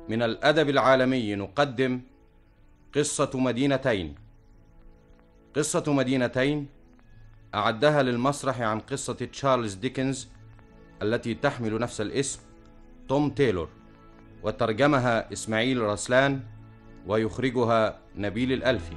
من الأدب العالمي نقدم قصة مدينتين. قصة مدينتين أعدها للمسرح عن قصة تشارلز ديكنز التي تحمل نفس الاسم، توم تايلور، وترجمها إسماعيل رسلان، ويخرجها نبيل الألفي.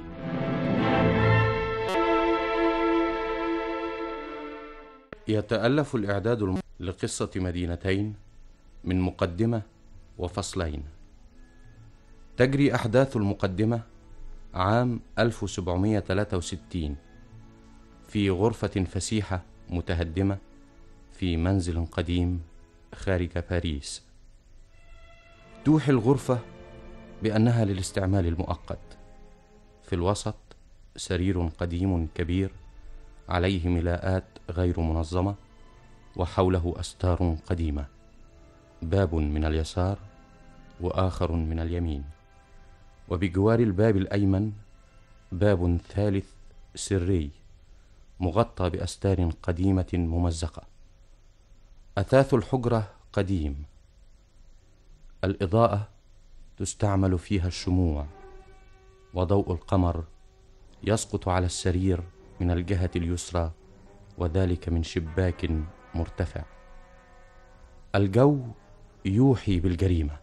يتألف الإعداد لقصة مدينتين من مقدمة وفصلين. تجري أحداث المقدمة عام 1763 في غرفة فسيحة متهدمة في منزل قديم خارج باريس. توحي الغرفة بأنها للاستعمال المؤقت. في الوسط سرير قديم كبير عليه ملاءات غير منظمة، وحوله أستار قديمة، باب من اليسار وآخر من اليمين، وبجوار الباب الأيمن باب ثالث سري مغطى بأستار قديمة ممزقة. أثاث الحجرة قديم، الإضاءة تستعمل فيها الشموع، وضوء القمر يسقط على السرير من الجهة اليسرى، وذلك من شباك مرتفع. الجو يوحي بالجريمة.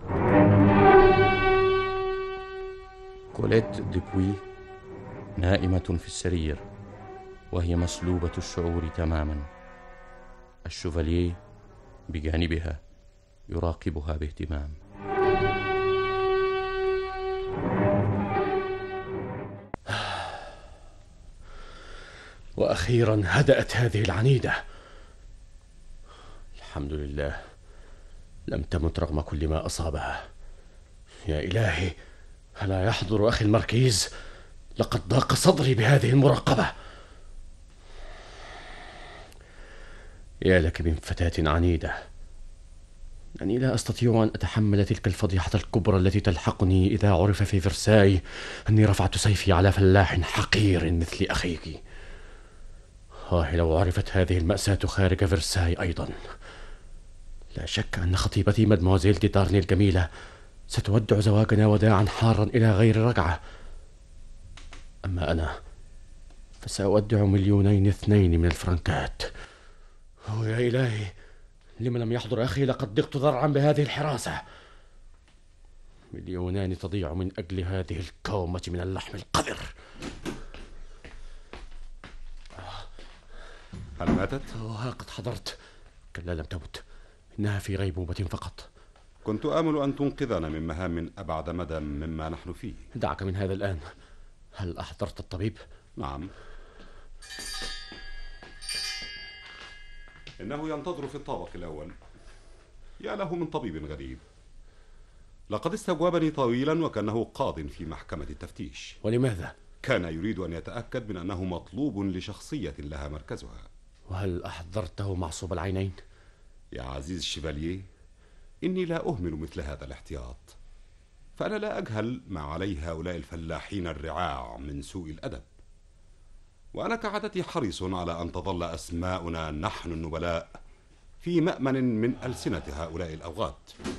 كوليت ديبوي نائمة في السرير وهي مسلوبة الشعور تماما. الشوفاليه بجانبها يراقبها باهتمام. وأخيرا هدأت هذه العنيدة. الحمد لله، لم تمت رغم كل ما أصابها. يا إلهي، ألا يحضر أخي المركيز؟ لقد ضاق صدري بهذه المراقبة. يا لك من فتاة عنيدة، أني لا أستطيع أن أتحمل تلك الفضيحة الكبرى التي تلحقني إذا عرف في فرساي أني رفعت سيفي على فلاح حقير مثل أخيك. لو عرفت هذه المأساة خارج فرساي أيضا. لا شك أن خطيبتي مادموزيل دي دارني الجميلة ستودع زواجنا وداعا حارا إلى غير رجعة. أما أنا فسأودع 2,200,000 من الفرنكات. يا إلهي، لما لم يحضر أخي لقد ضقت ذرعا بهذه الحراسة. 2,000,000 تضيع من أجل هذه الكومة من اللحم القذر. هل ماتت؟ قد حضرت. كلا، لم تمت، إنها في غيبوبة فقط. كنت آمل أن تنقذنا من مهام أبعد مدى مما نحن فيه. دعك من هذا الآن. هل أحضرت الطبيب؟ نعم، إنه ينتظر في الطابق الأول. يا له من طبيب غريب، لقد استجوبني طويلا وكأنه قاض في محكمة التفتيش. ولماذا؟ كان يريد أن يتأكد من أنه مطلوب لشخصية لها مركزها. وهل أحضرته معصوب العينين؟ يا عزيز الشيفاليه، إني لا أهمل مثل هذا الاحتياط، فأنا لا أجهل ما عليه هؤلاء الفلاحين الرعاع من سوء الأدب، وأنا كعادتي حريص على أن تظل أسماؤنا نحن النبلاء في مأمن من ألسنة هؤلاء الأوغاد.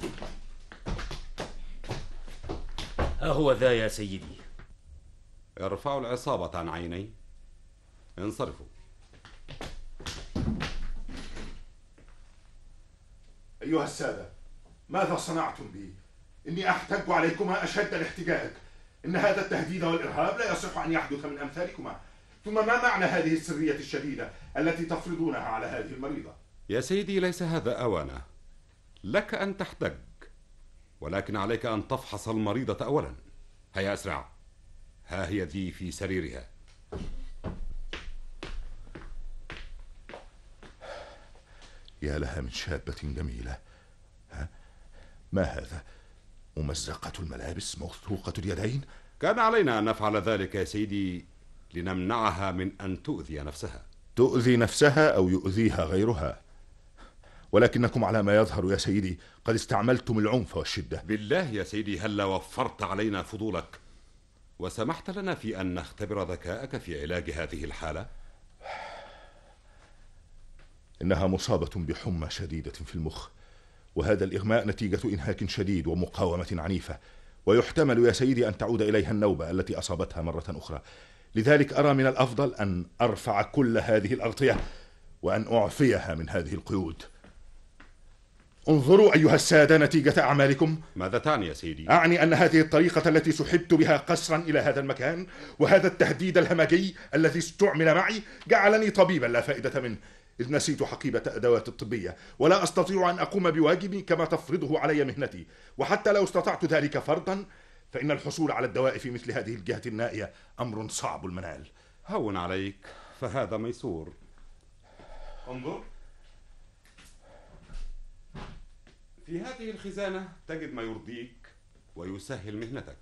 ها هو ذا يا سيدي. ارفعوا العصابة عن عيني، انصرفوا. أيها السادة، ماذا صنعتم بي؟ إني أحتج عليكما أشد الاحتجاج. إن هذا التهديد والإرهاب لا يصح أن يحدث من أمثالكما. ثم ما معنى هذه السرية الشديدة التي تفرضونها على هذه المريضة؟ يا سيدي، ليس هذا أوانه. لك أن تحتج، ولكن عليك أن تفحص المريضة أولا. هيا أسرع، ها هي ذي في سريرها. يا لها من شابة جميلة. ما هذا؟ ممزقة الملابس، موثوقة اليدين. كان علينا أن نفعل ذلك يا سيدي لنمنعها من أن تؤذي نفسها. تؤذي نفسها أو يؤذيها غيرها، ولكنكم على ما يظهر يا سيدي قد استعملتم العنف والشدة. بالله يا سيدي، هل وفرت علينا فضولك وسمحت لنا في أن نختبر ذكاءك في علاج هذه الحالة؟ إنها مصابة بحمى شديدة في المخ، وهذا الإغماء نتيجة إنهاك شديد ومقاومة عنيفة، ويحتمل يا سيدي أن تعود إليها النوبة التي أصابتها مرة أخرى. لذلك أرى من الأفضل أن أرفع كل هذه الأغطية وأن أعفيها من هذه القيود. انظروا أيها السادة نتيجة أعمالكم. ماذا تعني يا سيدي؟ أعني أن هذه الطريقة التي سحبت بها قسرا إلى هذا المكان وهذا التهديد الهمجي الذي استعمل معي جعلني طبيبا لا فائدة منه، إذ نسيت حقيبة أدوات الطبية ولا أستطيع أن أقوم بواجبي كما تفرضه علي مهنتي. وحتى لو استطعت ذلك فرضا فإن الحصول على الدواء في مثل هذه الجهة النائية أمر صعب المنال. هون عليك، فهذا ميسور. انظر، في هذه الخزانة تجد ما يرضيك ويسهل مهنتك.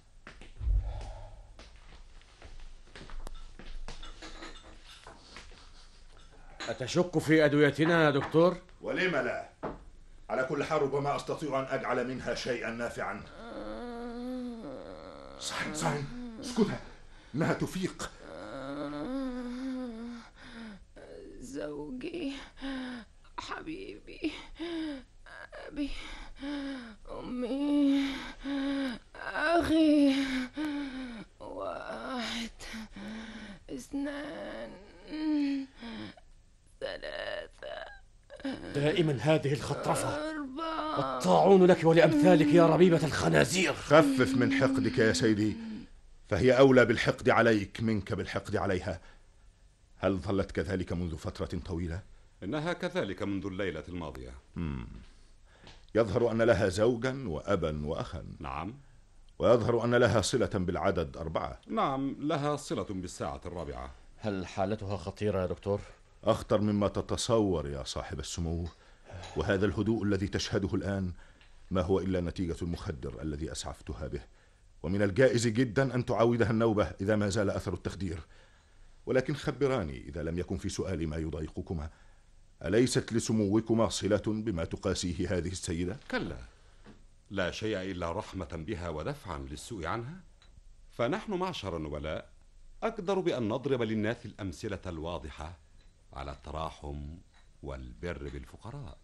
أتشك في أدويتنا يا دكتور؟ ولم لا؟ على كل حال ربما أستطيع أن أجعل منها شيئا نافعا. صحن اسكتها، إنها تفيق. زوجي، حبيبي، أبي، أمي، أخي، 1 2 3 دائما هذه الخطرفة، 4. الطاعون لك ولأمثالك يا ربيبة الخنازير. خفف من حقدك يا سيدي، فهي أولى بالحقد عليك منك بالحقد عليها. هل ظلت كذلك منذ فترة طويلة؟ إنها كذلك منذ الليلة الماضية. يظهر أن لها زوجا وأبا وأخا. نعم. ويظهر أن لها صلة بالعدد 4. نعم، لها صلة بالساعة 4. هل حالتها خطيرة يا دكتور؟ أخطر مما تتصور يا صاحب السمو، وهذا الهدوء الذي تشهده الآن ما هو إلا نتيجة المخدر الذي أسعفتها به، ومن الجائز جدا أن تعاودها النوبة إذا ما زال أثر التخدير. ولكن خبراني إذا لم يكن في سؤالي ما يضايقكما، أليست لسموكما صلة بما تقاسيه هذه السيدة؟ كلا، لا شيء إلا رحمة بها ودفعا للسوء عنها. فنحن معشر النبلاء أقدر بأن نضرب للناس الأمثلة الواضحة على التراحم والبر بالفقراء.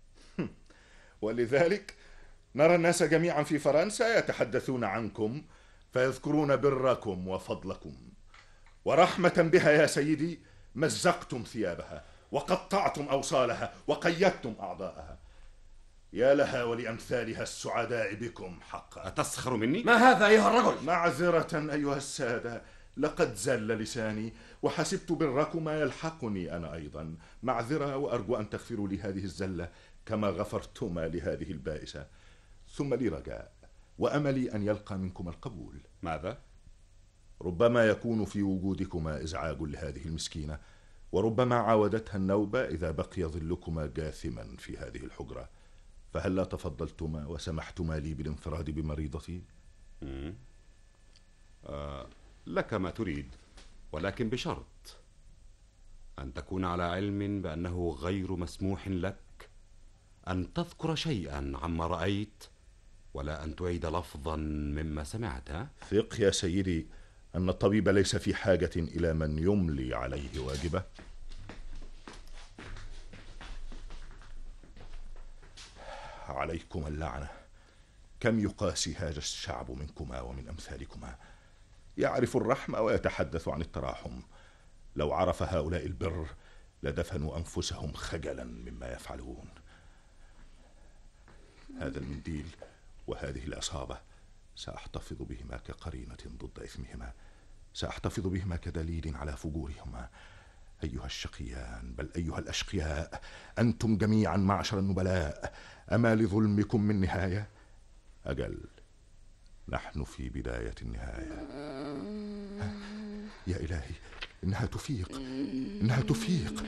ولذلك نرى الناس جميعا في فرنسا يتحدثون عنكم فيذكرون بركم وفضلكم. ورحمة بها يا سيدي مزقتم ثيابها وقطعتم أوصالها وقيدتم أعضاءها. يا لها ولأمثالها السعداء بكم حقا. أتسخر مني؟ ما هذا أيها الرجل؟ معذرة أيها السادة، لقد زل لساني وحسبت بركما يلحقني أنا أيضا. معذرة، وأرجو أن تغفروا لي هذه الزلة كما غفرتما لهذه البائسة. ثم لي رجاء وأملي أن يلقى منكم القبول. ماذا؟ ربما يكون في وجودكما إزعاج لهذه المسكينة، وربما عاودتها النوبة إذا بقي ظلكما جاثما في هذه الحجرة، فهل لا تفضلتما وسمحتما لي بالانفراد بمريضتي؟ لك ما تريد، ولكن بشرط أن تكون على علم بأنه غير مسموح لك أن تذكر شيئا عما رأيت، ولا أن تعيد لفظا مما سمعت. ثق يا سيدي أن الطبيب ليس في حاجة إلى من يملي عليه واجبه. عليكم اللعنة، كم يقاسي هذا الشعب منكما ومن أمثالكما. يعرف الرحمة ويتحدث عن التراحم. لو عرف هؤلاء البر لدفنوا أنفسهم خجلا مما يفعلون. هذا المنديل وهذه العصابة سأحتفظ بهما كقرينة ضد إثمهما، سأحتفظ بهما كدليل على فجورهما. أيها الشقيان، بل أيها الأشقياء، أنتم جميعا معشر النبلاء، أما لظلمكم من نهاية؟ أجل، نحن في بداية النهاية. يا إلهي، إنها تفيق، إنها تفيق.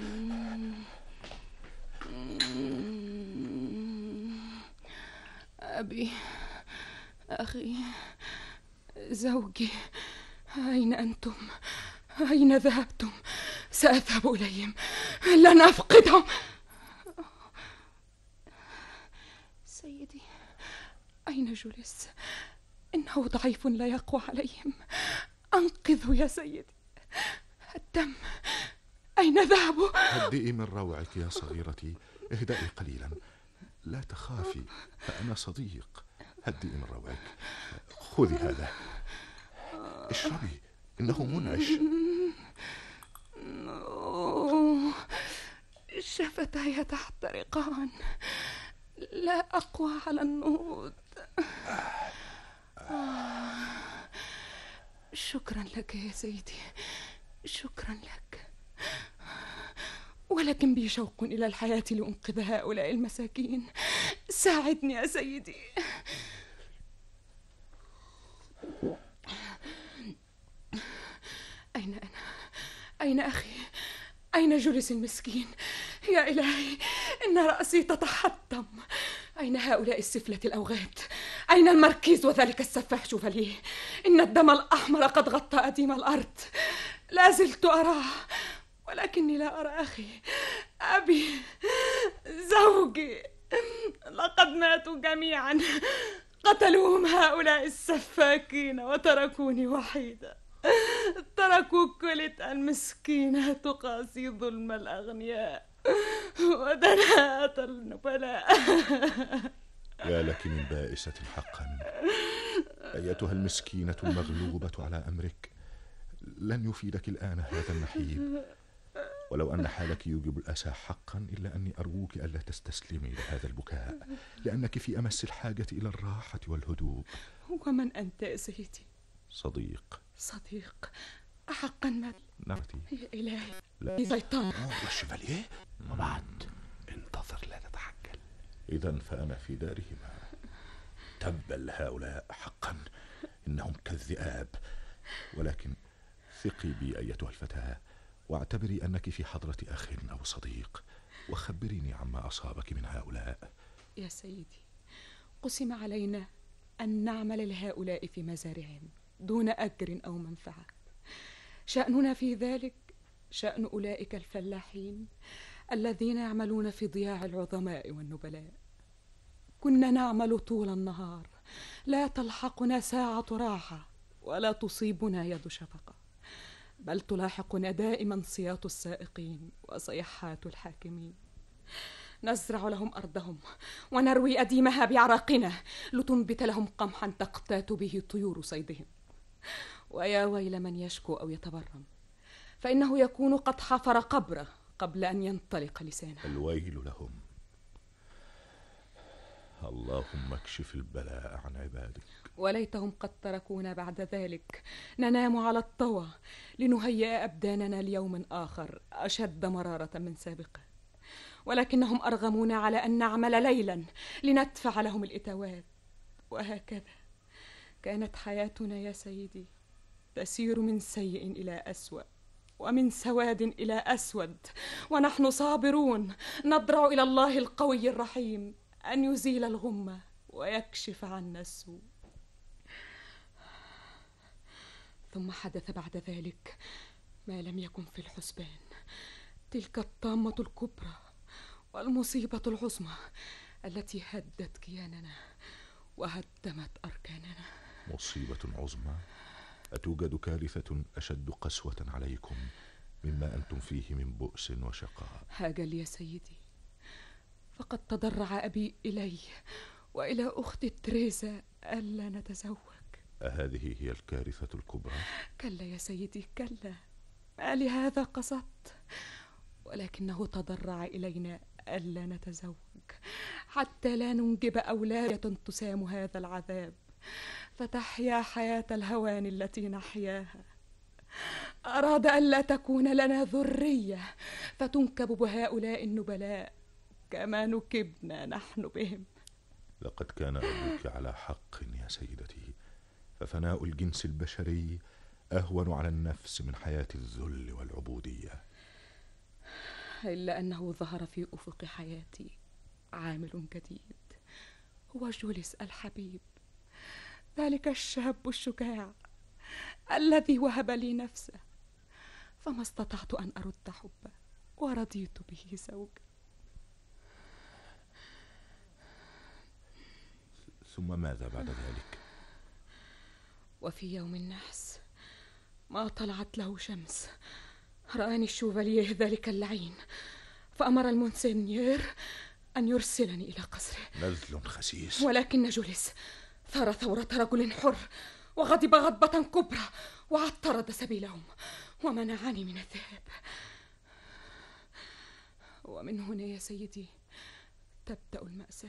أبي، أخي، زوجي، أين أنتم؟ أين ذهبتم؟ سأذهب إليهم، لن أفقدهم. سيدي، أين جلس؟ إنه ضعيف لا يقوى عليهم. أنقذه يا سيدي. الدم، أين ذهبوا؟ هدئي من روعك يا صغيرتي، اهدئي قليلا. لا تخافي، فأنا صديق. هدئي من رواك. خذي هذا، اشربي، إنه منعش. شفتاي تحترقان، لا أقوى على النهوض. شكرا لك يا سيدي، شكرا لك، ولكن بي شوق إلى الحياة لأنقذ هؤلاء المساكين. ساعدني يا سيدي. أين أنا؟ أين أخي؟ أين جوليس المسكين؟ يا إلهي، إن رأسي تتحطم. أين هؤلاء السفلة الأوغاد؟ أين المركيز وذلك السفاح شوفاليه؟ إن الدم الأحمر قد غطى أديم الأرض. لا زلت أراه، ولكني لا أرى أخي، أبي، زوجي. لقد ماتوا جميعا، قتلوهم هؤلاء السفاكين وتركوني وحيدة. تركوا كلة المسكينة تقاسي ظلم الأغنياء ودناءة النبلاء. يا لك من بائسة حقا، أيتها المسكينة المغلوبة على أمرك. لن يفيدك الآن هذا النحيب، ولو أن حالك يوجب الأسى حقا، إلا أني أرجوك ألا تستسلمي لهذا البكاء، لأنك في أمس الحاجة إلى الراحة والهدوء. ومن أنت يا سيدي؟ صديق. صديق؟ أحقا ما؟ نعتي. يا إلهي، لا شيطان. والشفاليه؟ وبعد انتظر، لا تتعجل. إذن فأنا في دارهما. تبا لهؤلاء حقا، إنهم كالذئاب. ولكن ثقي بي أيتها الفتاة، واعتبري أنك في حضرة أخ أو صديق، وخبريني عما أصابك من هؤلاء. يا سيدي، قسم علينا أن نعمل لهؤلاء في مزارعهم دون أجر أو منفعة. شأننا في ذلك شأن أولئك الفلاحين الذين يعملون في ضياع العظماء والنبلاء. كنا نعمل طول النهار، لا تلحقنا ساعة راحة ولا تصيبنا يد شفقة، بل تلاحقنا دائما صياط السائقين وصيحات الحاكمين. نزرع لهم أرضهم ونروي أديمها بعرقنا لتنبت لهم قمحا تقتات به طيور صيدهم. ويا ويل من يشكو أو يتبرم، فإنه يكون قد حفر قبره قبل أن ينطلق لسانه. الويل لهم. اللهم اكشف البلاء عن عبادك. وليتهم قد تركونا بعد ذلك ننام على الطوى لنهيئ أبداننا ليوم آخر أشد مرارة من سابقه، ولكنهم أرغمونا على أن نعمل ليلا لندفع لهم الإتوات. وهكذا كانت حياتنا يا سيدي، تسير من سيء إلى أسوأ ومن سواد إلى أسود، ونحن صابرون نضرع إلى الله القوي الرحيم أن يزيل الغمة ويكشف عنا السوء. ثم حدث بعد ذلك ما لم يكن في الحسبان، تلك الطامة الكبرى والمصيبة العظمى التي هدت كياننا وهدمت أركاننا. مصيبة عظمى؟ أتوجد كارثة أشد قسوة عليكم مما أنتم فيه من بؤس وشقاء؟ هاجل يا سيدي، فقد تضرع أبي إلي وإلى أختي تريزا ألا نتزوج. أهذه هي الكارثة الكبرى؟ كلا يا سيدي، كلا، ما لهذا قصدت، ولكنه تضرع إلينا ألا نتزوج حتى لا ننجب أولادا تسام هذا العذاب فتحيا حياة الهوان التي نحياها. أراد ألا تكون لنا ذرية فتنكب بهؤلاء النبلاء كما نكبنا نحن بهم. لقد كان أبوك على حق يا سيدتي، ففناء الجنس البشري أهون على النفس من حياة الذل والعبودية. إلا أنه ظهر في أفق حياتي عامل جديد، هو جوليس الحبيب، ذلك الشاب الشجاع الذي وهب لي نفسه، فما استطعت أن أرد حبه ورضيت به زوجا. ثم ماذا بعد ذلك؟ وفي يوم النحس ما طلعت له شمس رآني الشوفاليه ذلك اللعين، فأمر المونسينيور أن يرسلني إلى قصره. نذل خسيس. ولكن جوليس ثار ثورة رجل حر، وغضب غضبة كبرى، واعترض سبيلهم ومنعني من الذهاب. ومن هنا يا سيدي تبدأ المأساة.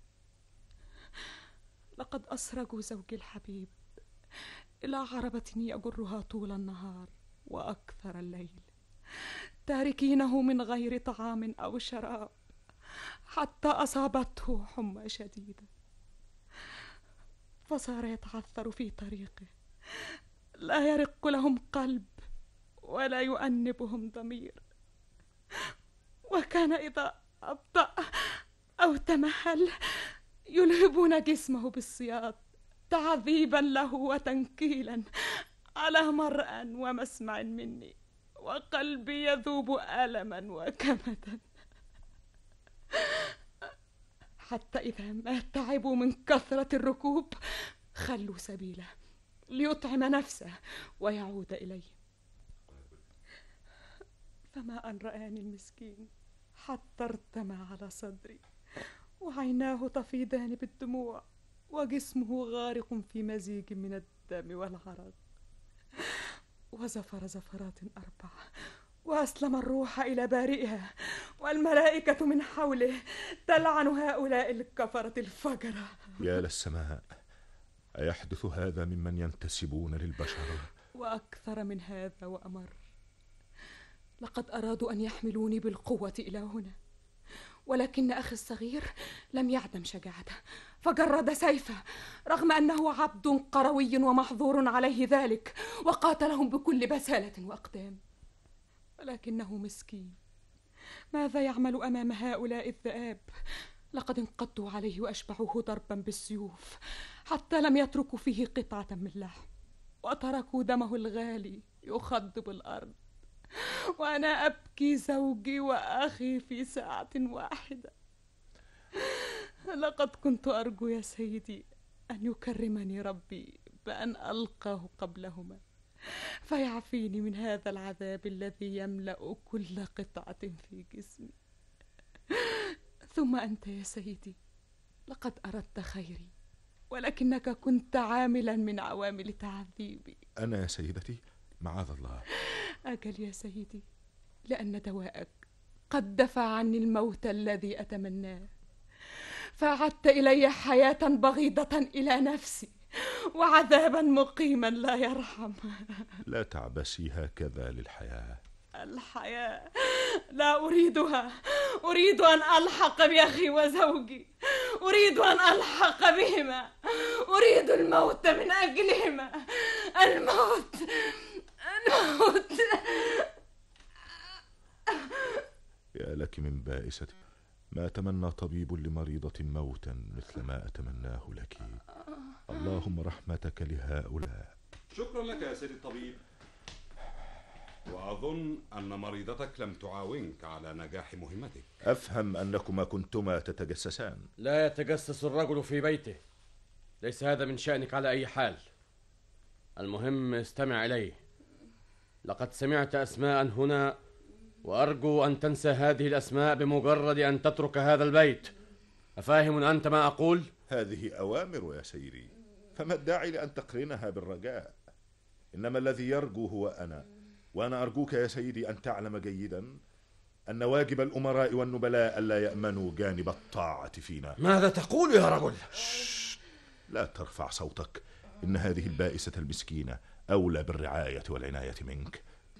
لقد أسرجوا زوجي الحبيب إلى عربة يجرها طول النهار وأكثر الليل، تاركينه من غير طعام أو شراب، حتى أصابته حمى شديدة، فصار يتعثر في طريقه، لا يرق لهم قلب ولا يؤنبهم ضمير. وكان إذا أبطأ أو تمهل يلهبون جسمه بالسياط، تعذيبا له وتنكيلا على مرأى ومسمع مني، وقلبي يذوب ألما وكمدا، حتى إذا ما تعبوا من كثرة الركوب خلوا سبيله ليطعم نفسه ويعود إليه. فما أن رآني المسكين حتى ارتمى على صدري، وعيناه تفيضان بالدموع، وجسمه غارق في مزيج من الدم والعرق، وزفر زفرات 4، وأسلم الروح إلى بارئها، والملائكة من حوله تلعن هؤلاء الكفرة الفجرة. يا للسماء، أيحدث هذا ممن ينتسبون للبشر؟ وأكثر من هذا وأمر. لقد أرادوا أن يحملوني بالقوة إلى هنا، ولكن أخي الصغير لم يعدم شجاعته، فجرد سيفه رغم أنه عبد قروي ومحظور عليه ذلك، وقاتلهم بكل بسالة وأقدام. ولكنه مسكين، ماذا يعمل أمام هؤلاء الذئاب؟ لقد انقضوا عليه وأشبعوه ضربا بالسيوف، حتى لم يتركوا فيه قطعة من لحم، وتركوا دمه الغالي يخضب الأرض، وأنا أبكي زوجي وأخي في ساعة واحدة. لقد كنت أرجو يا سيدي أن يكرمني ربي بأن ألقاه قبلهما، فيعفيني من هذا العذاب الذي يملأ كل قطعة في جسمي. ثم أنت يا سيدي لقد أردت خيري، ولكنك كنت عاملا من عوامل تعذيبي. أنا يا سيدتي معاذ الله. أجل يا سيدي، لأن دواءك قد دفع عني الموت الذي أتمناه، فأعدت إلي حياة بغيضة إلى نفسي، وعذابا مقيما لا يرحم. لا تعبسي هكذا للحياة. الحياة لا أريدها، أريد أن ألحق بأخي وزوجي، أريد أن ألحق بهما، أريد الموت من أجلهما. الموت الموت. يا لك من بائسة، ما تمنى طبيب لمريضة موتا مثل ما أتمناه لك. اللهم رحمتك لهؤلاء. شكرا لك يا سيدي الطبيب، وأظن أن مريضتك لم تعاونك على نجاح مهمتك. أفهم أنكما كنتما تتجسسان. لا يتجسس الرجل في بيته، ليس هذا من شأنك على أي حال. المهم استمع إلي. لقد سمعت أسماء هنا، وأرجو أن تنسى هذه الأسماء بمجرد أن تترك هذا البيت. أفاهم أنت ما أقول؟ هذه أوامر يا سيدي، فما الداعي لأن تقرنها بالرجاء؟ إنما الذي يرجو هو أنا، وأنا أرجوك يا سيدي أن تعلم جيدا أن واجب الأمراء والنبلاء ألا يأمنوا جانب الطاعة فينا. ماذا تقول يا رجل؟ لا ترفع صوتك، إن هذه البائسة المسكينة أولى بالرعاية والعناية منك.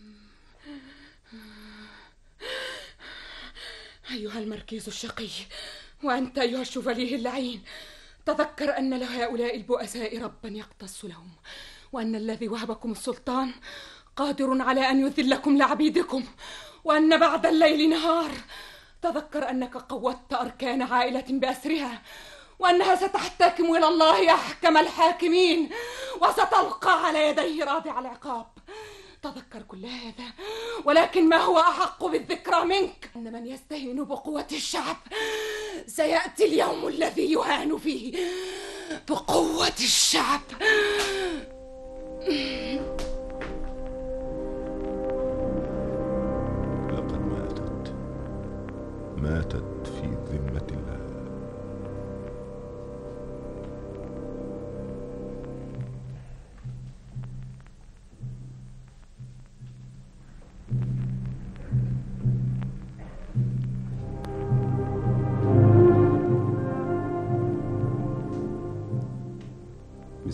أيها المركيز الشقي، وأنت أيها الشوفاليه اللعين، تذكر أن لهؤلاء البؤساء ربا يقتص لهم، وأن الذي وهبكم السلطان قادر على أن يذلكم لعبيدكم، وأن بعد الليل نهار. تذكر أنك قوت أركان عائلة بأسرها، وأنها ستحتكم إلى الله أحكم الحاكمين، وستلقى على يديه رادع العقاب. تذكر كل هذا، ولكن ما هو أحق بالذكرى منك أن من يستهين بقوة الشعب سيأتي اليوم الذي يهان فيه بقوة الشعب. لقد ماتت في ذمة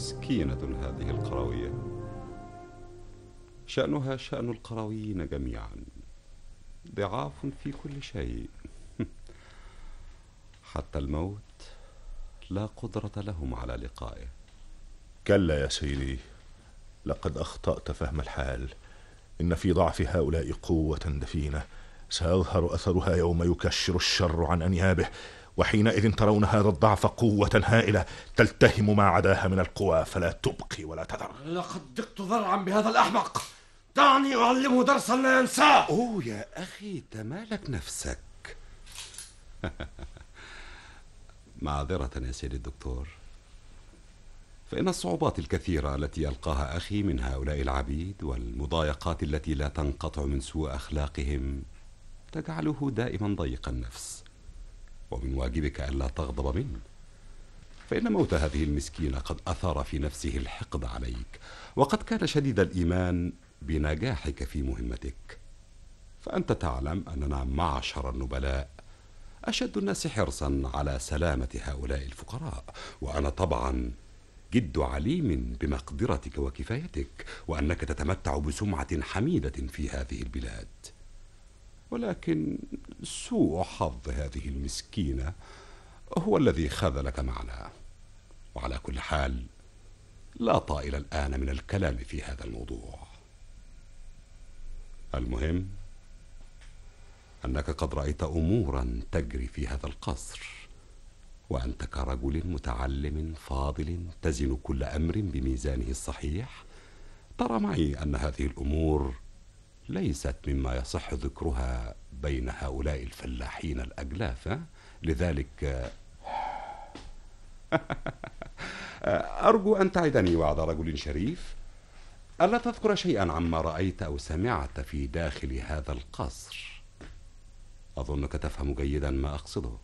مسكينة هذه القروية، شأنها شأن القرويين جميعا، ضعاف في كل شيء. حتى الموت لا قدرة لهم على لقائه. كلا يا سيدي، لقد أخطأت فهم الحال. إن في ضعف هؤلاء قوة دفينة سيظهر أثرها يوم يكشر الشر عن أنيابه، وحينئذ ترون هذا الضعف قوة هائلة تلتهم ما عداها من القوى فلا تبقي ولا تذر. لقد ضقت ذرعا بهذا الأحمق، دعني أعلمه درسا لا ينساه. أوه يا أخي، تمالك نفسك. معذرة يا سيدي الدكتور، فإن الصعوبات الكثيرة التي يلقاها أخي من هؤلاء العبيد والمضايقات التي لا تنقطع من سوء أخلاقهم تجعله دائما ضيق النفس، ومن واجبك ألا تغضب منه، فإن موت هذه المسكينة قد أثار في نفسه الحقد عليك، وقد كان شديد الإيمان بنجاحك في مهمتك. فأنت تعلم أننا معشر النبلاء أشد الناس حرصا على سلامة هؤلاء الفقراء، وأنا طبعا جد عليم بمقدرتك وكفايتك، وأنك تتمتع بسمعة حميدة في هذه البلاد. ولكن سوء حظ هذه المسكينة هو الذي خذلك معنا. وعلى كل حال لا طائل الآن من الكلام في هذا الموضوع. المهم أنك قد رأيت أمورا تجري في هذا القصر، وأنت كرجل متعلم فاضل تزن كل أمر بميزانه الصحيح ترى معي أن هذه الأمور ليست مما يصح ذكرها بين هؤلاء الفلاحين الأجلاف. لذلك أرجو أن تعدني وعد رجل شريف ألا تذكر شيئا عما رأيت أو سمعت في داخل هذا القصر. أظنك تفهم جيدا ما أقصده.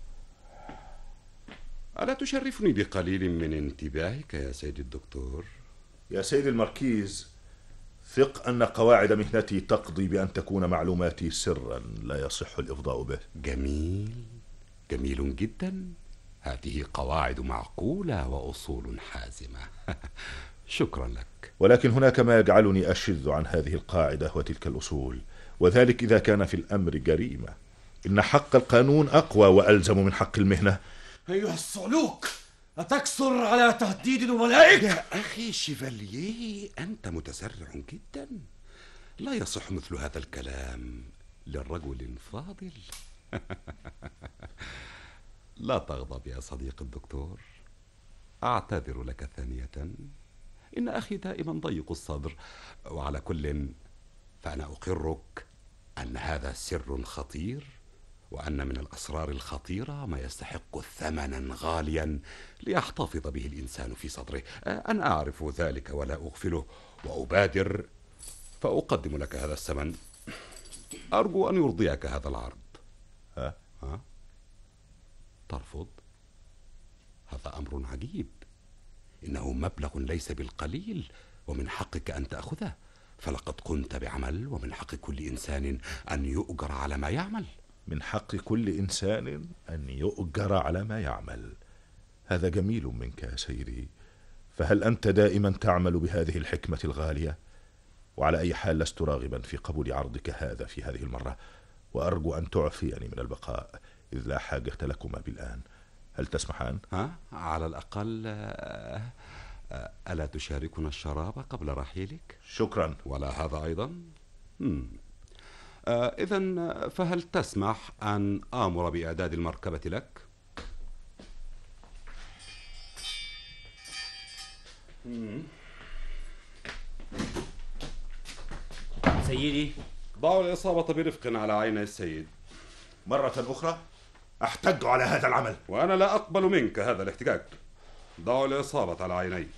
ألا تشرفني بقليل من انتباهك يا سيدي الدكتور؟ يا سيدي المركيز، ثق أن قواعد مهنتي تقضي بأن تكون معلوماتي سرا لا يصح الإفضاء به. جميل، جميل جدا. هذه قواعد معقولة وأصول حازمة. شكرا لك. ولكن هناك ما يجعلني أشذ عن هذه القاعدة وتلك الأصول، وذلك إذا كان في الأمر جريمة. إن حق القانون أقوى وألزم من حق المهنة. أيها الصعلوك، أتكسر على تهديد نبلائك؟ يا أخي شيفالييه، أنت متسرع جدا. لا يصح مثل هذا الكلام للرجل فاضل. لا تغضب يا صديق الدكتور، أعتذر لك ثانية. إن أخي دائما ضيق الصدر. وعلى كل فأنا أقرك أن هذا سر خطير، وأن من الأسرار الخطيرة ما يستحق ثمنا غاليا ليحتفظ به الإنسان في صدره. أنا أعرف ذلك ولا أغفله، وأبادر فأقدم لك هذا الثمن. أرجو أن يرضيك هذا العرض. ها؟ ترفض؟ هذا أمر عجيب. إنه مبلغ ليس بالقليل، ومن حقك أن تأخذه، فلقد قمت بعمل، ومن حق كل إنسان أن يؤجر على ما يعمل. من حق كل إنسان أن يؤجر على ما يعمل. هذا جميل منك يا سيدي، فهل أنت دائما تعمل بهذه الحكمة الغالية؟ وعلى أي حال لست راغبا في قبول عرضك هذا في هذه المرة، وأرجو أن تعفيني من البقاء، إذ لا حاجة لكما بالآن. هل تسمحان؟ على الأقل ألا تشاركنا الشراب قبل رحيلك؟ شكرا. ولا هذا أيضا؟ إذن فهل تسمح أن آمر بإعداد المركبة لك؟ سيدي، ضعوا الإصابة برفق على عيني السيد. مرة أخرى أحتج على هذا العمل، وأنا لا أقبل منك هذا الاحتجاج. ضعوا الإصابة على عيني.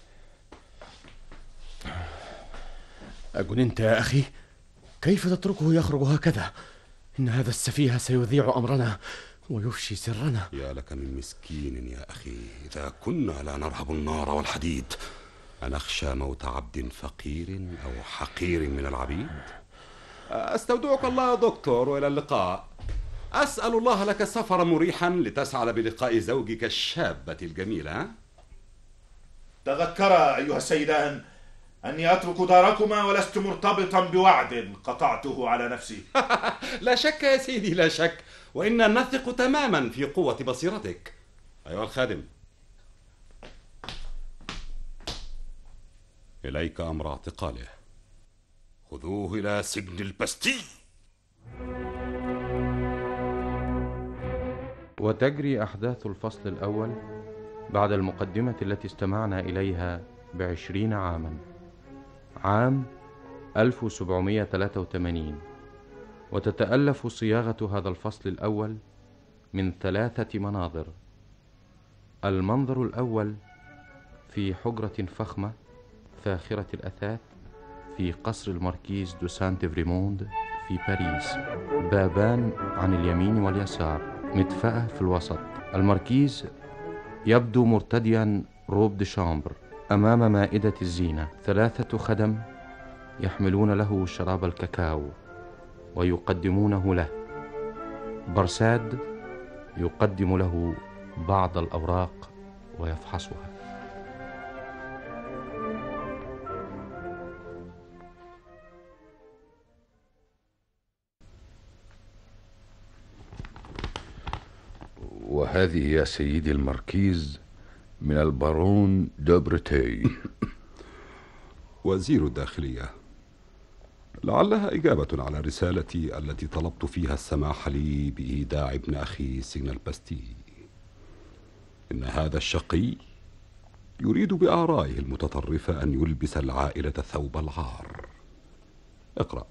أجننت يا أخي؟ كيف تتركه يخرج هكذا؟ إن هذا السفيه سيذيع أمرنا ويفشي سرنا. يا لك من مسكين يا أخي، إذا كنا لا نرهب النار والحديد أنخشى موت عبد فقير أو حقير من العبيد. أستودعك الله يا دكتور، وإلى اللقاء. أسأل الله لك سفرا مريحا لتسعد بلقاء زوجك الشابة الجميلة. تذكرا أيها السيدان أني أترك داركما ولست مرتبطا بوعد قطعته على نفسي. لا شك يا سيدي، لا شك، وإنا نثق تماما في قوة بصيرتك. أيها الخادم، إليك أمر اعتقاله، خذوه إلى سجن البستيل. وتجري أحداث الفصل الأول بعد المقدمة التي استمعنا إليها ب20 عاما، عام 1783. وتتألف صياغة هذا الفصل الأول من 3 مناظر. المنظر الأول في حجرة فخمة فاخرة الأثاث في قصر الماركيز دو سانت فريموند في باريس، بابان عن اليمين واليسار، مدفأة في الوسط. الماركيز يبدو مرتديا روب دي شامبر أمام مائدة الزينة. 3 خدم يحملون له شراب الكاكاو ويقدمونه له. برساد يقدم له بعض الأوراق ويفحصها. وهذه يا سيدي الماركيز من البارون دوبرتي. وزير الداخلية، لعلها إجابة على رسالتي التي طلبت فيها السماح لي بإيداع ابن أخي سجن البستيل. إن هذا الشقي يريد بآرائه المتطرفة أن يلبس العائلة ثوب العار. اقرأ.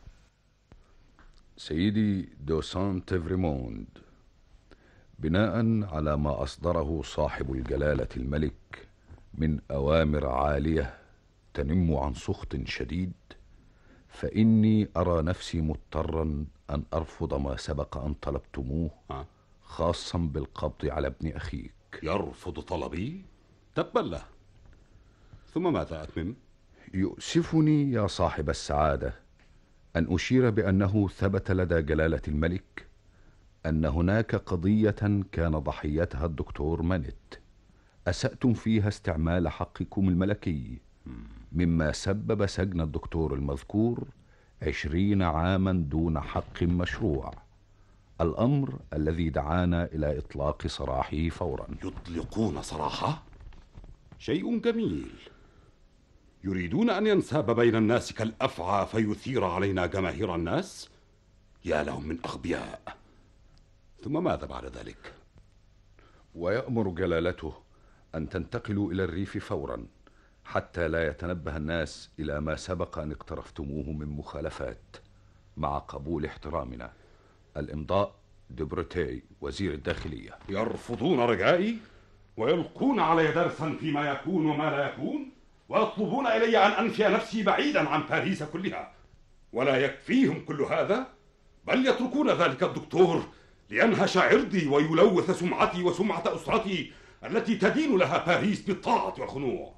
سيدي دو سانت فريموند، بناء على ما أصدره صاحب الجلالة الملك من أوامر عالية تنم عن سخط شديد، فإني أرى نفسي مضطرا أن أرفض ما سبق أن طلبتموه، خاصا بالقبض على ابن أخيك. يرفض طلبي؟ تبا له. ثم ماذا أتمم؟ يؤسفني يا صاحب السعادة أن أشير بأنه ثبت لدى جلالة الملك أن هناك قضية كان ضحيتها الدكتور مانيت أسأتم فيها استعمال حقكم الملكي، مما سبب سجن الدكتور المذكور 20 عاما دون حق مشروع، الأمر الذي دعانا إلى إطلاق سراحه فورا. يطلقون سراحه؟ شيء جميل. يريدون أن ينساب بين الناس كالأفعى فيثير علينا جماهير الناس؟ يا لهم من أغبياء. ثم ماذا بعد ذلك؟ ويأمر جلالته أن تنتقلوا إلى الريف فورا حتى لا يتنبه الناس إلى ما سبق أن اقترفتموه من مخالفات، مع قبول احترامنا. الإمضاء دوبرتي وزير الداخلية. يرفضون رجائي ويلقون علي درسا فيما يكون وما لا يكون، ويطلبون إلي أن أنفي نفسي بعيدا عن باريس كلها. ولا يكفيهم كل هذا، بل يتركون ذلك الدكتور لينهش عرضي ويلوث سمعتي وسمعة أسرتي التي تدين لها باريس بالطاعة والخنوع.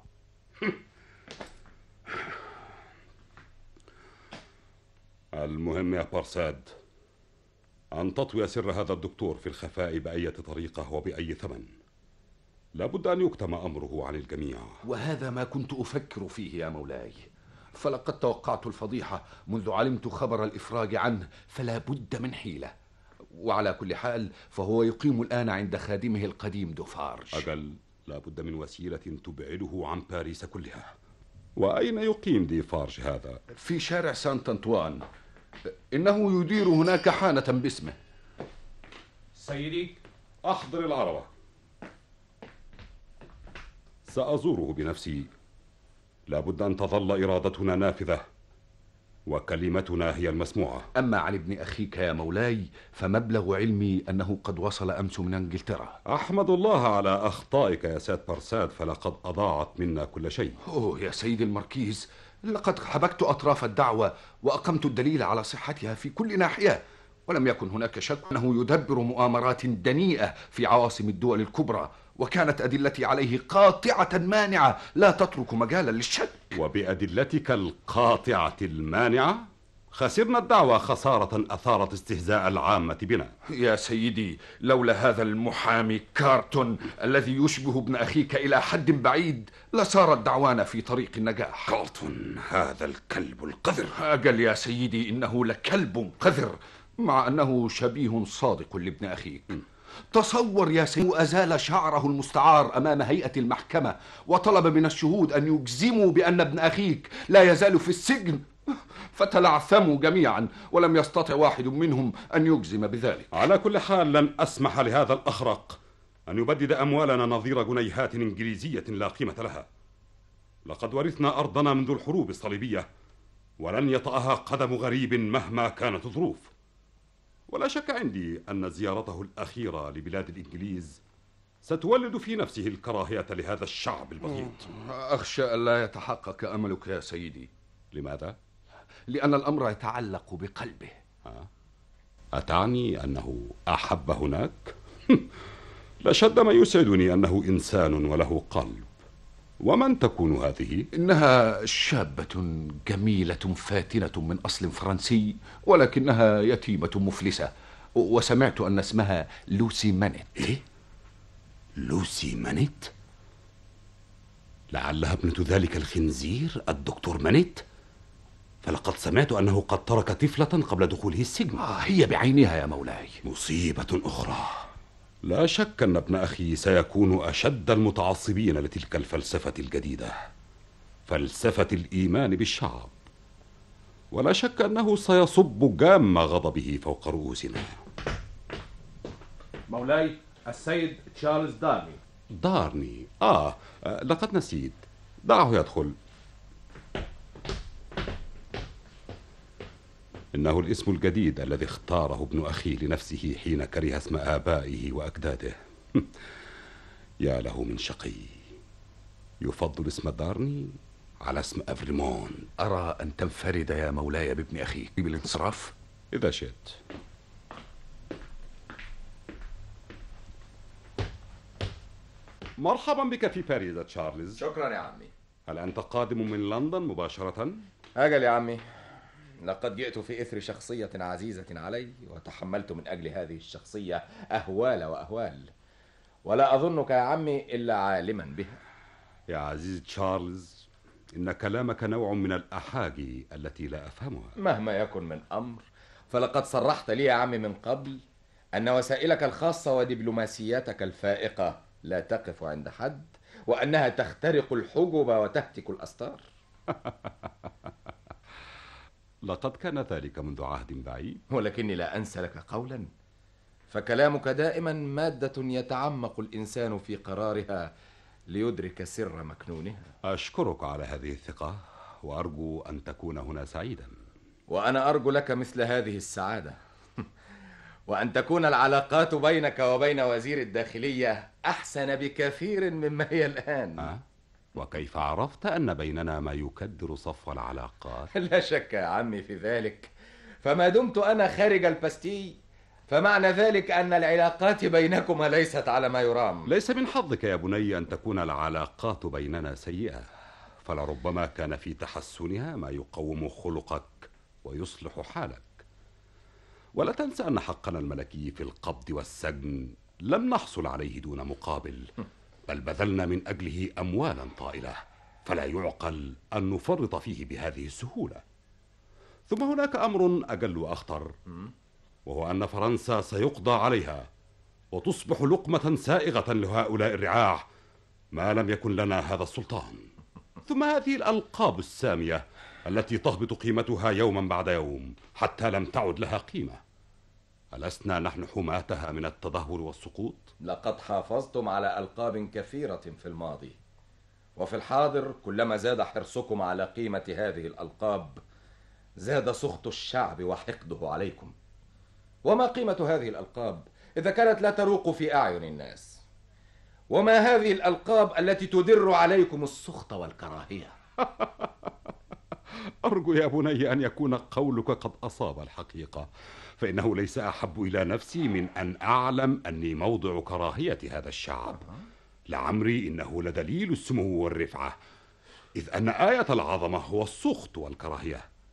المهم يا برساد أن تطوي سر هذا الدكتور في الخفاء بأي طريقة وبأي ثمن. لابد أن يكتم أمره عن الجميع. وهذا ما كنت أفكر فيه يا مولاي، فلقد توقعت الفضيحة منذ علمت خبر الإفراج عنه، فلا بد من حيلة. وعلى كل حال فهو يقيم الآن عند خادمه القديم دوفارج. أجل، لا بد من وسيلة تبعده عن باريس كلها. وأين يقيم ديفارج هذا؟ في شارع سانت أنطوان، إنه يدير هناك حانة باسمه. سيدي، أحضر العربة، سأزوره بنفسي. لا بد أن تظل إرادتنا نافذة وكلمتنا هي المسموعة. أما عن ابن أخيك يا مولاي فمبلغ علمي أنه قد وصل أمس من إنجلترا. أحمد الله على أخطائك يا سيد برساد، فلقد أضاعت منا كل شيء. يا سيدي الماركيز، لقد حبكت أطراف الدعوة وأقمت الدليل على صحتها في كل ناحية، ولم يكن هناك شك أنه يدبر مؤامرات دنيئة في عواصم الدول الكبرى، وكانت أدلتي عليه قاطعة مانعة لا تترك مجالا للشك. وبأدلتك القاطعة المانعة خسرنا الدعوة خسارة أثارت استهزاء العامة بنا. يا سيدي، لولا هذا المحامي كارتون الذي يشبه ابن أخيك إلى حد بعيد لصارت دعوانا في طريق النجاح. كارتون هذا الكلب القذر. أجل يا سيدي، إنه لكلب قذر مع أنه شبيه صادق لابن أخيك. تصور يا سيدي، أزال شعره المستعار أمام هيئة المحكمة وطلب من الشهود أن يجزموا بأن ابن أخيك لا يزال في السجن، فتلعثموا جميعا ولم يستطع واحد منهم أن يجزم بذلك. على كل حال لن أسمح لهذا الأخرق أن يبدد أموالنا نظير جنيهات إنجليزية لا قيمة لها. لقد ورثنا أرضنا منذ الحروب الصليبية، ولن يطأها قدم غريب مهما كانت الظروف. ولا شك عندي أن زيارته الأخيرة لبلاد الإنجليز ستولد في نفسه الكراهية لهذا الشعب البسيط. أخشى ألا يتحقق أملك يا سيدي. لماذا؟ لأن الأمر يتعلق بقلبه. أتعني أنه أحب هناك؟ لشد ما يسعدني أنه إنسان وله قلب. ومن تكون هذه؟ إنها شابة جميلة فاتنة من أصل فرنسي، ولكنها يتيمة مفلسة، وسمعت أن اسمها لوسي مانيت. إيه؟ لوسي مانيت؟ لعلها ابنة ذلك الخنزير الدكتور مانيت، فلقد سمعت أنه قد ترك طفلة قبل دخوله السجن. هي بعينها يا مولاي. مصيبة أخرى. لا شك أن ابن أخي سيكون أشد المتعصبين لتلك الفلسفة الجديدة، فلسفة الإيمان بالشعب. ولا شك أنه سيصب جام غضبه فوق رؤوسنا. مولاي السيد تشارلز دارني. دارني؟ لقد نسيت. دعه يدخل. إنه الاسم الجديد الذي اختاره ابن أخي لنفسه حين كره اسم آبائه وأجداده. يا له من شقي، يفضل اسم دارني على اسم أفريمون. أرى أن تنفرد يا مولاي بابن أخيك بالانصراف إذا شئت. مرحبا بك في باريس يا تشارلز. شكرا يا عمي. هل أنت قادم من لندن مباشرة؟ أجل يا عمي، لقد جئت في إثر شخصية عزيزة علي، وتحملت من أجل هذه الشخصية أهوال وأهوال، ولا أظنك يا عمي إلا عالما بها. يا عزيز تشارلز، إن كلامك نوع من الأحاجي التي لا أفهمها. مهما يكن من أمر، فلقد صرحت لي يا عمي من قبل أن وسائلك الخاصة ودبلوماسياتك الفائقة لا تقف عند حد، وأنها تخترق الحجب وتهتك الأستار. لقد كان ذلك منذ عهد بعيد، ولكني لا أنسى لك قولا، فكلامك دائما مادة يتعمق الإنسان في قرارها ليدرك سر مكنونها. أشكرك على هذه الثقة، وأرجو أن تكون هنا سعيدا. وأنا أرجو لك مثل هذه السعادة، وأن تكون العلاقات بينك وبين وزير الداخلية أحسن بكثير مما هي الآن. وكيف عرفت أن بيننا ما يكدر صفو العلاقات؟ لا شك يا عمي في ذلك، فما دمت أنا خارج الباستي فمعنى ذلك أن العلاقات بينكما ليست على ما يرام. ليس من حظك يا بني أن تكون العلاقات بيننا سيئة، فلربما كان في تحسنها ما يقوم خلقك ويصلح حالك. ولا تنسى أن حقنا الملكي في القبض والسجن لم نحصل عليه دون مقابل، بل بذلنا من أجله أموالا طائلة، فلا يعقل أن نفرط فيه بهذه السهولة. ثم هناك أمر أجل وأخطر، وهو أن فرنسا سيقضى عليها وتصبح لقمة سائغة لهؤلاء الرعاع ما لم يكن لنا هذا السلطان. ثم هذه الألقاب السامية التي تهبط قيمتها يوما بعد يوم حتى لم تعد لها قيمة، ألسنا نحن حماتها من التدهور والسقوط؟ لقد حافظتم على ألقاب كثيرة في الماضي، وفي الحاضر كلما زاد حرصكم على قيمة هذه الألقاب زاد سخط الشعب وحقده عليكم. وما قيمة هذه الألقاب إذا كانت لا تروق في أعين الناس؟ وما هذه الألقاب التي تدر عليكم السخط والكراهية؟ أرجو يا بني أن يكون قولك قد أصاب الحقيقة، فإنه ليس أحب إلى نفسي من أن أعلم أني موضع كراهية هذا الشعب. لعمري إنه لدليل السمو والرفعة، إذ أن آية العظمة هو السخط والكراهية،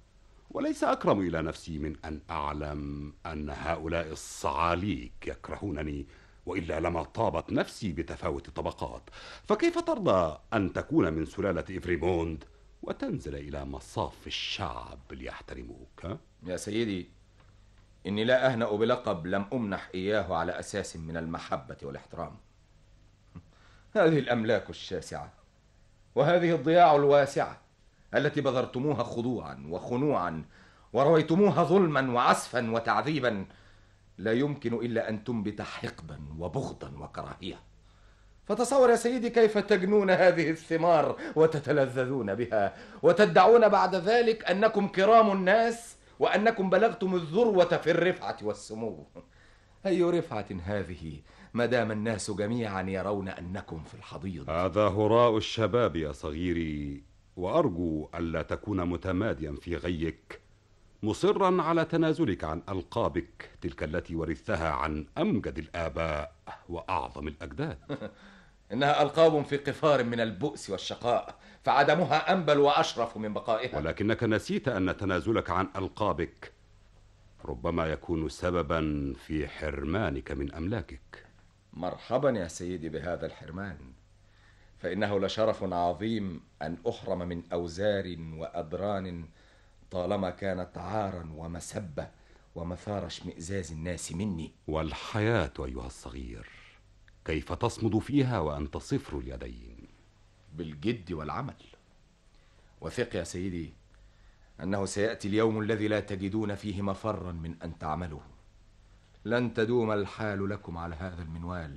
وليس أكرم إلى نفسي من أن أعلم أن هؤلاء الصعاليك يكرهونني، وإلا لما طابت نفسي بتفاوت الطبقات. فكيف ترضى أن تكون من سلالة إفريموند وتنزل إلى مصاف الشعب ليحترموك؟ يا سيدي، إني لا أهنأ بلقب لم أمنح إياه على أساس من المحبة والاحترام. هذه الأملاك الشاسعة وهذه الضياع الواسعة التي بذرتموها خضوعا وخنوعا ورويتموها ظلما وعسفا وتعذيبا لا يمكن إلا أن تنبت حقدا وبغضا وكراهية. فتصور يا سيدي كيف تجنون هذه الثمار وتتلذذون بها وتدعون بعد ذلك أنكم كرام الناس وأنكم بلغتم الذروة في الرفعة والسمو. أي رفعة هذه ما دام الناس جميعا يرون أنكم في الحضيض؟ هذا هراء الشباب يا صغيري، وأرجو ألا تكون متماديا في غيك مصرا على تنازلك عن ألقابك تلك التي ورثتها عن أمجد الآباء وأعظم الأجداد. إنها ألقاب في قفار من البؤس والشقاء، فعدمها أنبل وأشرف من بقائها. ولكنك نسيت أن تنازلك عن ألقابك ربما يكون سببا في حرمانك من أملاكك. مرحبا يا سيدي بهذا الحرمان، فإنه لشرف عظيم أن أحرم من أوزار وأدران طالما كانت عارا ومسبة ومثار اشمئزاز الناس مني. والحياة أيها الصغير كيف تصمد فيها وأنت صفر اليدين؟ بالجد والعمل. وثق يا سيدي أنه سيأتي اليوم الذي لا تجدون فيه مفرا من أن تعملوا. لن تدوم الحال لكم على هذا المنوال.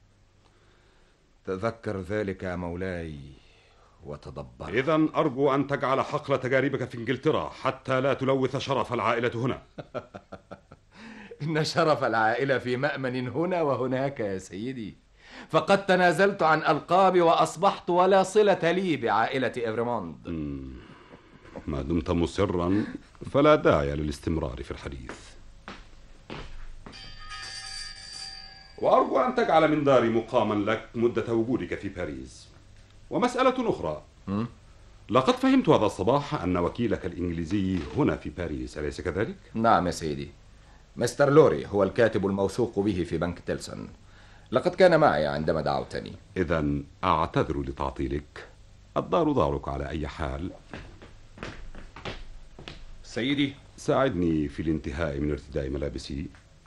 تذكر ذلك يا مولاي وتدبر. إذن أرجو أن تجعل حقل تجاربك في إنجلترا حتى لا تلوث شرف العائلة هنا. إن شرف العائلة في مأمن هنا وهناك يا سيدي، فقد تنازلت عن ألقابي وأصبحت ولا صلة لي بعائلة إفريموند. ما دمت مصرا فلا داعي للاستمرار في الحديث. وأرجو أن تجعل من داري مقاما لك مدة وجودك في باريس. ومسألة أخرى، لقد فهمت هذا الصباح أن وكيلك الإنجليزي هنا في باريس، أليس كذلك؟ نعم يا سيدي، مستر لوري هو الكاتب الموثوق به في بنك تيلسون. لقد كان معي عندما دعوتني. إذن أعتذر لتعطيلك، الدار دارك على أي حال. سيدي، ساعدني في الانتهاء من ارتداء ملابسي.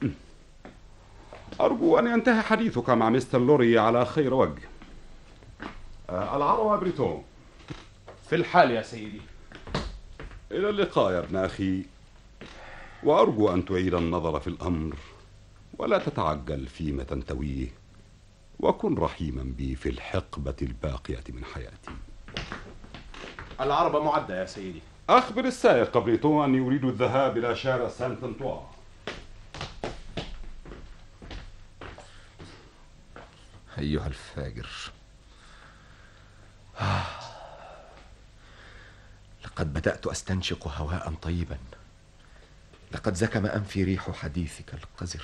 أرجو أن ينتهي حديثك مع مستر لوري على خير وجه. العروة بريتون. في الحال يا سيدي. إلى اللقاء يا ابن أخي، وأرجو أن تعيد النظر في الأمر ولا تتعجل فيما تنتويه، وكن رحيما بي في الحقبة الباقية من حياتي. العربة معدة يا سيدي. أخبر السائق بريتون أني أريد الذهاب إلى شارع سانت أنطوان. أيها الفاجر، لقد بدأت أستنشق هواء طيبا، لقد زكم أنفي ريح حديثك القذر.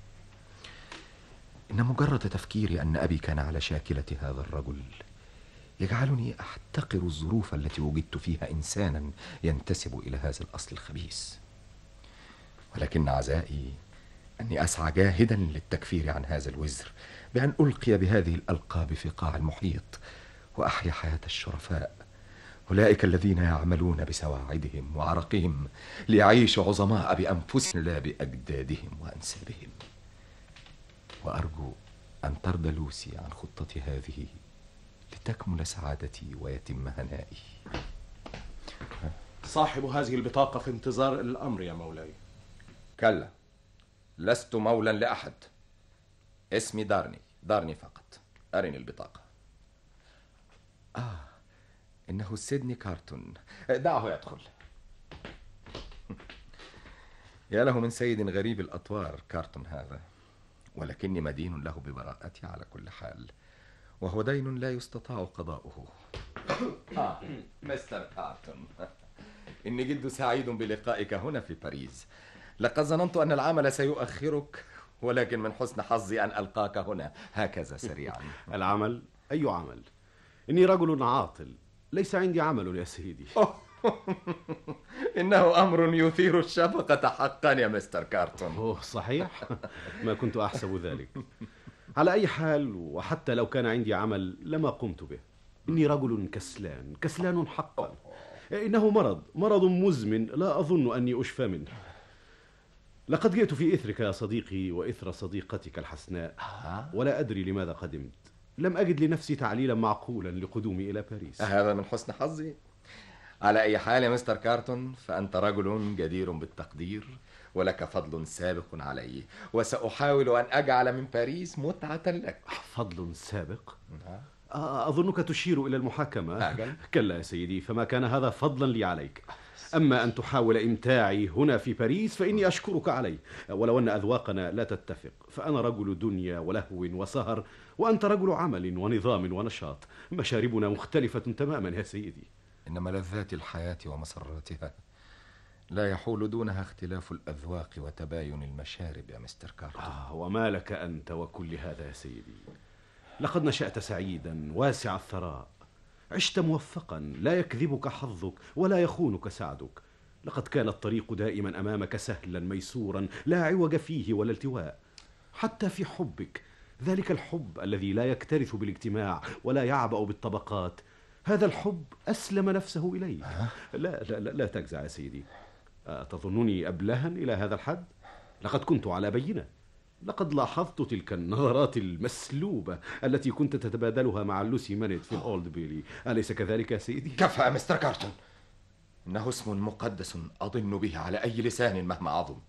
إن مجرد تفكيري أن أبي كان على شاكلة هذا الرجل يجعلني أحتقر الظروف التي وجدت فيها إنسانا ينتسب إلى هذا الأصل الخبيث. ولكن عزائي أني أسعى جاهدا للتكفير عن هذا الوزر بأن ألقي بهذه الألقاب في قاع المحيط وأحيا حياة الشرفاء، أولئك الذين يعملون بسواعدهم وعرقهم ليعيشوا عظماء بأنفسهم لا بأجدادهم وأنسابهم. وأرجو أن ترضى لوسي عن خطتي هذه لتكمل سعادتي ويتم هنائي. صاحب هذه البطاقة في انتظار الأمر يا مولاي. كلا، لست مولا لأحد. اسمي دارني فقط. أرني البطاقة. إنه سيدني كارتون. دعه يدخل. يا له من سيد غريب الأطوار كارتون هذا، ولكني مدين له ببراءتي على كل حال، وهو دين لا يستطاع قضاؤه. مستر كارتون، إني جد سعيد بلقائك هنا في باريس. لقد ظننت أن العمل سيؤخرك، ولكن من حسن حظي أن ألقاك هنا هكذا سريعا. العمل؟ أي عمل؟ إني رجل عاطل، ليس عندي عمل يا سيدي. إنه أمر يثير الشفقة حقا يا مستر كارتون. أوه صحيح. ما كنت أحسب ذلك. على أي حال، وحتى لو كان عندي عمل لما قمت به. إني رجل كسلان حقا. إنه مرض مزمن لا أظن أني أشفى منه. لقد جئت في إثرك يا صديقي وإثر صديقتك الحسناء، ولا أدري لماذا قدمت. لم أجد لنفسي تعليلا معقولا لقدومي إلى باريس. هذا من حسن حظي. على أي حال يا مستر كارتون، فأنت رجل جدير بالتقدير ولك فضل سابق علي، وسأحاول أن أجعل من باريس متعة لك. فضل سابق؟ أظنك تشير إلى المحاكمة. كلا يا سيدي، فما كان هذا فضلا لي عليك. أما أن تحاول إمتاعي هنا في باريس فإني أشكرك عليه، ولو أن أذواقنا لا تتفق. فأنا رجل دنيا ولهو وسهر، وأنت رجل عمل ونظام ونشاط. مشاربنا مختلفة تماما يا سيدي. إنما لذات الحياة ومسراتها لا يحول دونها اختلاف الأذواق وتباين المشارب يا مستر كارتون. وما لك أنت وكل هذا يا سيدي؟ لقد نشأت سعيدا واسع الثراء، عشت موفقا، لا يكذبك حظك ولا يخونك سعدك. لقد كان الطريق دائما أمامك سهلا ميسورا، لا عوج فيه ولا التواء. حتى في حبك، ذلك الحب الذي لا يكترث بالاجتماع ولا يعبأ بالطبقات، هذا الحب أسلم نفسه إليك. لا لا لا, لا تجزع يا سيدي. تظنني أبلها إلى هذا الحد؟ لقد كنت على بينة. لقد لاحظت تلك النظرات المسلوبة التي كنت تتبادلها مع لوسي مانيت في الأولد بيلي. أليس كذلك يا سيدي؟ كفى يا مستر كارتون. إنه اسم مقدس أضن به على أي لسان مهما عظم.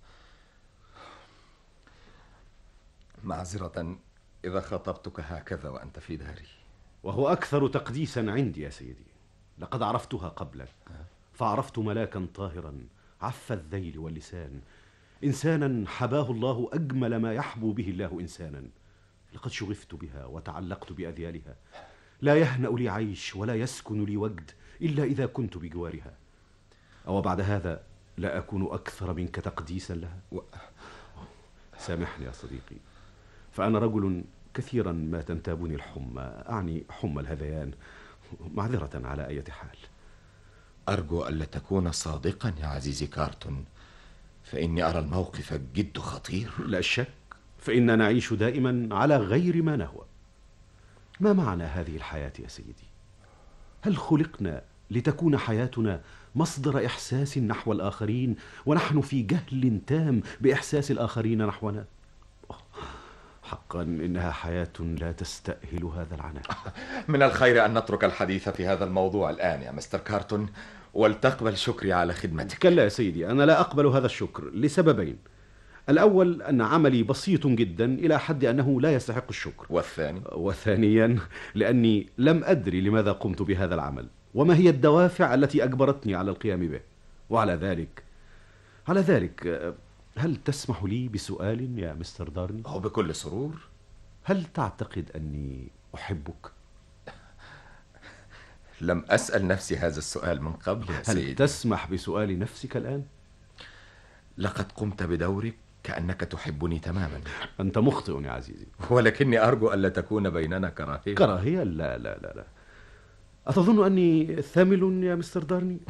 معذرة إذا خاطبتك هكذا وأنت في داري. وهو أكثر تقديسا عندي يا سيدي. لقد عرفتها قبلك، فعرفت ملاكا طاهرا عف الذيل واللسان، إنسانا حباه الله أجمل ما يحبو به الله إنسانا. لقد شغفت بها وتعلقت بأذيالها. لا يهنأ لي عيش ولا يسكن لي وجد إلا إذا كنت بجوارها. أو بعد هذا لا أكون أكثر منك تقديسا لها؟ سامحني يا صديقي، فأنا رجل كثيرا ما تنتابني الحمى، أعني حمى الهذيان. معذرة على أي حال. أرجو ألا تكون صادقا يا عزيزي كارتون، فإني أرى الموقف جد خطير. لا شك، فإننا نعيش دائما على غير ما نهوى. ما معنى هذه الحياة يا سيدي؟ هل خلقنا لتكون حياتنا مصدر إحساس نحو الآخرين ونحن في جهل تام بإحساس الآخرين نحونا؟ حقا إنها حياة لا تستأهل هذا العناء. من الخير أن نترك الحديث في هذا الموضوع الآن يا مستر كارتون، ولتقبل شكري على خدمتك. كلا يا سيدي، أنا لا أقبل هذا الشكر لسببين. الأول أن عملي بسيط جدا إلى حد أنه لا يستحق الشكر. وثانيا لأني لم أدري لماذا قمت بهذا العمل وما هي الدوافع التي أجبرتني على القيام به. وعلى ذلك هل تسمح لي بسؤال يا مستر دارني؟ بكل سرور. هل تعتقد أني أحبك؟ لم أسأل نفسي هذا السؤال من قبل يا سيدي. هل تسمح بسؤال نفسك الآن؟ لقد قمت بدورك كأنك تحبني تماما. أنت مخطئ يا عزيزي. ولكني أرجو ألا تكون بيننا كراهية. كراهية؟ لا لا لا لا. أتظن أني ثامل يا مستر دارني؟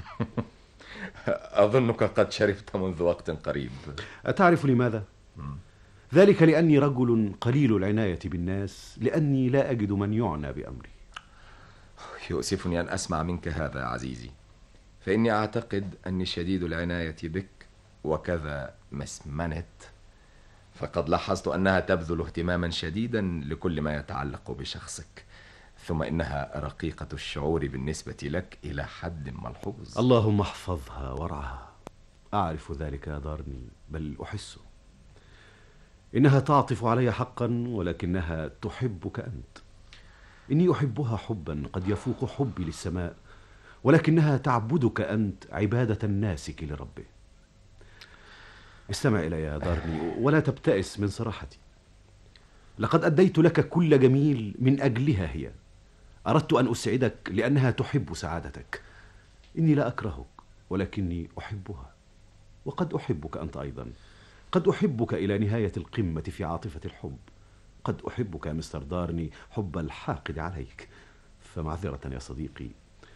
أظنك قد شربت منذ وقت قريب. أتعرف لماذا؟ ذلك لأني رجل قليل العناية بالناس، لأني لا أجد من يعنى بأمري. يؤسفني أن أسمع منك هذا يا عزيزي، فإني أعتقد أني شديد العناية بك، وكذا مس مانيت، فقد لاحظت أنها تبذل اهتماما شديدا لكل ما يتعلق بشخصك، ثم إنها رقيقة الشعور بالنسبة لك إلى حد ملحوظ. اللهم احفظها وارعاها. أعرف ذلك يا دارني، بل أحسه. إنها تعطف علي حقا، ولكنها تحبك أنت. إني أحبها حبا قد يفوق حبي للسماء، ولكنها تعبدك أنت عبادة الناسك لربه. استمع إلي يا دارني ولا تبتئس من صراحتي. لقد أديت لك كل جميل من أجلها هي. أردت أن أسعدك لأنها تحب سعادتك. إني لا أكرهك، ولكني أحبها، وقد أحبك أنت أيضا. قد أحبك إلى نهاية القمة في عاطفة الحب. قد أحبك يا مستر دارني حب الحاقد عليك. فمعذرة يا صديقي،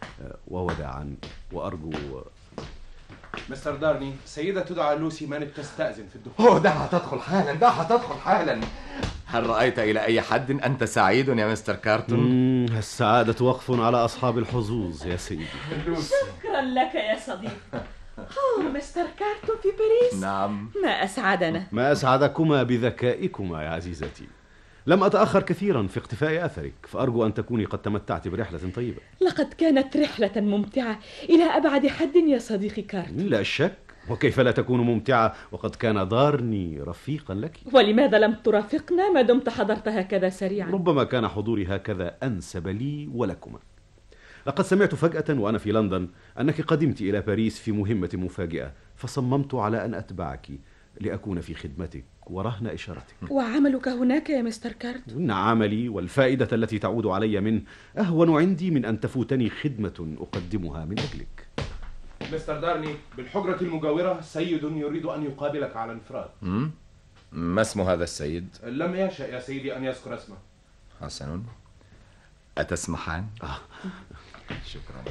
ووداعا، وأرجو. مستر دارني، سيدة تدعى لوسي مانت تستأذن في الدخول. دعها تدخل حالا، دعها تدخل حالا. هل رأيت إلى أي حد أنت سعيد يا مستر كارتون؟ السعادة وقف على أصحاب الحظوظ يا سيدي. شكرا لك يا صديقي. مستر كارتون في باريس. نعم. ما أسعدنا. ما أسعدكما بذكائكما يا عزيزتي. لم أتأخر كثيرا في اقتفاء أثرك، فأرجو أن تكوني قد تمتعت برحلة طيبة. لقد كانت رحلة ممتعة إلى أبعد حد يا صديقي كارتون. لا شك، وكيف لا تكون ممتعة وقد كان دارني رفيقا لك؟ ولماذا لم ترافقنا ما دمت حضرت هكذا سريعا؟ ربما كان حضوري هكذا أنسب لي ولكما. لقد سمعت فجأة وأنا في لندن أنك قدمت إلى باريس في مهمة مفاجئة، فصممت على أن أتبعك لأكون في خدمتك ورهن إشارتك. وعملك هناك يا مستر كارتون؟ إن عملي والفائدة التي تعود علي منه أهون عندي من أن تفوتني خدمة أقدمها من أجلك. مستر دارني، بالحجرة المجاورة سيد يريد أن يقابلك على انفراد. ما اسم هذا السيد؟ لم يشأ يا سيدي أن يذكر اسمه. حسن، أتسمحان؟ شكرا.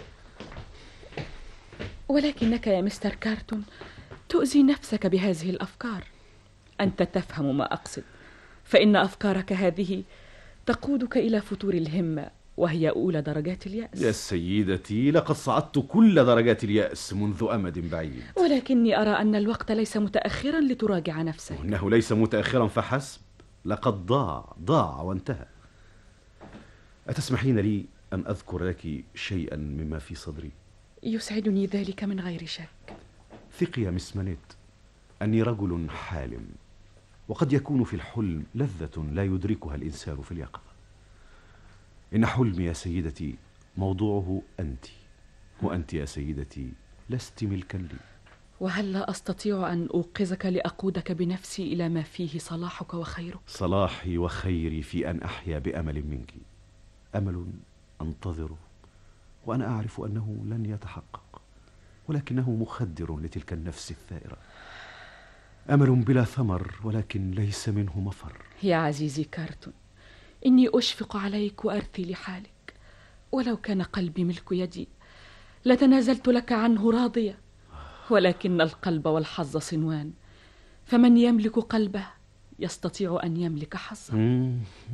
ولكنك يا مستر كارتون تؤذي نفسك بهذه الأفكار. أنت تفهم ما أقصد، فإن أفكارك هذه تقودك إلى فتور الهمة، وهي أولى درجات اليأس. يا سيدتي، لقد صعدت كل درجات اليأس منذ أمد بعيد. ولكني أرى أن الوقت ليس متأخرا لتراجع نفسك. إنه ليس متأخرا فحسب، لقد ضاع وانتهى. أتسمحين لي أن أذكر لك شيئا مما في صدري؟ يسعدني ذلك من غير شك. ثقي يا مس مانيت أني رجل حالم، وقد يكون في الحلم لذة لا يدركها الإنسان في اليقظة. إن حلمي يا سيدتي موضوعه أنت، وأنت يا سيدتي لست ملكا لي. وهل لا أستطيع أن أوقظك لأقودك بنفسي إلى ما فيه صلاحك وخيرك؟ صلاحي وخيري في أن أحيا بأمل منك، أمل أنتظره وأنا أعرف أنه لن يتحقق، ولكنه مخدر لتلك النفس الثائرة. أمل بلا ثمر ولكن ليس منه مفر. يا عزيزي كارتون، إني أشفق عليك وأرثي لحالك، ولو كان قلبي ملك يدي لتنازلت لك عنه راضية، ولكن القلب والحظ صنوان، فمن يملك قلبه يستطيع أن يملك حظه.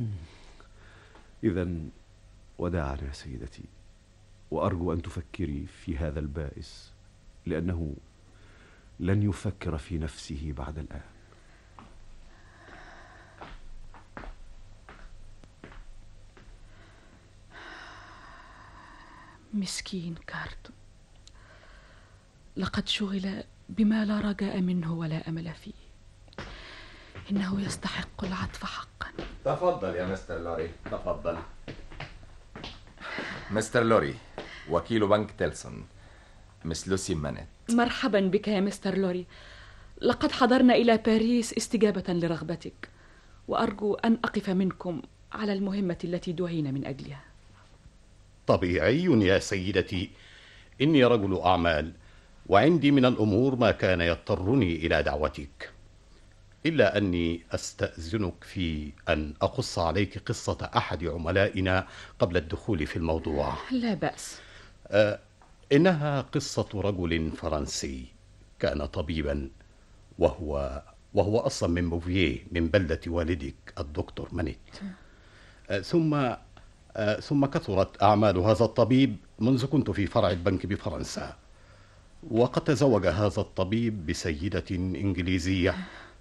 إذن وداعا يا سيدتي، وأرجو أن تفكري في هذا البائس، لأنه لن يفكر في نفسه بعد الآن. مسكين كارتون، لقد شغل بما لا رجاء منه ولا أمل فيه. إنه يستحق العطف حقا. تفضل يا مستر لوري، تفضل. مستر لوري، وكيل بنك تيلسون، مس لوسي مانيت. مرحبا بك يا مستر لوري. لقد حضرنا إلى باريس استجابة لرغبتك، وأرجو أن أقف منكم على المهمة التي دعينا من أجلها. طبيعي يا سيدتي، إني رجل أعمال وعندي من الأمور ما كان يضطرني إلى دعوتك، إلا أني أستأذنك في أن أقص عليك قصة أحد عملائنا قبل الدخول في الموضوع. لا بأس. إنها قصة رجل فرنسي كان طبيبا، وهو أصلا من بوفيه، من بلدة والدك الدكتور مانيت. ثم كثرت أعمال هذا الطبيب منذ كنت في فرع البنك بفرنسا، وقد تزوج هذا الطبيب بسيدة إنجليزية،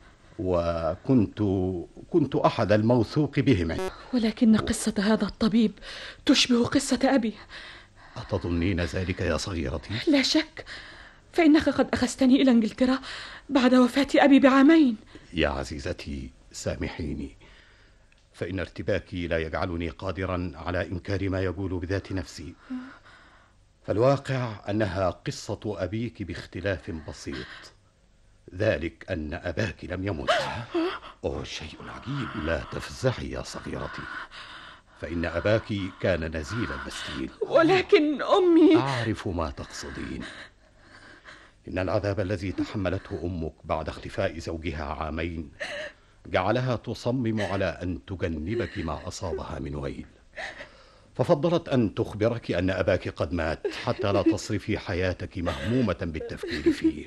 وكنت أحد الموثوق بهم. ولكن قصة هذا الطبيب تشبه قصة أبي. أتظنين ذلك يا صغيرتي؟ لا شك، فإنك قد أخذتني إلى إنجلترا بعد وفاة أبي بعامين. يا عزيزتي سامحيني، فإن ارتباكي لا يجعلني قادرا على إنكار ما يقول بذات نفسي. فالواقع أنها قصة أبيك باختلاف بسيط، ذلك أن أباك لم يمت. شيء عجيب. لا تفزعي يا صغيرتي، فإن أباك كان نزيل المستيل. ولكن أمي... أعرف ما تقصدين. إن العذاب الذي تحملته أمك بعد اختفاء زوجها عامين جعلها تصمم على أن تجنبك ما أصابها من ويل، ففضلت أن تخبرك أن أباك قد مات حتى لا تصرفي حياتك مهمومة بالتفكير فيه.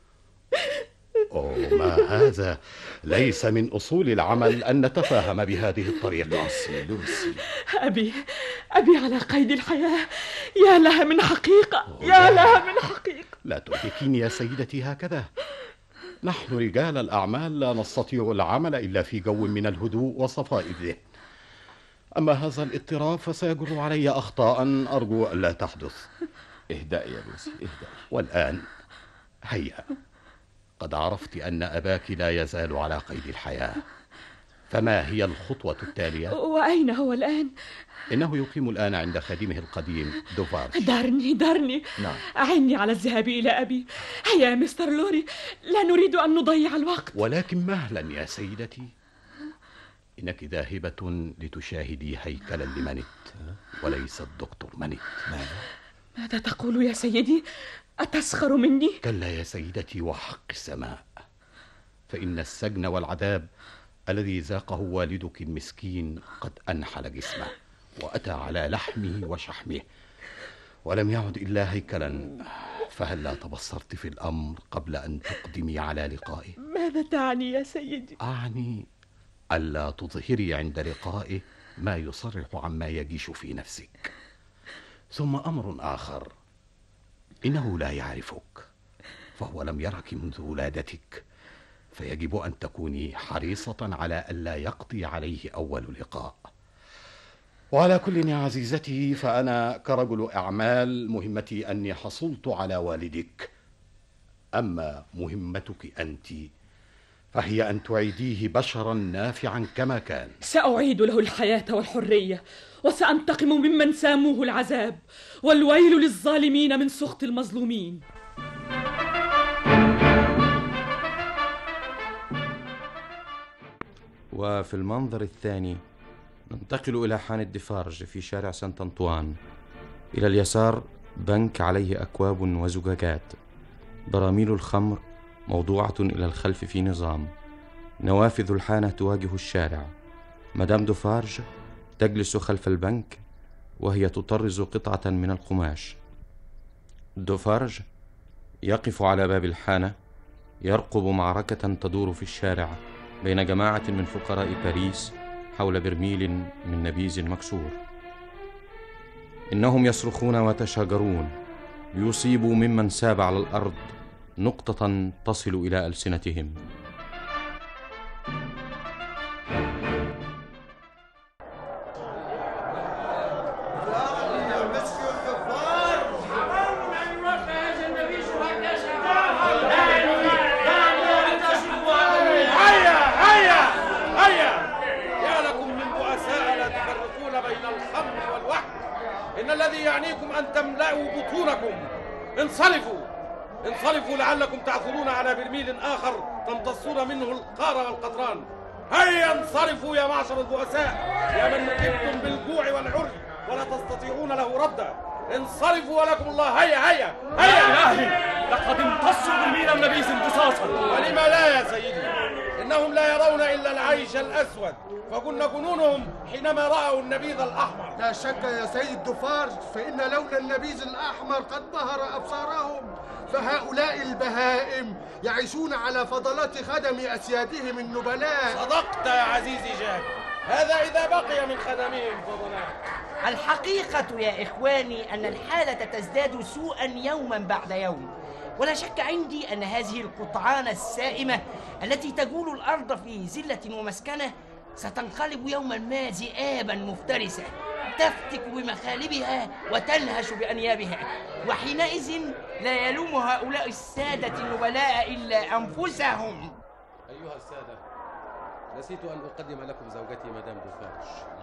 أوه، ما هذا ليس من أصول العمل أن نتفاهم بهذه الطريقة. لوسي أبي على قيد الحياة. يا لها من حقيقة، يا لها من حقيقة. لا ترهقيني يا سيدتي هكذا. نحن رجال الأعمال لا نستطيع العمل إلا في جو من الهدوء وصفاء الذهن. أما هذا الاضطراب فسيجر علي أخطاء أرجو ألا تحدث. اهدأي يا لوسي، اهدأي. والآن هيا، قد عرفت أن أباك لا يزال على قيد الحياة، فما هي الخطوة التالية؟ وأين هو الآن؟ إنه يقيم الآن عند خادمه القديم دوفارج. دارني. نعم. أعني على الذهاب إلى أبي. هيا مستر لوري، لا نريد أن نضيع الوقت. ولكن مهلا يا سيدتي، إنك ذاهبة لتشاهدي هيكلا لمانيت وليس الدكتور مانيت. ماذا تقول يا سيدي؟ أتسخر مني؟ كلا يا سيدتي، وحق السماء، فإن السجن والعذاب الذي ذاقه والدك المسكين قد أنحل جسمه وأتى على لحمه وشحمه ولم يعد إلا هيكلا. فهل لا تبصرت في الأمر قبل أن تقدمي على لقائه؟ ماذا تعني يا سيدي؟ أعني ألا تظهري عند لقائه ما يصرح عما يجيش في نفسك. ثم أمر آخر، إنه لا يعرفك، فهو لم يرك منذ ولادتك، فيجب أن تكوني حريصة على ألا يقضي عليه أول لقاء. وعلى كل يا عزيزتي، فأنا كرجل أعمال مهمتي أني حصلت على والدك، أما مهمتك أنت فهي أن تعيديه بشرا نافعا كما كان. سأعيد له الحياة والحرية، وسأنتقم ممن ساموه العذاب، والويل للظالمين من سخط المظلومين. وفي المنظر الثاني ننتقل إلى حانة ديفارج في شارع سانت أنطوان. إلى اليسار بنك عليه أكواب وزجاجات، براميل الخمر موضوعة إلى الخلف في نظام، نوافذ الحانة تواجه الشارع. مدام دوفارج تجلس خلف البنك وهي تطرز قطعة من القماش. دوفارج يقف على باب الحانة يرقب معركة تدور في الشارع بين جماعة من فقراء باريس حول برميل من نبيذ مكسور. إنهم يصرخون ويتشاجرون ليصيبوا ممن ساب على الأرض نقطة تصل إلى ألسنتهم. انصرفوا لعلكم تعثرون على برميل آخر تمتصون منه القار والقطران. هيا انصرفوا يا معشر البؤساء، يا من نكبتم بالجوع والعري ولا تستطيعون له ردا. انصرفوا ولكم الله. هيا هيا هيا. إلهي، لقد امتصوا برميل النبيذ امتصاصا. ولم لا يا سيدي؟ إنهم لا يرون إلا العيش الأسود، فكن جنونهم حينما رأوا النبيذ الأحمر. لا شك يا سيد دوفارج، فإن لون النبيذ الأحمر قد بهر أبصارهم، فهؤلاء البهائم يعيشون على فضلات خدم أسيادهم النبلاء. صدقت يا عزيزي جاك، هذا إذا بقي من خدمهم فضلاء. الحقيقة يا إخواني أن الحالة تزداد سوءا يوما بعد يوم، ولا شك عندي أن هذه القطعان السائمة التي تجول الأرض في زلة ومسكنة ستنقلب يوما ما ذئابا مفترسة تفتك بمخالبها وتنهش بأنيابها، وحينئذ لا يلوم هؤلاء السادة النبلاء إلا أنفسهم. أيها السادة، نسيت أن أقدم لكم زوجتي مدام دوفارج.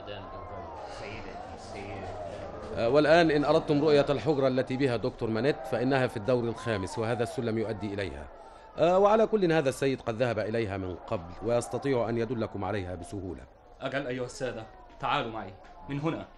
سيدتي والآن إن أردتم رؤية الحجرة التي بها دكتور مانيت فإنها في الدور الخامس، وهذا السلم يؤدي إليها. وعلى كل هذا السيد قد ذهب إليها من قبل ويستطيع أن يدلكم عليها بسهولة. أجل أيها السادة، تعالوا معي من هنا.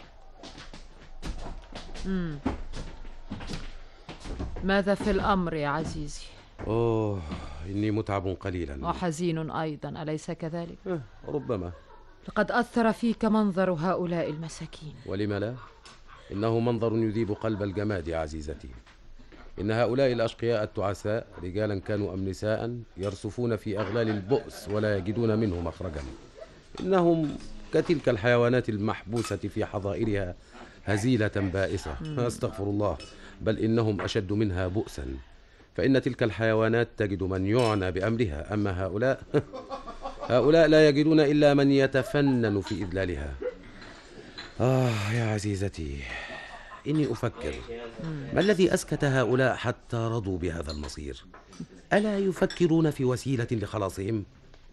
ماذا في الأمر يا عزيزي؟ إني متعب قليلا وحزين أيضا، أليس كذلك؟ ربما. لقد أثر فيك منظر هؤلاء المساكين. ولم لا؟ إنه منظر يذيب قلب الجماد يا عزيزتي. إن هؤلاء الأشقياء التعساء رجالا كانوا أم نساء يرصفون في أغلال البؤس ولا يجدون منه مخرجا. إنهم كتلك الحيوانات المحبوسة في حظائرها هزيلة بائسة. أستغفر الله، بل إنهم أشد منها بؤسا، فإن تلك الحيوانات تجد من يعنى بأمرها، أما هؤلاء هؤلاء لا يجدون إلا من يتفنن في إذلالها. يا عزيزتي، إني أفكر ما الذي أسكت هؤلاء حتى رضوا بهذا المصير؟ ألا يفكرون في وسيلة لخلاصهم؟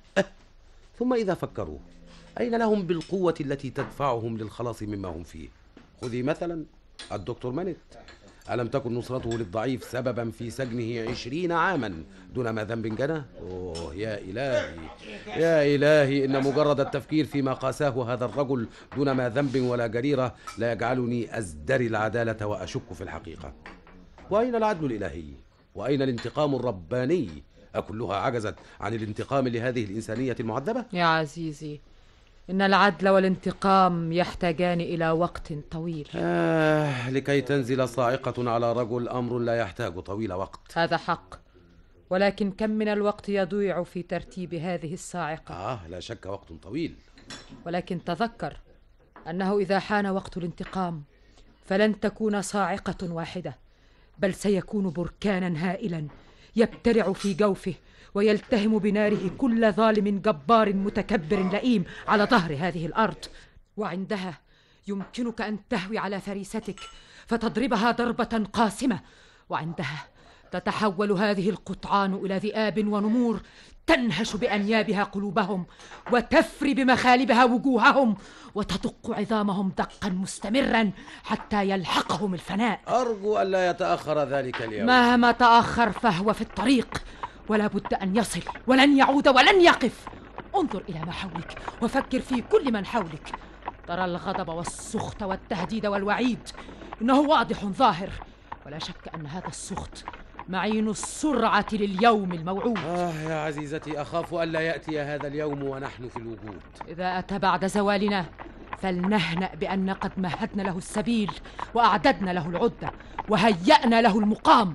ثم إذا فكروا أين لهم بالقوة التي تدفعهم للخلاص مما هم فيه؟ خذي مثلا الدكتور مانيت، ألم تكن نصرته للضعيف سببا في سجنه 20 عاما دون ما ذنب جنى؟ أوه يا إلهي يا إلهي، إن مجرد التفكير فيما قاساه هذا الرجل دون ما ذنب ولا جريرة لا يجعلني أزدري العدالة وأشك في الحقيقة. وأين العدل الإلهي؟ وأين الانتقام الرباني؟ أكلها عجزت عن الانتقام لهذه الإنسانية المعذبة؟ يا عزيزي، إن العدل والانتقام يحتاجان إلى وقت طويل. لكي تنزل صاعقة على رجل أمر لا يحتاج طويل وقت. هذا حق، ولكن كم من الوقت يضيع في ترتيب هذه الصاعقة؟ لا شك وقت طويل، ولكن تذكر أنه إذا حان وقت الانتقام فلن تكون صاعقة واحدة، بل سيكون بركانا هائلا يبتلع في جوفه ويلتهم بناره كل ظالم جبار متكبر لئيم على ظهر هذه الأرض. وعندها يمكنك أن تهوي على فريستك فتضربها ضربة قاسمة، وعندها تتحول هذه القطعان إلى ذئاب ونمور تنهش بأنيابها قلوبهم وتفري بمخالبها وجوههم وتدق عظامهم دقا مستمرا حتى يلحقهم الفناء. أرجو ألا يتأخر ذلك اليوم. مهما تأخر فهو في الطريق، ولا بد أن يصل ولن يعود ولن يقف. انظر إلى ما حولك وفكر في كل من حولك. ترى الغضب والسخط والتهديد والوعيد، إنه واضح ظاهر، ولا شك أن هذا السخط معين السرعة لليوم الموعود. يا عزيزتي، أخاف ألا يأتي هذا اليوم ونحن في الوجود. إذا أتى بعد زوالنا فلنهنأ بأن قد مهدنا له السبيل وأعددنا له العدة وهيأنا له المقام.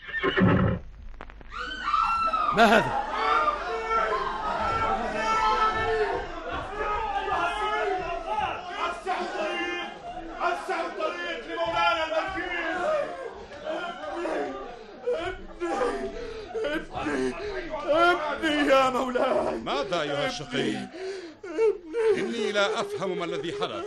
ما هذا؟ أسعوا الطريق لمولانا المركز. ابني يا مولاي. ماذا أيها الشقي؟ إني لا أفهم ما الذي حدث.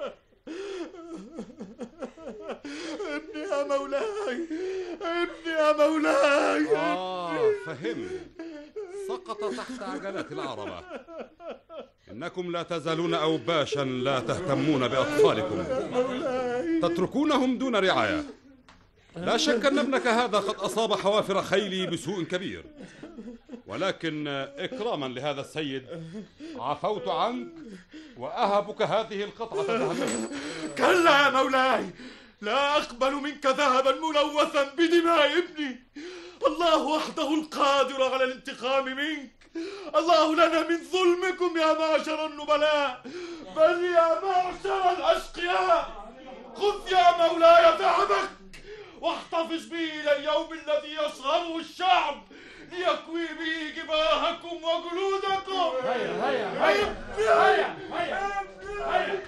ابني يا مولاي، ابني يا مولاي. فهمت، سقط تحت عجلات العربة. إنكم لا تزالون أوباشا لا تهتمون بأطفالكم، تتركونهم دون رعاية. لا شك أن ابنك هذا قد أصاب حوافر خيلي بسوء كبير، ولكن إكراما لهذا السيد عفوت عنك وأهبك هذه القطعة ذهبية. كلا يا مولاي، لا أقبل منك ذهبا ملوثا بدماء ابني. الله وحده القادر على الانتقام منك. الله لنا من ظلمكم يا معشر النبلاء، بل يا معشر الأشقياء. خذ يا مولاي ذهبك واحتفظ به إلى اليوم الذي يصهره الشعب ليكوي به جباهكم وجلودكم. هيا هيا هيا هيا هيا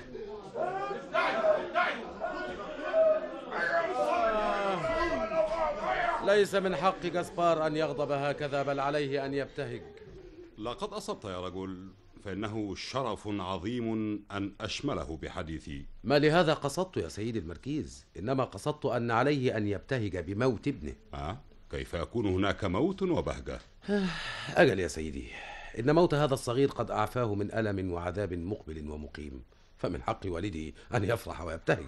ليس من حق جاسبار أن يغضب هكذا، بل عليه أن يبتهج. لقد أصبت يا رجل، فإنه شرف عظيم أن أشمله بحديثي. ما لهذا قصدت يا سيد المركيز، إنما قصدت أن عليه أن يبتهج بموت ابنه. كيف يكون هناك موت وبهجة؟ أجل يا سيدي، إن موت هذا الصغير قد أعفاه من ألم وعذاب مقبل ومقيم، فمن حق والدي أن يفرح ويبتهج.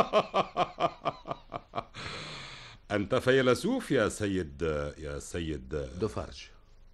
أنت فيلسوف يا سيد دفارج.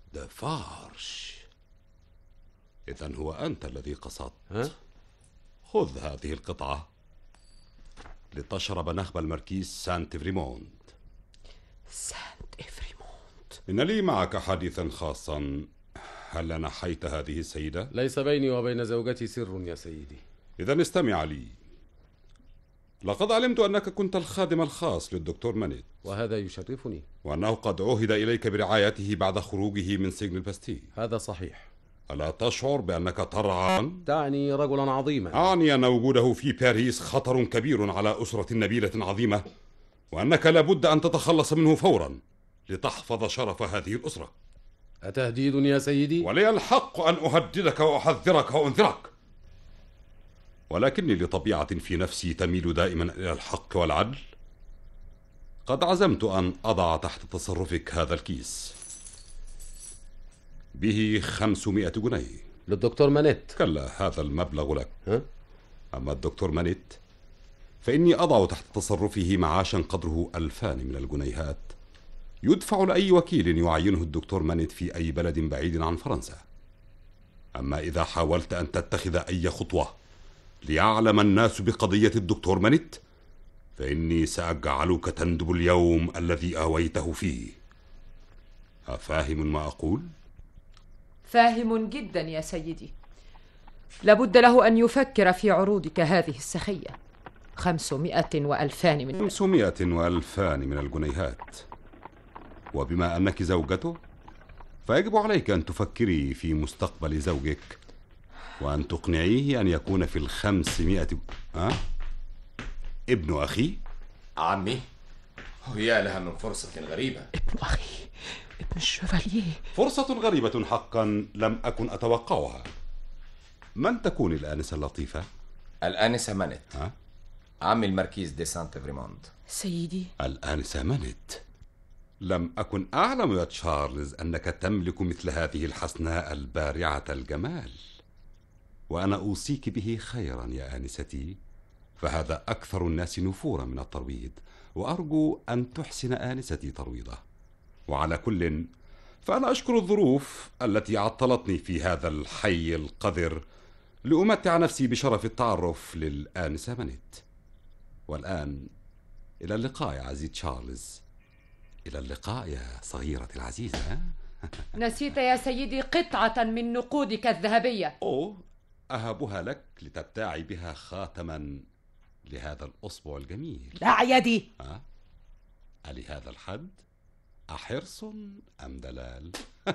إذن هو أنت الذي قصدت. خذ هذه القطعة لتشرب نخب المركيز سانت إفريموند. إن لي معك حديثا خاصا، هل نحيت هذه السيدة؟ ليس بيني وبين زوجتي سر يا سيدي. إذا استمع لي. لقد علمت أنك كنت الخادم الخاص للدكتور مانيت، وهذا يشرفني، وأنه قد عهد إليك برعايته بعد خروجه من سجن الباستيل. هذا صحيح. ألا تشعر بأنك ترعى؟ تعني رجلا عظيما. أعني أن وجوده في باريس خطر كبير على أسرة نبيلة عظيمة، وأنك لابد أن تتخلص منه فورا لتحفظ شرف هذه الأسرة. أتهديد يا سيدي؟ ولي الحق أن أهددك وأحذرك وأنذرك، ولكني لطبيعة في نفسي تميل دائما إلى الحق والعدل. قد عزمت أن أضع تحت تصرفك هذا الكيس، به 500 جنيه للدكتور مانيت. كلا، هذا المبلغ لك. أما الدكتور مانيت فإني أضع تحت تصرفه معاشا قدره 2000 من الجنيهات يدفع لأي وكيل يعينه الدكتور مانيت في أي بلد بعيد عن فرنسا. أما إذا حاولت أن تتخذ أي خطوة ليعلم الناس بقضية الدكتور مانيت فإني سأجعلك تندب اليوم الذي آويته فيه. أفاهم ما أقول؟ فاهم جدا يا سيدي. لابد له أن يفكر في عروضك هذه السخية. 500 و2000 من 500 و2000 من الجنيهات، وبما أنك زوجته فيجب عليك أن تفكري في مستقبل زوجك وأن تقنعيه أن يكون في 500. ابن أخي؟ عمي؟ يا لها من فرصة غريبة. ابن أخي، ابن الشيفاليه. فرصة غريبة حقا لم أكن أتوقعها. من تكون الآنسة اللطيفة؟ الآنسة مانيت، عمي الماركيز دي سانت فريموند. سيدي، الآنسة مانيت. لم أكن أعلم يا تشارلز أنك تملك مثل هذه الحسناء البارعة الجمال، وأنا أوصيك به خيرا يا آنستي، فهذا أكثر الناس نفورا من الترويض، وأرجو أن تحسن آنستي ترويضه. وعلى كل فأنا أشكر الظروف التي عطلتني في هذا الحي القذر لأمتع نفسي بشرف التعرف للآنسة مانيت. والآن إلى اللقاء يا عزيز تشارلز. إلى اللقاء يا صغيرتي العزيزة. نسيت يا سيدي قطعة من نقودك الذهبية. أهبها لك لتبتاعي بها خاتما لهذا الأصبع الجميل. لا يدي. ألي هذا الحد أحرص أم دلال؟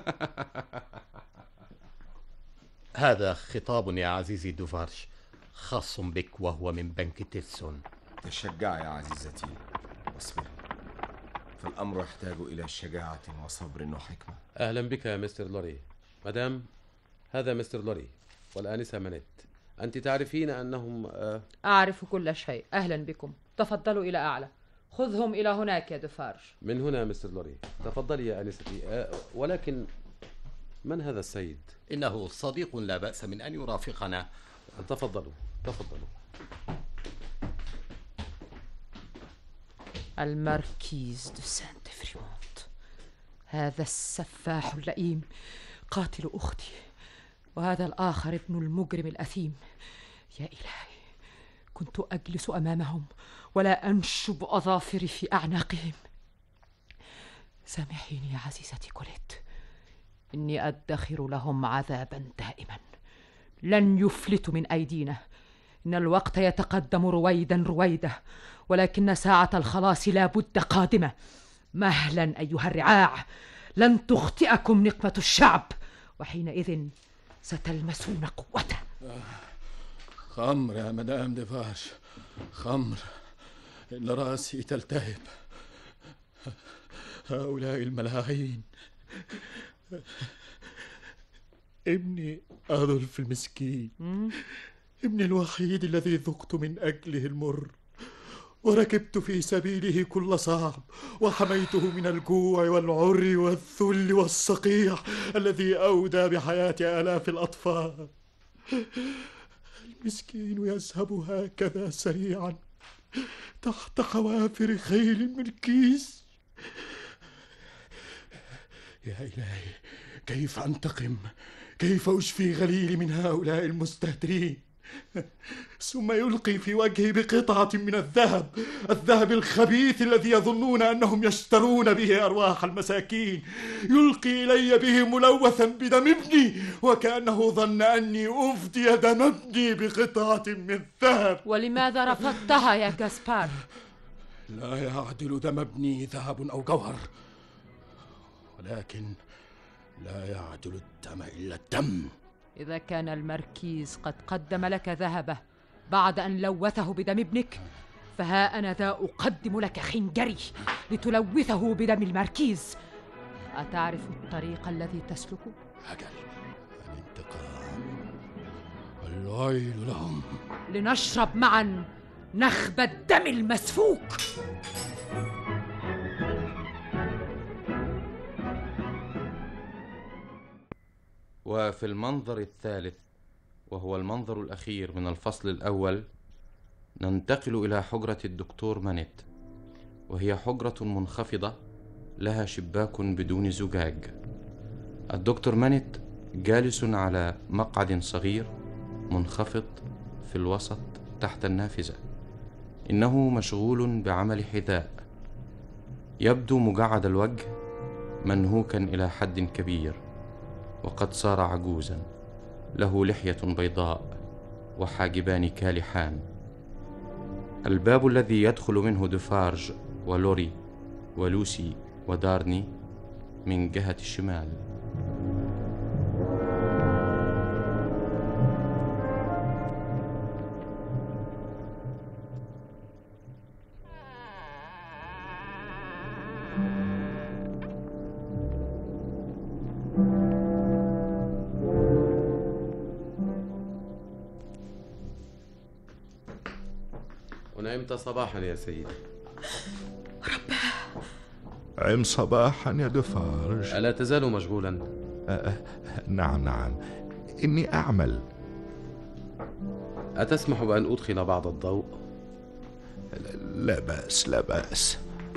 هذا خطاب يا عزيزي دوفارش خاص بك، وهو من بنك تيلسون. تشجعي يا عزيزتي واصبري، فالأمر يحتاج إلى شجاعة وصبر وحكمة. أهلا بك يا مستر لوري. مدام، هذا مستر لوري والآنسة مانيت. أنت تعرفين أنهم أعرف كل شيء. أهلا بكم، تفضلوا إلى أعلى. خذهم إلى هناك يا دوفارج. من هنا مستر لوري. تفضلي يا آنستي. ولكن من هذا السيد؟ إنه صديق لا بأس من أن يرافقنا. تفضلوا تفضلوا. الماركيز دو سانت فريموند، هذا السفاح اللئيم قاتل أختي، وهذا الآخر ابن المجرم الأثيم. يا إلهي، كنت أجلس أمامهم ولا أنشب أظافري في أعناقهم. سامحيني يا عزيزتي كوليت، إني أدخر لهم عذابا دائما لن يفلتوا من أيدينا. إن الوقت يتقدم رويدا رويدا، ولكن ساعة الخلاص لا بد قادمة. مهلا أيها الرعاع، لن تخطئكم نقمة الشعب، وحينئذ ستلمسون قوته. خمر يا مدام ديفاش، خمر، إن رأسي تلتهب. هؤلاء الملاعين. ابني أدولف المسكين، ابني الوحيد الذي ذقت من أجله المر، وركبت في سبيله كل صعب، وحميته من الجوع والعري والذل والصقيع الذي أودى بحياة آلاف الأطفال. المسكين يذهب هكذا سريعا تحت حوافر خيل من الكيس. يا إلهي، كيف أنتقم؟ كيف أشفي غليلي من هؤلاء المستهترين؟ ثم يلقي في وجهي بقطعة من الذهب الخبيث الذي يظنون أنهم يشترون به أرواح المساكين. يلقي إلي به ملوثا بدم ابني، وكأنه ظن أني أفدي دم ابني بقطعة من ذهب. ولماذا رفضتها يا جاسبار؟ لا يعدل دم ابني ذهب أو جوهر، ولكن لا يعدل الدم إلا الدم. إذا كان المركيز قد قدم لك ذهبه بعد أن لوثه بدم ابنك، فها أنا ذا أقدم لك خنجري لتلوثه بدم المركيز. أتعرف الطريق الذي تسلكه؟ أجل، الانتقام والويل لهم. لنشرب معا نخب الدم المسفوك. وفي المنظر الثالث، وهو المنظر الأخير من الفصل الأول، ننتقل إلى حجرة الدكتور مانيت، وهي حجرة منخفضة لها شباك بدون زجاج. الدكتور مانيت جالس على مقعد صغير منخفض في الوسط تحت النافذة. إنه مشغول بعمل حذاء. يبدو مجعد الوجه، منهوكا إلى حد كبير، وقد صار عجوزا. له لحية بيضاء وحاجبان كالحان. الباب الذي يدخل منه دفارج ولوري ولوسي ودارني من جهة الشمال. ونمت صباحا يا سيدي. عم صباحا يا دفارج. ألا تزال مشغولا؟ نعم، إني أعمل. أتسمح بأن أدخل بعض الضوء؟ لا بأس.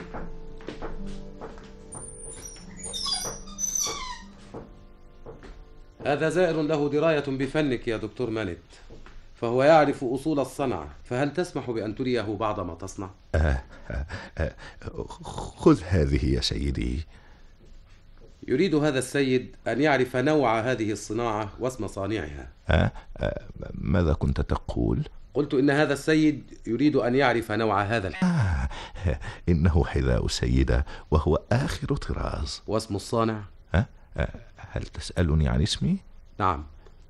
هذا زائر له دراية بفنك يا دكتور مانيت، فهو يعرف أصول الصنعة، فهل تسمح بأن تريه بعض ما تصنع؟ خذ هذه يا سيدي. يريد هذا السيد أن يعرف نوع هذه الصناعة واسم صانعها. ماذا كنت تقول؟ قلت إن هذا السيد يريد أن يعرف نوع هذا الحذاء. إنه حذاء سيدة، وهو آخر طراز. واسم الصانع؟ هل تسألني عن اسمي؟ نعم.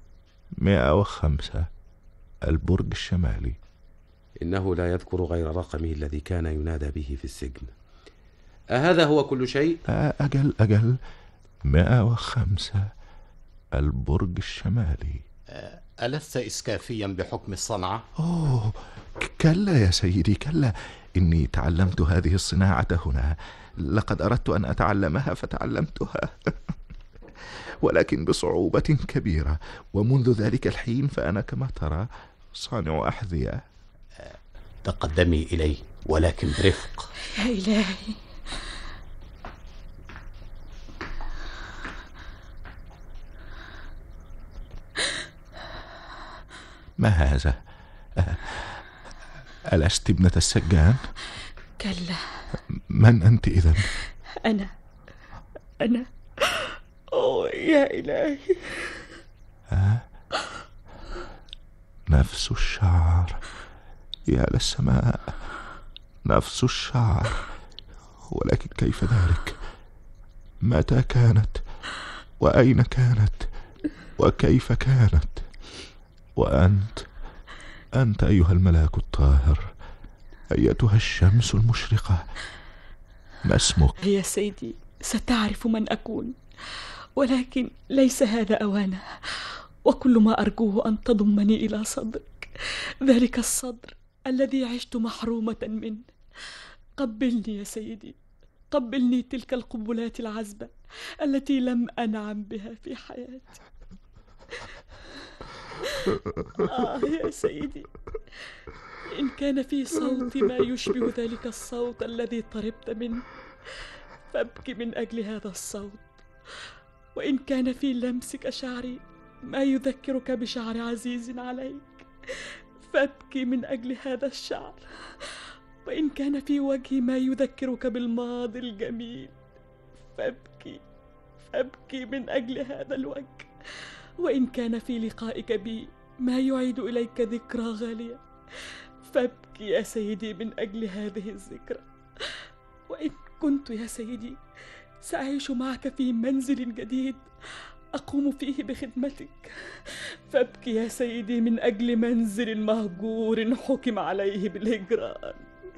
105 البرج الشمالي. إنه لا يذكر غير رقمه الذي كان ينادى به في السجن. أهذا هو كل شيء؟ أجل 105 البرج الشمالي. ألست إسكافيا بحكم الصنعة؟ أوه كلا يا سيدي، كلا. إني تعلمت هذه الصناعة هنا. لقد أردت أن أتعلمها فتعلمتها ولكن بصعوبة كبيرة، ومنذ ذلك الحين فأنا كما ترى صانع أحذية. تقدمي إلي ولكن برفق. يا إلهي، ما هذا؟ ألست ابنة السجان؟ كلا. من أنت إذن؟ أنا أوه يا إلهي. نفس الشعر، يا للسماء، نفس الشعر. ولكن كيف ذلك؟ متى كانت؟ وأين كانت؟ وكيف كانت؟ وأنت أيها الملاك الطاهر، أيتها الشمس المشرقة، ما اسمك؟ يا سيدي، ستعرف من أكون، ولكن ليس هذا أوانه. وكل ما أرجوه أن تضمني إلى صدرك، ذلك الصدر الذي عشت محرومة منه. قبلني يا سيدي، قبلني تلك القبلات العذبة التي لم أنعم بها في حياتي. يا سيدي، إن كان في صوتي ما يشبه ذلك الصوت الذي طربت منه، فابكي من أجل هذا الصوت. وإن كان في لمسك شعري ما يذكرك بشعر عزيز عليك، فابكي من أجل هذا الشعر، وإن كان في وجهي ما يذكرك بالماضي الجميل فابكي من أجل هذا الوجه، وإن كان في لقائك بي ما يعيد إليك ذكرى غالية فابكي يا سيدي من أجل هذه الذكرى. وإن كنت يا سيدي سأعيش معك في منزل جديد أقوم فيه بخدمتك فابكي يا سيدي من أجل منزل مهجور حكم عليه بالهجران.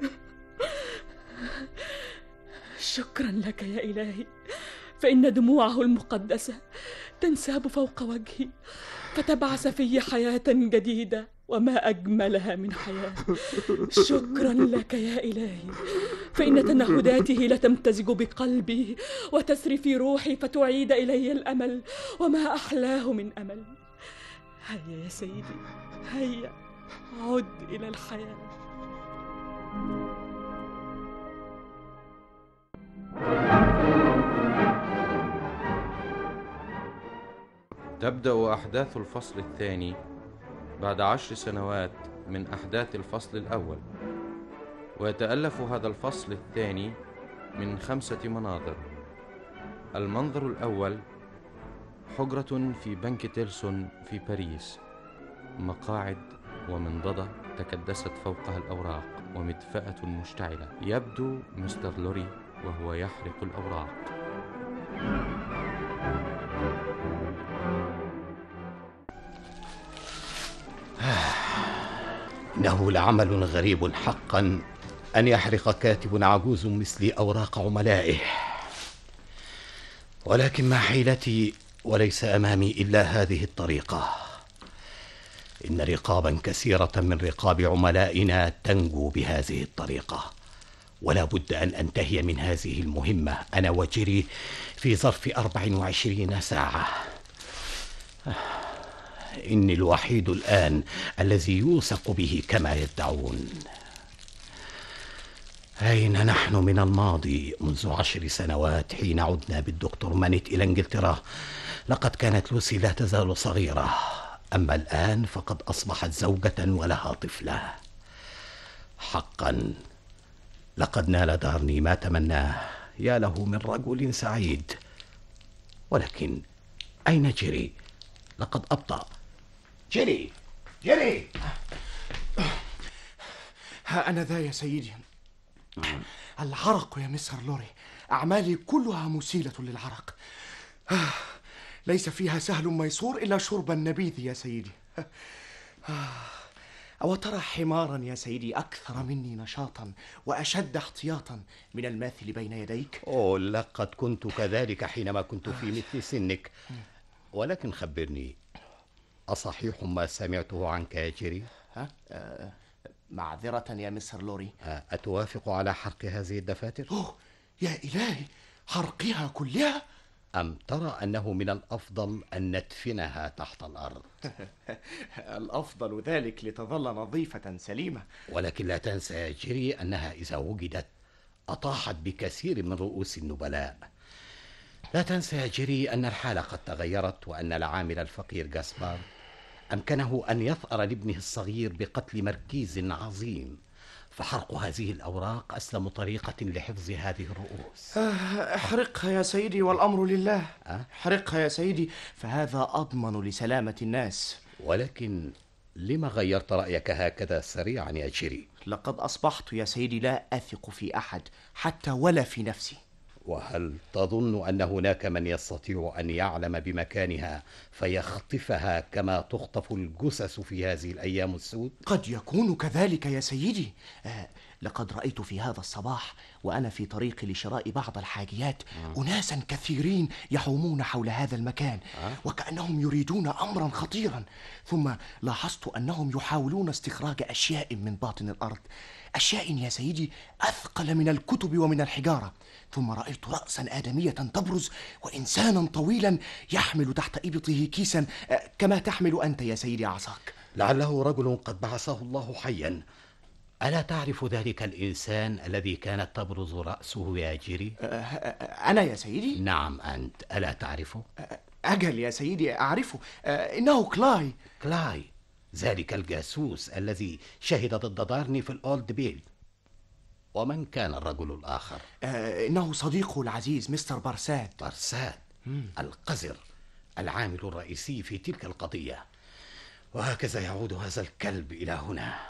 شكرا لك يا إلهي، فإن دموعه المقدسة تنساب فوق وجهي فتبعث في حياة جديدة، وما أجملها من حياة. شكرا لك يا إلهي، فإن تنهداته لتمتزج بقلبي وتسري في روحي فتعيد إلي الأمل، وما أحلاه من أمل. هيا يا سيدي، هيا عد إلى الحياة. تبدأ أحداث الفصل الثاني بعد 10 سنوات من أحداث الفصل الأول، ويتألف هذا الفصل الثاني من 5 مناظر. المنظر الأول حجرة في بنك تيلسون في باريس، مقاعد ومنضدة تكدست فوقها الأوراق ومدفأة مشتعلة. يبدو مستر لوري وهو يحرق الأوراق. إنه لعمل غريب حقا أن يحرق كاتب عجوز مثلي أوراق عملائه، ولكن ما حيلتي وليس أمامي إلا هذه الطريقة. إن رقابا كثيرة من رقاب عملائنا تنجو بهذه الطريقة، ولا بد أن أنتهي من هذه المهمة أنا وجيري في ظرف 24 ساعة. إني الوحيد الآن الذي يوثق به كما يدعون. أين نحن من الماضي منذ 10 سنوات حين عدنا بالدكتور مانيت إلى إنجلترا؟ لقد كانت لوسي لا تزال صغيرة، أما الآن فقد أصبحت زوجة ولها طفلة. حقا لقد نال دارني ما تمناه، يا له من رجل سعيد. ولكن أين جيري؟ لقد أبطأ. جيري جيري، ها أنا ذا يا سيدي. العرق يا مستر لوري، أعمالي كلها مسيلة للعرق. ليس فيها سهل ميسور إلا شرب النبيذ يا سيدي. أو ترى حمارا يا سيدي أكثر مني نشاطا وأشد احتياطا من الماثل بين يديك؟ أوه، لقد كنت كذلك حينما كنت في مثل سنك. ولكن خبرني، أصحيح ما سمعته عنك يا جيري؟ معذرة يا مستر لوري. أتوافق على حرق هذه الدفاتر؟ أوه يا إلهي، حرقها كلها؟ أم ترى أنه من الأفضل أن ندفنها تحت الأرض؟ الأفضل ذلك لتظل نظيفة سليمة. ولكن لا تنسى يا جيري أنها إذا وجدت أطاحت بكثير من رؤوس النبلاء. لا تنسى يا جيري أن الحالة قد تغيرت، وأن العامل الفقير جاسبار أمكنه أن يثأر لابنه الصغير بقتل مركيز عظيم، فحرق هذه الأوراق أسلم طريقة لحفظ هذه الرؤوس. احرقها يا سيدي والأمر لله. احرقها يا سيدي، فهذا أضمن لسلامة الناس. ولكن لما غيرت رأيك هكذا سريعا يا جيري؟ لقد أصبحت يا سيدي لا أثق في أحد حتى ولا في نفسي. وهل تظن أن هناك من يستطيع أن يعلم بمكانها فيخطفها كما تخطف الجثث في هذه الأيام السود؟ قد يكون كذلك يا سيدي. لقد رأيت في هذا الصباح وأنا في طريقي لشراء بعض الحاجيات أناسا كثيرين يحومون حول هذا المكان وكأنهم يريدون أمرا خطيرا. ثم لاحظت أنهم يحاولون استخراج أشياء من باطن الأرض، أشياء يا سيدي أثقل من الكتب ومن الحجارة. ثم رأيت رأسا آدمية تبرز وإنسانا طويلا يحمل تحت إبطه كيسا كما تحمل أنت يا سيدي عصاك. لعله رجل قد بعثه الله حيا. ألا تعرف ذلك الإنسان الذي كانت تبرز رأسه يا جيري؟ أنا يا سيدي؟ نعم أنت. ألا تعرفه؟ أجل يا سيدي أعرفه. إنه كلاي. كلاي؟ ذلك الجاسوس الذي شهد ضد دارني في الأولد بيل. ومن كان الرجل الآخر؟ إنه صديقه العزيز مستر بارساد. بارساد القذر، العامل الرئيسي في تلك القضية. وهكذا يعود هذا الكلب إلى هنا.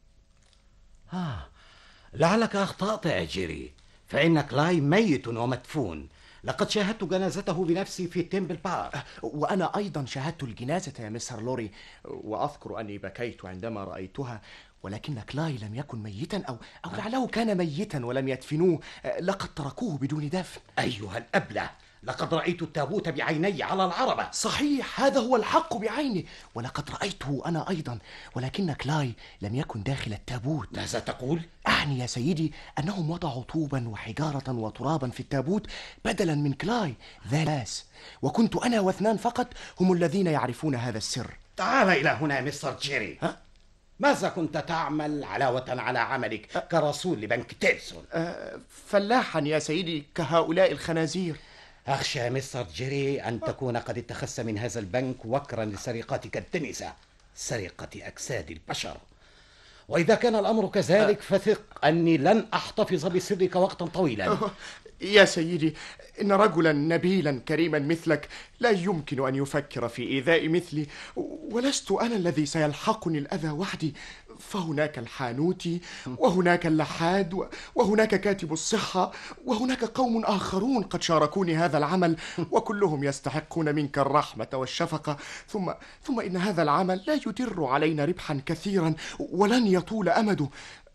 لعلك أخطأت يا جيري، فإن كلاي ميت ومدفون. لقد شاهدت جنازته بنفسي في تيمبل بارك. وأنا أيضا شاهدت الجنازة يا مستر لوري، وأذكر أني بكيت عندما رأيتها. ولكن كلاي لم يكن ميتا أو لعله كان ميتا ولم يدفنوه. لقد تركوه بدون دفن. أيها الأبلة، لقد رأيت التابوت بعيني على العربة. صحيح، هذا هو الحق بعينه، ولقد رأيته أنا أيضا. ولكن كلاي لم يكن داخل التابوت. ماذا تقول؟ أعني يا سيدي أنهم وضعوا طوبا وحجارة وترابا في التابوت بدلا من كلاي ذا ناس، وكنت أنا واثنان فقط هم الذين يعرفون هذا السر. تعال إلى هنا يا مستر جيري. ماذا كنت تعمل علاوة على عملك كرسول لبنك تيلسون؟ فلاحا يا سيدي كهؤلاء الخنازير. أخشى مستر جيري أن تكون قد اتخذت من هذا البنك وكرا لسرقتك الدنسة، سرقة أجساد البشر. وإذا كان الأمر كذلك فثق أني لن أحتفظ بسرك وقتا طويلا. يا سيدي، إن رجلا نبيلا كريما مثلك لا يمكن أن يفكر في إيذاء مثلي، ولست أنا الذي سيلحقني الأذى وحدي. فهناك الحانوتي، وهناك اللحاد، وهناك كاتب الصحة، وهناك قوم آخرون قد شاركوني هذا العمل، وكلهم يستحقون منك الرحمة والشفقة. ثم إن هذا العمل لا يدر علينا ربحا كثيرا، ولن يطول أمده.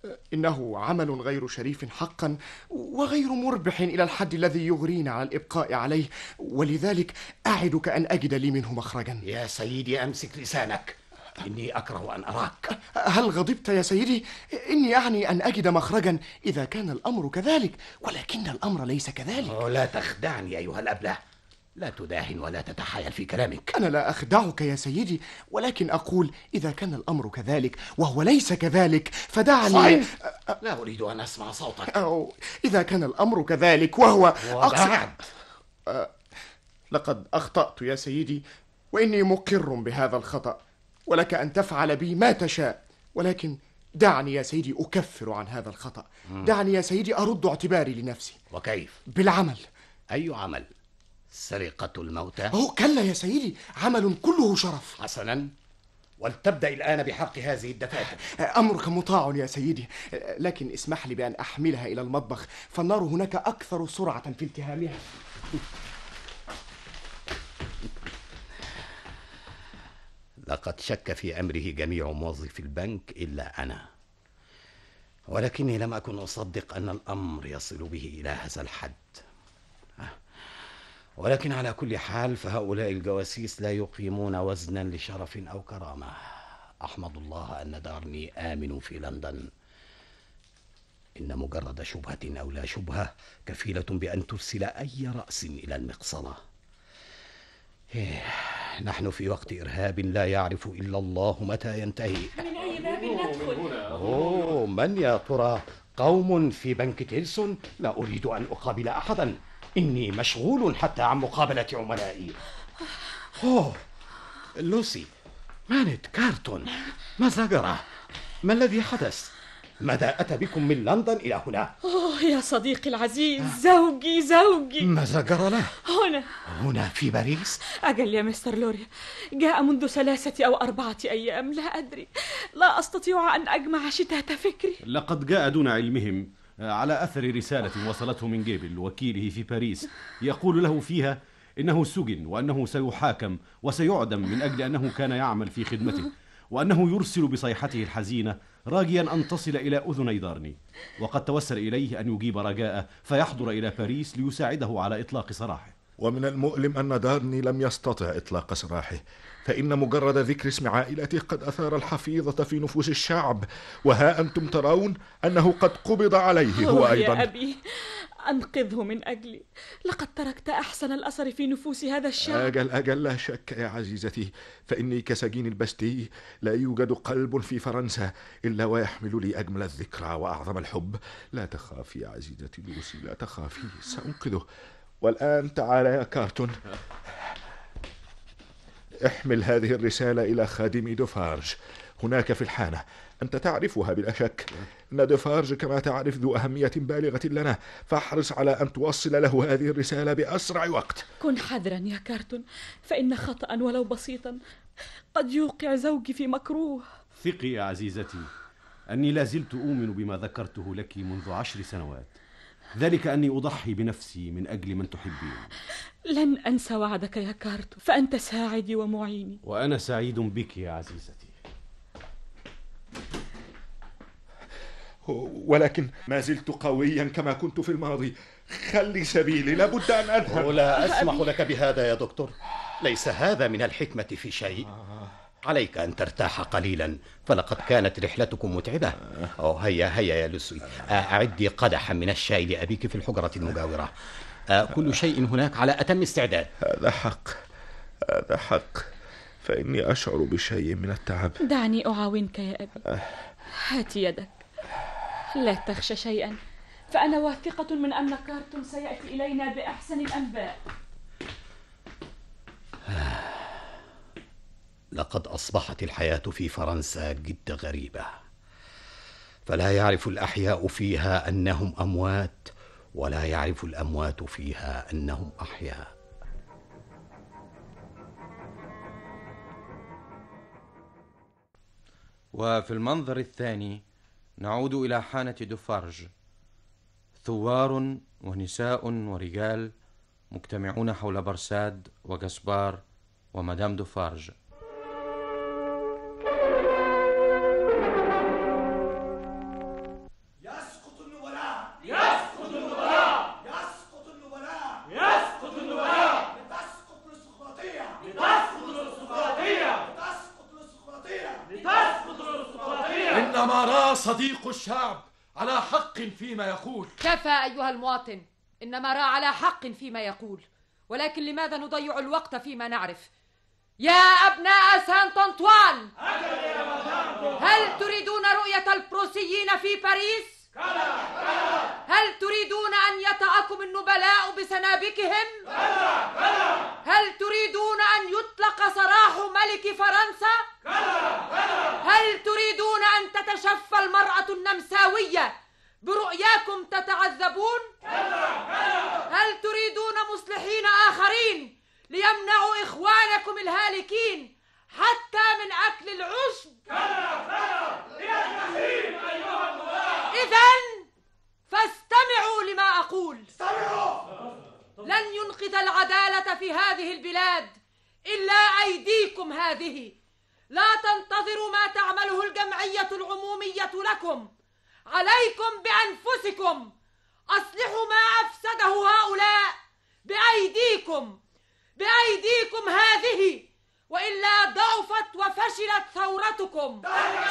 إنه عمل غير شريف حقا، وغير مربح إلى الحد الذي يغرينا على الإبقاء عليه، ولذلك أعدك أن أجد لي منه مخرجا. يا سيدي أمسك لسانك، إني أكره أن أراك. هل غضبت يا سيدي؟ إني أعني أن أجد مخرجا إذا كان الأمر كذلك، ولكن الأمر ليس كذلك. لا تخدعني أيها الأبلة، لا تداهن ولا تتحايل في كلامك. أنا لا أخدعك يا سيدي، ولكن أقول إذا كان الأمر كذلك وهو ليس كذلك فدعني. لا أريد أن أسمع صوتك. أو إذا كان الأمر كذلك وهو لقد أخطأت يا سيدي، وإني مقر بهذا الخطأ، ولك أن تفعل بي ما تشاء. ولكن دعني يا سيدي أكفر عن هذا الخطأ. دعني يا سيدي أرد اعتباري لنفسي. وكيف؟ بالعمل. أي عمل؟ سرقة الموتى؟ كلا يا سيدي، عمل كله شرف. حسنا، ولتبدأ الآن بحرق هذه الدفاتر. أمرك مطاع يا سيدي، لكن اسمح لي بأن أحملها إلى المطبخ، فالنار هناك أكثر سرعة في التهامها. لقد شك في أمره جميع موظفي البنك إلا أنا، ولكني لم أكن أصدق أن الأمر يصل به إلى هذا الحد. ولكن على كل حال فهؤلاء الجواسيس لا يقيمون وزنا لشرف أو كرامة. أحمد الله أن دارني آمن في لندن. إن مجرد شبهة أو لا شبهة كفيلة بأن ترسل أي رأس إلى المقصلة. نحن في وقت إرهاب لا يعرف إلا الله متى ينتهي. من أي باب ندخل؟ من يا ترى؟ قوم في بنك تيلسون؟ لا أريد أن أقابل أحدا، إني مشغول حتى عن مقابلة عملائي. لوسي، مانت كارتون، ماذا جرى؟ ما الذي حدث؟ ماذا أتى بكم من لندن إلى هنا؟ يا صديقي العزيز، زوجي ماذا جرى له؟ هنا في باريس؟ أجل يا مستر لوري، جاء منذ 3 أو 4 أيام، لا أدري، لا أستطيع أن أجمع شتات فكري. لقد جاء دون علمهم على أثر رسالة وصلته من جيبل وكيله في باريس، يقول له فيها إنه سجن، وأنه سيحاكم وسيعدم من أجل أنه كان يعمل في خدمته، وأنه يرسل بصيحته الحزينة راجيا أن تصل إلى أذني دارني. وقد توسل إليه أن يجيب رجاءه فيحضر إلى باريس ليساعده على إطلاق سراحه. ومن المؤلم أن دارني لم يستطع إطلاق سراحه، فإن مجرد ذكر اسم عائلته قد أثار الحفيظة في نفوس الشعب، وها أنتم ترون أنه قد قبض عليه هو أيضا. يا أبي، أنقذه من أجلي، لقد تركت أحسن الأثر في نفوس هذا الشعب. أجل لا شك يا عزيزتي، فإني كسجين البستي لا يوجد قلب في فرنسا إلا ويحمل لي أجمل الذكرى وأعظم الحب. لا تخافي يا عزيزتي لوسي، لا تخافي، سأنقذه. والآن تعال يا كارتون. احمل هذه الرسالة إلى خادم دوفارج هناك في الحانة. أنت تعرفها بلا شك، إن دوفارج كما تعرف ذو أهمية بالغة لنا، فاحرص على أن توصل له هذه الرسالة بأسرع وقت. كن حذرا يا كارتون، فإن خطأ ولو بسيطا قد يوقع زوجي في مكروه. ثقي يا عزيزتي أني لا زلت أؤمن بما ذكرته لك منذ 10 سنوات، ذلك أني أضحي بنفسي من أجل من تحبين. لن أنسى وعدك يا كارتون، فأنت ساعدي ومعيني. وأنا سعيد بك يا عزيزتي. ولكن ما زلت قويا كما كنت في الماضي. خلي سبيلي، لابد أن أذهب. ولا أسمح لك بهذا يا دكتور، ليس هذا من الحكمة في شيء. عليك أن ترتاح قليلا، فلقد كانت رحلتكم متعبة. هيا يا لوسي، أعدي قدحا من الشاي لأبيك في الحجرة المجاورة. كل شيء هناك على أتم استعداد. هذا حق، فإني أشعر بشيء من التعب. دعني أعاونك يا أبي. هات يدك، لا تخشى شيئا، فأنا واثقة من أن كارتون سيأتي إلينا بأحسن الأنباء. لقد أصبحت الحياة في فرنسا جد غريبة، فلا يعرف الأحياء فيها أنهم أموات، ولا يعرف الأموات فيها أنهم أحياء. وفي المنظر الثاني نعود إلى حانة دوفارج. ثوار ونساء ورجال مجتمعون حول برساد وجسبار ومدام دوفارج. يسقط النبلاء، يسقط النبلاء، يسقط النبلاء، يسقط النبلاء، لتسقط الارستقراطية، لتسقط الارستقراطية، لتسقط الارستقراطية، لتسقط الارستقراطية. إنما را صديق الشعب على حق فيما يقول. كفى أيها المواطن، إنما را على حق فيما يقول، ولكن لماذا نضيع الوقت فيما نعرف؟ يا أبناء سانت أنطوان، هل تريدون رؤية البروسيين في باريس؟ هل تريدون أن يطأكم النبلاء بسنابكهم؟ هل تريدون أن يطلق سراح ملك فرنسا؟ هل تريدون أن تتشفى المرأة النمساوية برؤياكم تتعذبون؟ هل تريدون مصلحين آخرين ليمنعوا إخوانكم الهالكين حتى من أكل العشب؟ إذن فاستمعوا لما أقول. لن ينقذ العدالة في هذه البلاد إلا أيديكم هذه. لا تنتظروا ما تعمله الجمعية العمومية لكم، عليكم بأنفسكم. أصلحوا ما أفسده هؤلاء بأيديكم هذه، وإلا ضعفت وفشلت ثورتكم.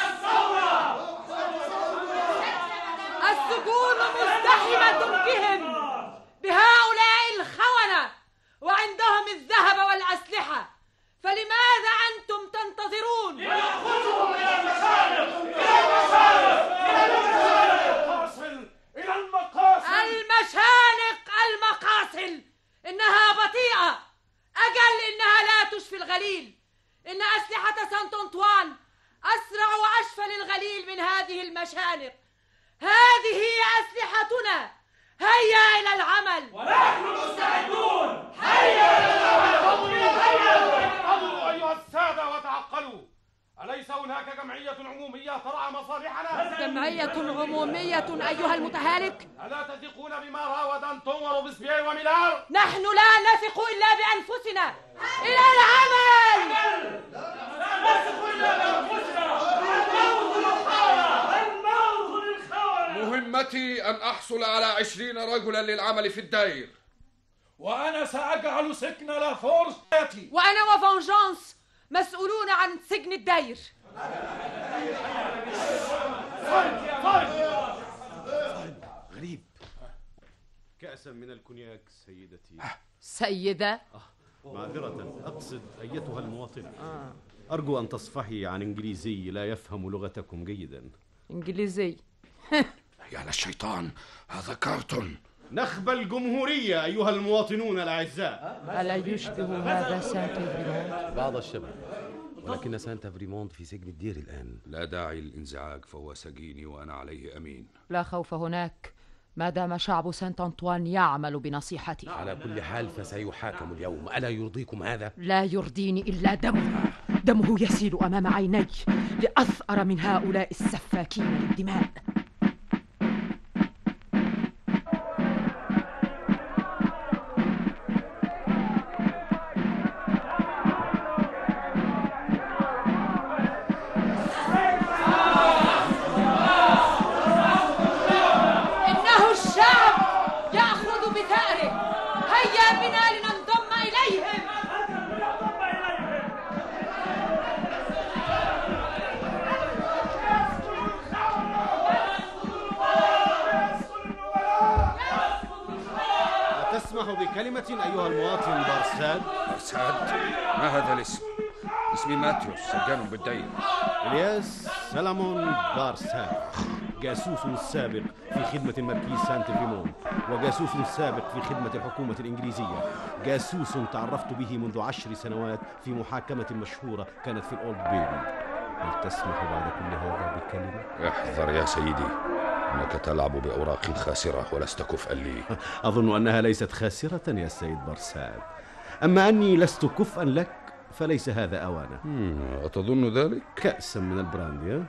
السجون مزدحمة بهم، بهؤلاء الخونة، وعندهم الذهب والأسلحة، فلماذا أنتم تنتظرون؟ لنأخذهم إلى المشارق، إلى المقاصل. إنها بطيئة، أجل إنها لا تشفي الغليل. إن أسلحة سانت أنطوان أسرع وأشفى للغليل من هذه المشانق. هذه هي أسلحتنا، هيا إلى العمل. ونحن مستعدون، هيا إلى العمل. انظروا أيها السادة وتعقلوا، أليس هناك جمعية عمومية ترعى مصالحنا؟ جمعية عمومية أيها المتهالك؟ ألا تثقون بما راود أنتم وروبسبيير وميلار؟ نحن لا نثق إلا بأنفسنا. إلى العمل! لا نثق إلا بأنفسنا. الموت للخونة. مهمتي أن أحصل على 20 رجلا للعمل في الدير. وأنا سأجعل سجن لافورج يأتي. وأنا وفونجانس مسؤولون عن سجن الدير. غريب. كأسا من الكونياك سيدتي. سيدة؟ معذرة، أقصد أيتها المواطنة. أرجو أن تصفحي عن إنجليزي لا يفهم لغتكم جيدا. إنجليزي؟ يا للشيطان، هذا كارتون. نخبة الجمهورية أيها المواطنون الأعزاء. ألا يشبه هذا سانت فريموند؟ بعض الشبه، ولكن سانت فريموند في سجن الدير الآن. لا داعي للانزعاج، فهو سجيني وأنا عليه أمين. لا خوف هناك ما دام شعب سانت أنطوان يعمل بنصيحتي. على كل حال فسيحاكم اليوم، ألا يرضيكم هذا؟ لا يرضيني إلا دمه يسيل أمام عيني لأثأر من هؤلاء السفاكين للدماء. بكلمة أيها المواطن بارساد. بارساد؟ ما هذا الاسم؟ اسمي ماتيوس، سجان بالدين. إلياس سلامون بارساد، جاسوس سابق في خدمة المركيز سانت فريموند، وجاسوس سابق في خدمة الحكومة الإنجليزية، جاسوس تعرفت به منذ 10 سنوات في محاكمة مشهورة كانت في الأولد بيري. هل تسمح بعد كل هذا بكلمة؟ احذر يا سيدي، إنك تلعب بأوراق خاسرة ولست كفءا لي. أظن أنها ليست خاسرة يا سيد بارساد، أما أني لست كفءا لك فليس هذا أوانه. أتظن ذلك؟ كأسا من البراندي.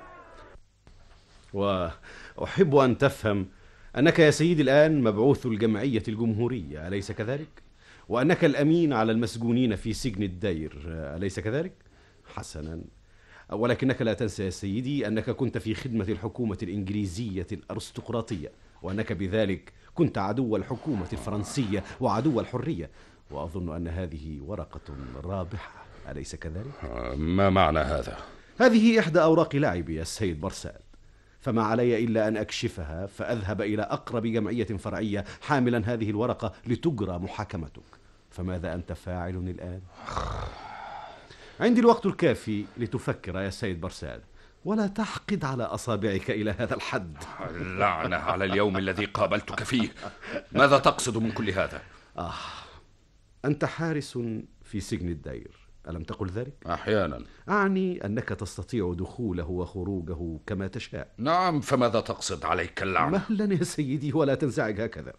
وأحب أن تفهم أنك يا سيدي الآن مبعوث الجمعية الجمهورية، أليس كذلك؟ وأنك الأمين على المسجونين في سجن الدير، أليس كذلك؟ حسنا، ولكنك لا تنسى يا سيدي أنك كنت في خدمة الحكومة الإنجليزية الأرستقراطية، وأنك بذلك كنت عدو الحكومة الفرنسية وعدو الحرية، وأظن أن هذه ورقة رابحة، أليس كذلك؟ ما معنى هذا؟ هذه إحدى أوراق لعبي يا سيد بارساد، فما علي إلا أن أكشفها فأذهب إلى أقرب جمعية فرعية حاملا هذه الورقة لتجرى محاكمتك. فماذا أنت فاعل الآن؟ عندي الوقت الكافي لتفكر يا سيد بارساد، ولا تحقد على أصابعك إلى هذا الحد. اللعنة على اليوم الذي قابلتك فيه. ماذا تقصد من كل هذا؟ أنت حارس في سجن الدير، ألم تقل ذلك؟ أحيانا. أعني أنك تستطيع دخوله وخروجه كما تشاء. نعم، فماذا تقصد؟ عليك اللعنة. مهلا يا سيدي، ولا تنزعج هكذا.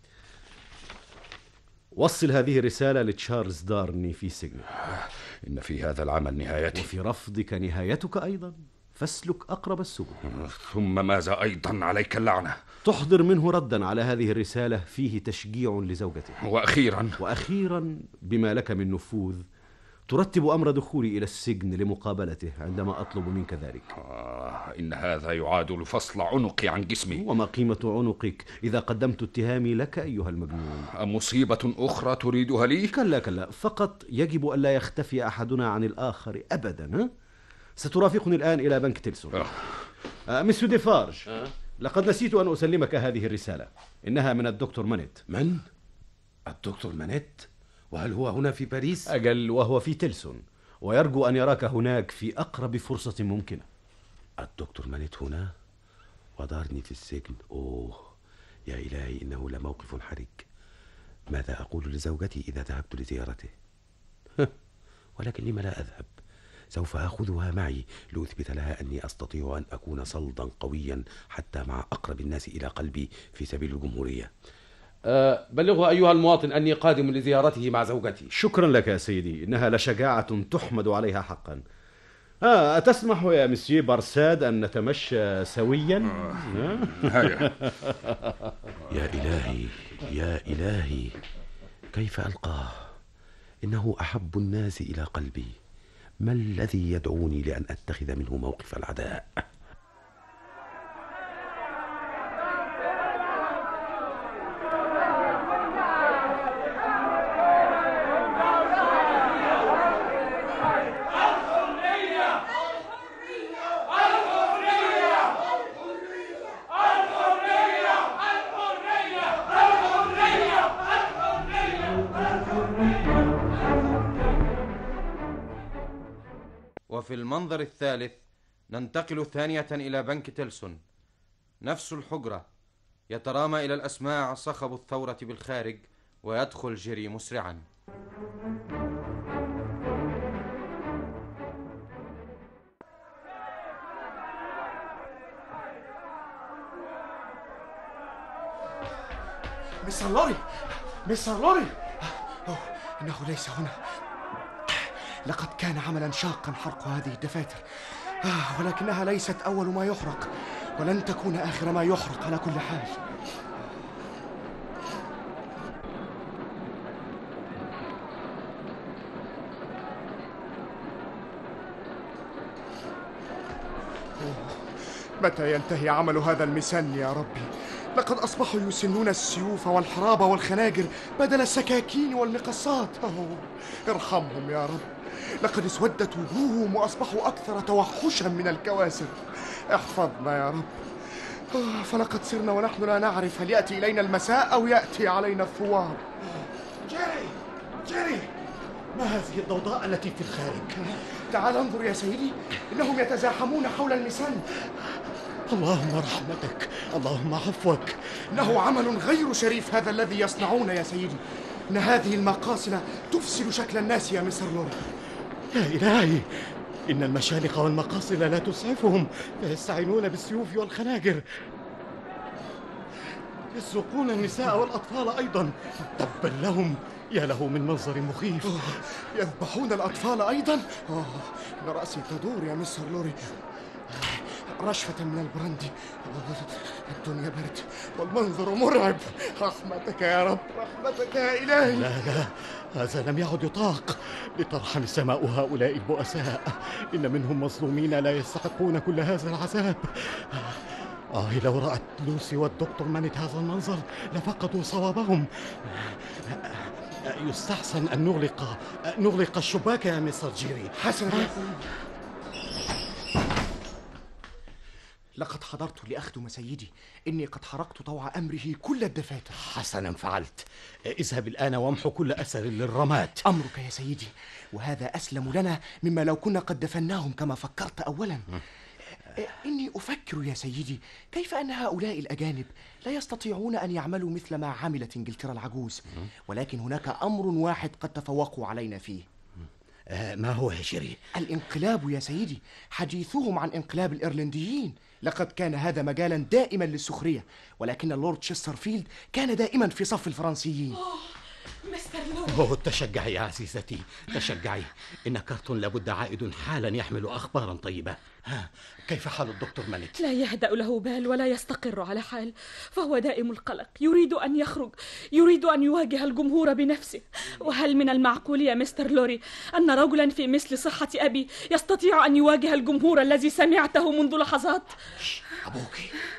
وصل هذه الرسالة لتشارلز دارني في سجنه. إن في هذا العمل نهايتي، وفي رفضك نهايتك أيضا، فاسلك أقرب السبل. ثم ماذا أيضا؟ عليك اللعنة. تحضر منه ردا على هذه الرسالة فيه تشجيع لزوجته. وأخيرا بما لك من نفوذ ترتب أمر دخولي إلى السجن لمقابلته عندما أطلب منك ذلك. إن هذا يعادل فصل عنقي عن جسمي. وما قيمة عنقك إذا قدمت اتهامي لك أيها المجنون؟ مصيبة أخرى تريدها لي؟ كلا، فقط يجب ألا يختفي أحدنا عن الآخر أبدا. سترافقني الآن إلى بنك تيلسون. مسيو ديفارج، لقد نسيت أن أسلمك هذه الرسالة، إنها من الدكتور مانيت. من؟ الدكتور مانيت؟ وهل هو هنا في باريس؟ أجل، وهو في تيلسون، ويرجو أن يراك هناك في أقرب فرصة ممكنة. الدكتور مانيت هنا ودارني في السجن. أوه يا إلهي، إنه لموقف حرج. ماذا أقول لزوجتي إذا ذهبت لزيارته؟ ولكن لما لا أذهب؟ سوف أخذها معي لأثبت لها أني أستطيع أن أكون صلدا قويا حتى مع أقرب الناس إلى قلبي في سبيل الجمهورية. بلغه أيها المواطن أني قادم لزيارته مع زوجتي. شكرا لك يا سيدي، إنها لشجاعة تحمد عليها حقا. أتسمح يا مسيو بارساد أن نتمشى سويا؟ يا إلهي يا إلهي، كيف ألقاه؟ إنه أحب الناس إلى قلبي. ما الذي يدعوني لأن أتخذ منه موقف العداء؟ وفي المنظر الثالث ننتقل ثانية إلى بنك تيلسون. نفس الحجرة، يترامى إلى الأسماع صخب الثورة بالخارج، ويدخل جيري مسرعا. مستر لوري، مستر لوري، إنه ليس هنا. لقد كان عملا شاقا حرق هذه الدفاتر، ولكنها ليست أول ما يحرق، ولن تكون آخر ما يحرق على كل حال. متى ينتهي عمل هذا المسن يا ربي؟ لقد أصبحوا يسنون السيوف والحراب والخناجر بدل السكاكين والمقصات. ارحمهم يا رب، لقد اسودت وجوههم وأصبحوا أكثر توحشا من الكواسر. احفظنا يا رب، فلقد صرنا ونحن لا نعرف هل يأتي إلينا المساء أو يأتي علينا الثوار. جيري، جيري، ما هذه الضوضاء التي في الخارج؟ تعال انظر يا سيدي، إنهم يتزاحمون حول المسن. اللهم رحمتك، اللهم عفوك. إنه عمل غير شريف هذا الذي يصنعون يا سيدي. إن هذه المقاصل تفسد شكل الناس يا مستر لوري. يا إلهي، إن المشالق والمقاصل لا تسعفهم، فيستعينون بالسيوف والخناجر، يسرقون النساء والأطفال أيضا. تبا لهم، يا له من منظر مخيف. يذبحون الأطفال أيضا. إن رأسي تدور يا مستر لوري. رشفة من البراندي، الدنيا برد والمنظر مرعب. رحمتك يا رب، رحمتك يا إلهي. لا لا، هذا لم يعد يطاق. لترحم السماء هؤلاء البؤساء، إن منهم مظلومين لا يستحقون كل هذا العذاب. لو رأت لوسي والدكتور مانيت هذا المنظر لفقدوا صوابهم. يستحسن أن نغلق الشباك يا مستر جيري. حسنا. لقد حضرت لأخدم سيدي، إني قد حرقت طوع أمره كل الدفاتر. حسنا فعلت. اذهب الآن وامحو كل أثر للرماد. أمرك يا سيدي، وهذا أسلم لنا مما لو كنا قد دفناهم كما فكرت أولا. إني أفكر يا سيدي كيف أن هؤلاء الأجانب لا يستطيعون أن يعملوا مثل ما عملت إنجلترا العجوز، ولكن هناك أمر واحد قد تفوقوا علينا فيه. ما هو يا جيري؟ الانقلاب يا سيدي. حديثهم عن انقلاب الإيرلنديين، لقد كان هذا مجالا دائما للسخرية، ولكن اللورد تشسترفيلد كان دائما في صف الفرنسيين. مستر لوري، تشجعي يا عزيزتي، تشجعي. إن كارتون لابد عائد حالا يحمل أخبارا طيبة. كيف حال الدكتور مانيت؟ لا يهدأ له بال ولا يستقر على حال، فهو دائم القلق، يريد أن يخرج، يريد أن يواجه الجمهور بنفسه. وهل من المعقول يا مستر لوري أن رجلا في مثل صحة أبي يستطيع أن يواجه الجمهور الذي سمعته منذ لحظات؟ أبوك.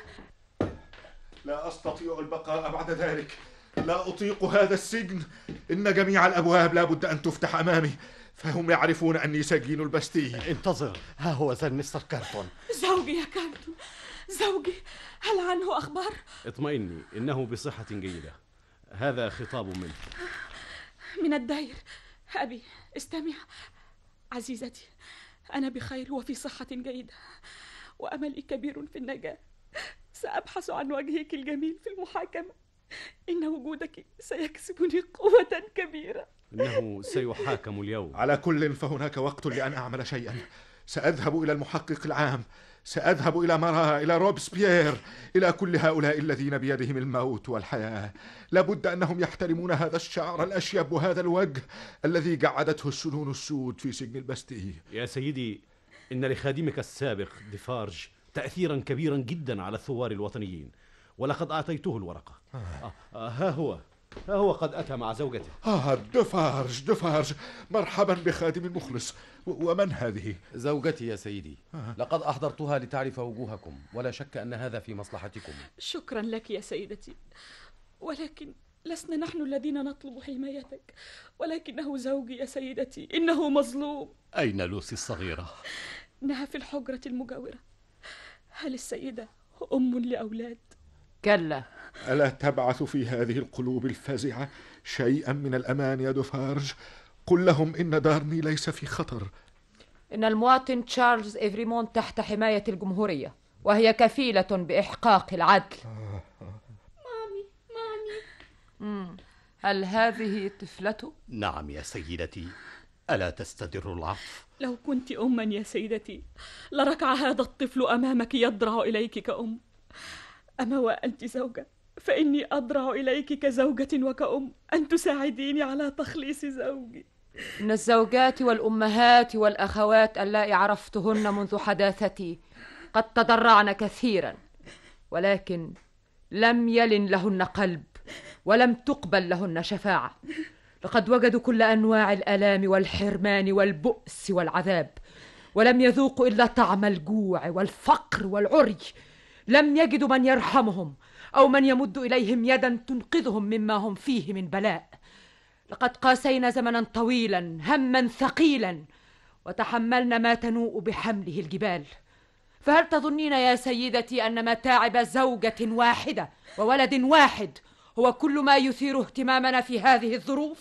لا أستطيع البقاء بعد ذلك، لا أطيق هذا السجن. إن جميع الأبواب لا بد أن تفتح أمامي، فهم يعرفون أني سجين البستية. انتظر، ها هو ذا مستر كارتون. زوجي يا كارتون، زوجي، هل عنه أخبار؟ اطمئني، إنه بصحة جيدة. هذا خطاب منه. من الدير. أبي استمع. عزيزتي، أنا بخير وفي صحة جيدة، وأملي كبير في النجاة. سأبحث عن وجهك الجميل في المحاكمة. إن وجودك سيكسبني قوة كبيرة. إنه سيحاكم اليوم. على كل، فهناك وقت لأن أعمل شيئا. سأذهب إلى المحقق العام، سأذهب إلى مارا، إلى روبسبيير، إلى كل هؤلاء الذين بيدهم الموت والحياة. لابد أنهم يحترمون هذا الشعر الأشيب وهذا الوجه الذي قعدته السنون السود في سجن البستية. يا سيدي، إن لخادمك السابق ديفارج تأثيرا كبيرا جدا على الثوار الوطنيين، ولقد أعطيته الورقة. ها هو قد أتى مع زوجته. ديفارج، مرحبا بخادم مخلص. ومن هذه؟ زوجتي يا سيدي. لقد أحضرتها لتعرف وجوهكم، ولا شك أن هذا في مصلحتكم. شكرا لك يا سيدتي، ولكن لسنا نحن الذين نطلب حمايتك، ولكنه زوجي يا سيدتي، إنه مظلوم. أين لوسي الصغيرة؟ إنها في الحجرة المجاورة. هل السيدة أم لأولاد؟ كلا. ألا تبعث في هذه القلوب الفزعة شيئا من الأمان يا ديفارج؟ قل لهم إن دارني ليس في خطر. إن المواطن تشارلز إيفريمون تحت حماية الجمهورية، وهي كفيلة بإحقاق العدل. هل هذه طفلته؟ نعم يا سيدتي، ألا تستدر العطف؟ لو كنت أما يا سيدتي لركع هذا الطفل أمامك يضرع إليك كأم. أما وأنت زوجة فإني أضرع إليك كزوجة وكأم أن تساعديني على تخليص زوجي. إن الزوجات والأمهات والأخوات اللائي عرفتهن منذ حداثتي قد تضرعن كثيرا، ولكن لم يلن لهن قلب ولم تقبل لهن شفاعة. لقد وجدوا كل أنواع الآلام والحرمان والبؤس والعذاب، ولم يذوقوا إلا طعم الجوع والفقر والعري. لم يجدوا من يرحمهم أو من يمد إليهم يدا تنقذهم مما هم فيه من بلاء. لقد قاسينا زمنا طويلا هما ثقيلا، وتحملنا ما تنوء بحمله الجبال. فهل تظنين يا سيدتي أن متاعب زوجة واحدة وولد واحد هو كل ما يثير اهتمامنا في هذه الظروف؟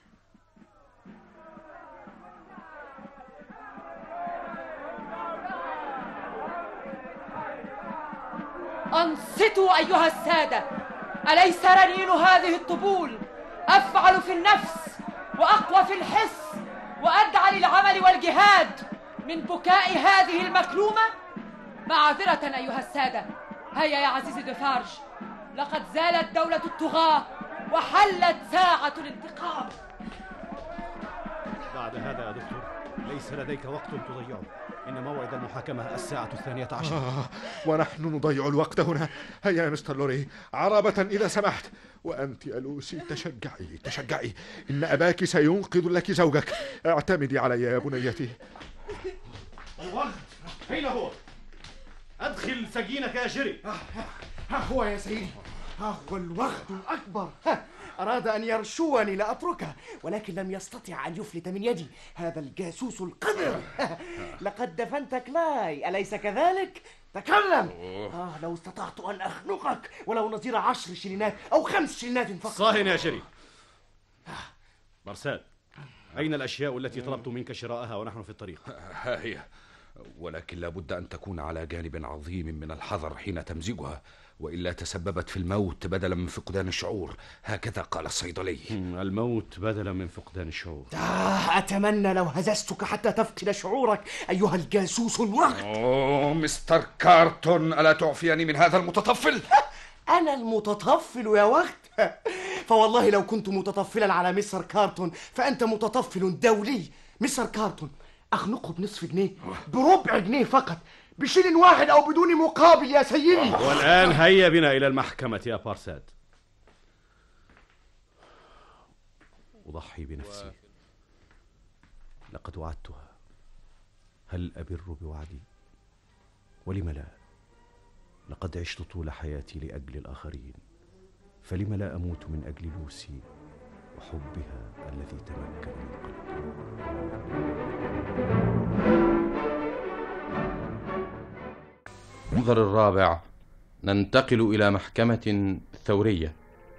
أنصتوا أيها السادة، أليس رنين هذه الطبول أفعل في النفس وأقوى في الحس وأدعى للعمل والجهاد من بكاء هذه المكلومة؟ معذرة أيها السادة، هيا يا عزيزي دفارج، لقد زالت دولة الطغاة وحلت ساعة الانتقام. بعد هذا يا دكتور ليس لديك وقت تضيعه، إن موعد المحاكمة 12:12. ونحن نضيع الوقت هنا. هيا يا مستر لوري، عربة إذا سمحت. وأنت يا لوسي تشجعي، إن أباك سينقذ لك زوجك. اعتمدي علي يا بنيتي. الوقت أين هو؟ أدخل سجينك يا جري. ها هو يا سيدي، ها هو الوقت الأكبر. أراد أن يرشوني لأتركه، ولكن لم يستطع أن يفلت من يدي هذا الجاسوس القذر. لقد دفنت كلاي، أليس كذلك؟ تكلم. لو استطعت أن أخنقك ولو نظير 10 شلينات أو 5 شلينات فقط. صاهن يا جري. مرساد، أين الأشياء التي طلبت منك شراءها ونحن في الطريق؟ ها هي، ولكن لابد أن تكون على جانب عظيم من الحذر حين تمزجها، وإلا تسببت في الموت بدلا من فقدان الشعور. هكذا قال الصيدلي. الموت بدلا من فقدان الشعور. أتمنى لو هززتك حتى تفقد شعورك أيها الجاسوس الوقت. مستر كارتون، ألا تعفيني من هذا المتطفل؟ أنا المتطفل يا وقت؟ فوالله لو كنت متطفلا على مستر كارتون فأنت متطفل دولي. مستر كارتون أخنقه بنصف جنيه، بربع جنيه فقط، بشيل واحد أو بدون مقابل يا سيدي. والآن هيا بنا إلى المحكمة يا بارساد. أضحي بنفسي، لقد وعدتها. هل أبر بوعدي؟ ولم لا؟ لقد عشت طول حياتي لأجل الآخرين، فلم لا أموت من أجل لوسي وحبها الذي تمكن من قلبي. المنظر الرابع، ننتقل إلى محكمة ثورية.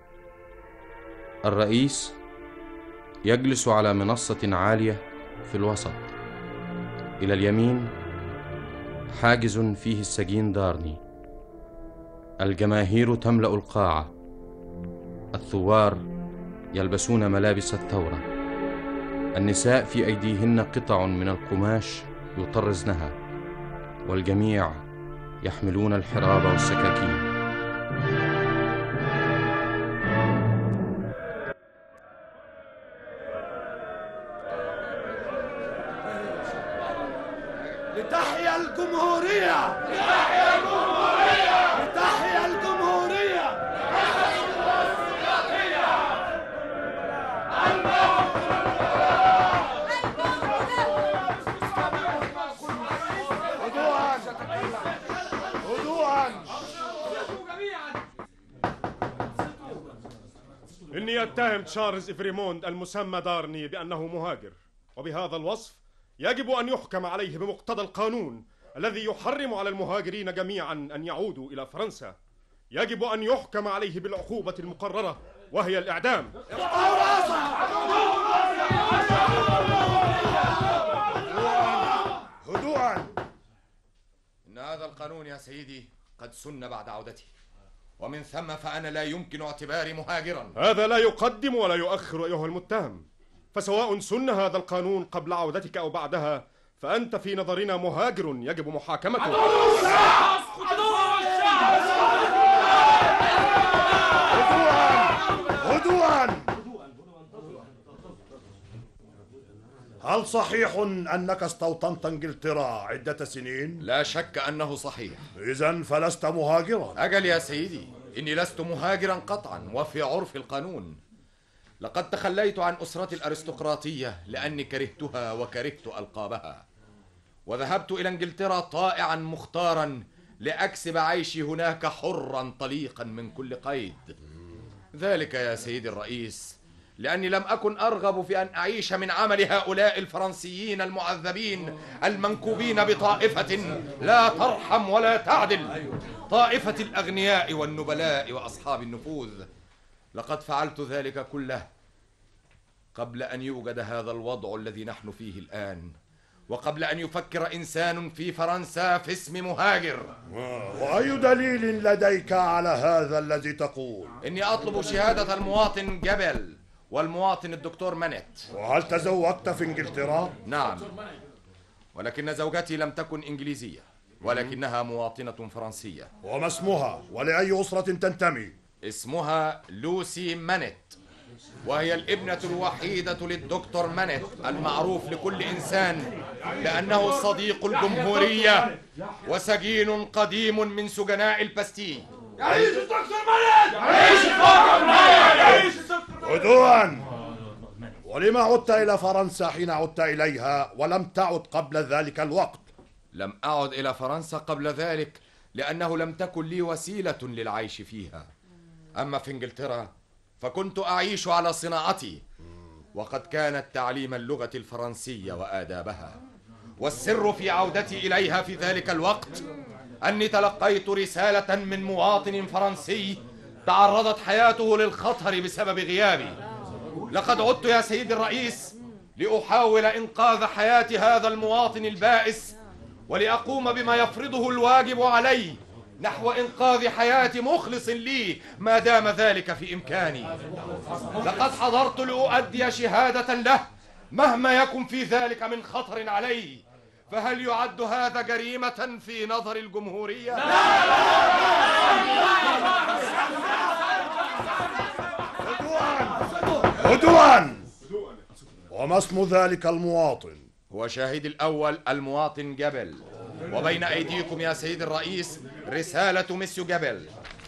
الرئيس يجلس على منصة عالية في الوسط، إلى اليمين حاجز فيه السجين دارني. الجماهير تملأ القاعة، الثوار يلبسون ملابس الثورة، النساء في أيديهن قطع من القماش يطرزنها، والجميع يحملون الحراب والسكاكين. لتحيا الجمهورية! لتحيا الجمهورية! لتحيا الجمهورية! إني أتهم تشارلز إفريموند المسمى دارني بأنه مهاجر، وبهذا الوصف يجب أن يحكم عليه بمقتضى القانون الذي يحرم على المهاجرين جميعا أن يعودوا إلى فرنسا. يجب أن يحكم عليه بالعقوبة المقررة وهي الإعدام. هدوءا! إن هذا القانون يا سيدي قد سن بعد عودتي، ومن ثم فأنا لا يمكن اعتباري مهاجرا. هذا لا يقدم ولا يؤخر أيها المتهم، فسواء سن هذا القانون قبل عودتك أو بعدها فأنت في نظرنا مهاجر يجب محاكمته. هدوءا. هل صحيح أنك استوطنت إنجلترا عدة سنين؟ لا شك أنه صحيح. إذن فلست مهاجرا. أجل يا سيدي، إني لست مهاجرا قطعا وفي عرف القانون. لقد تخليت عن أسرتي الأرستقراطية لأني كرهتها وكرهت ألقابها، وذهبت إلى إنجلترا طائعا مختارا لأكسب عيشي هناك حرا طليقا من كل قيد. ذلك يا سيدي الرئيس لأني لم أكن أرغب في أن أعيش من عمل هؤلاء الفرنسيين المعذبين المنكوبين بطائفة لا ترحم ولا تعدل، طائفة الأغنياء والنبلاء وأصحاب النفوذ. لقد فعلت ذلك كله قبل أن يوجد هذا الوضع الذي نحن فيه الآن، وقبل أن يفكر إنسان في فرنسا في اسم مهاجر. وأي دليل لديك على هذا الذي تقول؟ إني أطلب شهادة المواطن جبل والمواطن الدكتور مانيت. وهل تزوجت في إنجلترا؟ نعم، ولكن زوجتي لم تكن إنجليزية ولكنها مواطنة فرنسية. وما اسمها ولأي أسرة تنتمي؟ اسمها لوسي مانيت، وهي الابنة الوحيدة للدكتور مانيت المعروف لكل إنسان لأنه صديق الجمهورية وسجين قديم من سجناء الباستيل. يعيش الدكتور مانيت! يعيش الدكتور مانيت! هدوءا. ولما عدت إلى فرنسا حين عدت إليها ولم تعد قبل ذلك الوقت؟ لم أعد إلى فرنسا قبل ذلك لأنه لم تكن لي وسيلة للعيش فيها. أما في إنجلترا فكنت أعيش على صناعتي، وقد كانت تعليم اللغة الفرنسية وآدابها. والسر في عودتي إليها في ذلك الوقت أني تلقيت رسالة من مواطن فرنسي تعرضت حياته للخطر بسبب غيابي. لقد عدت يا سيدي الرئيس لأحاول إنقاذ حياة هذا المواطن البائس، ولأقوم بما يفرضه الواجب علي نحو إنقاذ حياة مخلص لي ما دام ذلك في إمكاني. لقد حضرت لأؤدي شهادة له مهما يكن في ذلك من خطر علي. فهل يعد هذا جريمة في نظر الجمهورية؟ هدوءا. وما اسم ذلك المواطن؟ هو شاهدي الأول المواطن جبل، وبين أيديكم يا سيد الرئيس رسالة مسيو جبل.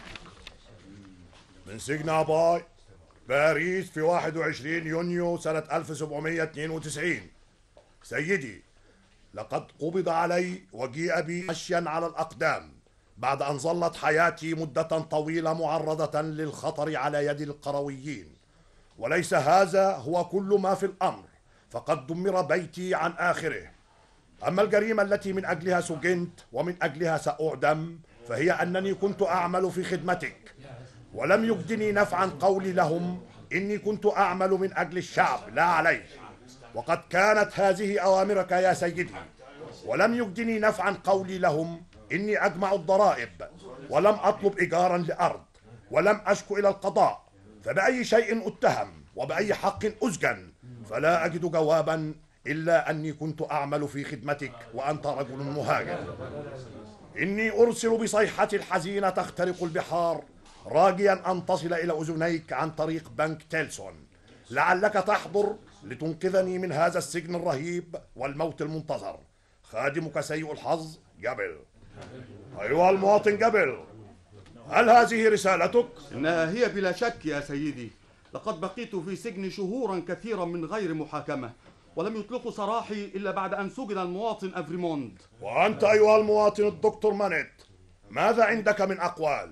من سجن أباي باريس في 21 يونيو سنة 1792. سيدي، لقد قبض علي وجيء بي مشيا على الأقدام بعد أن ظلت حياتي مدة طويلة معرضة للخطر على يد القرويين. وليس هذا هو كل ما في الأمر، فقد دمر بيتي عن آخره. أما الجريمة التي من أجلها سجنت ومن أجلها سأعدم فهي أنني كنت أعمل في خدمتك، ولم يجدني نفعا قولي لهم إني كنت أعمل من أجل الشعب لا عليه، وقد كانت هذه أوامرك يا سيدي. ولم يجدني نفعا قولي لهم إني أجمع الضرائب، ولم أطلب إيجارا لأرض، ولم أشكو إلى القضاء. فبأي شيء أتهم وبأي حق أسجن؟ فلا أجد جوابا إلا أني كنت أعمل في خدمتك وأنت رجل مهاجر. إني أرسل بصيحتي الحزينة تخترق البحار راجيا أن تصل إلى أذنيك عن طريق بنك تيلسون، لعلك تحضر لتنقذني من هذا السجن الرهيب والموت المنتظر. خادمك سيء الحظ جبل. أيها المواطن جبل، هل هذه رسالتك؟ إنها هي بلا شك يا سيدي. لقد بقيت في سجن شهورا كثيرا من غير محاكمة، ولم يطلقوا سراحي إلا بعد أن سجن المواطن أفريموند. وأنت أيها المواطن الدكتور مانيت، ماذا عندك من أقوال؟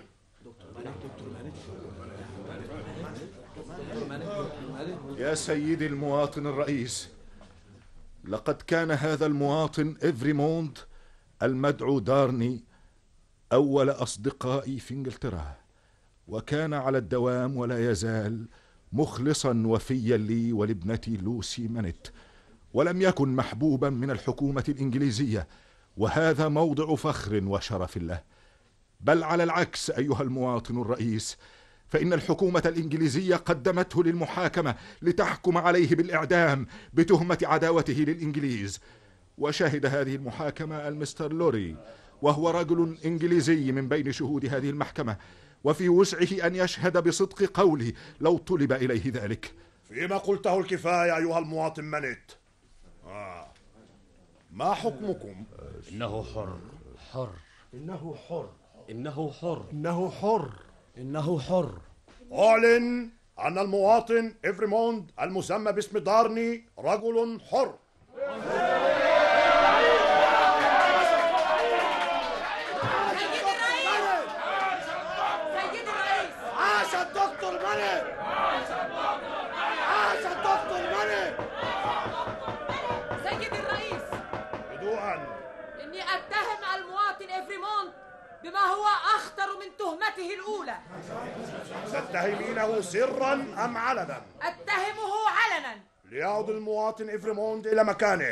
يا سيدي المواطن الرئيس، لقد كان هذا المواطن إفريموند المدعو دارني أول أصدقائي في إنجلترا، وكان على الدوام ولا يزال مخلصا وفيا لي ولابنتي لوسي مانيت، ولم يكن محبوبا من الحكومة الإنجليزية، وهذا موضع فخر وشرف له. بل على العكس أيها المواطن الرئيس، فإن الحكومة الإنجليزية قدمته للمحاكمة لتحكم عليه بالإعدام بتهمة عداوته للإنجليز. وشهد هذه المحاكمة المستر لوري، وهو رجل إنجليزي من بين شهود هذه المحكمة، وفي وسعه أن يشهد بصدق قولي لو طلب إليه ذلك. فيما قلته الكفاية أيها المواطن مانيت. ما حكمكم؟ إنه حر. إنه حر. إنه حر. إنه حر. إنه حر. أعلن أن المواطن إفريموند المسمى باسم دارني رجل حر. عاش الدكتور مانيت! عاش الدكتور مانيت! سيد الرئيس، هدوءا. إني أتهم المواطن إفريموند بما هو أخطر من تهمته الأولى. تتهمينه سرا أم علنا؟ أتهمه علنا. ليعود المواطن إفريموند إلى مكانه.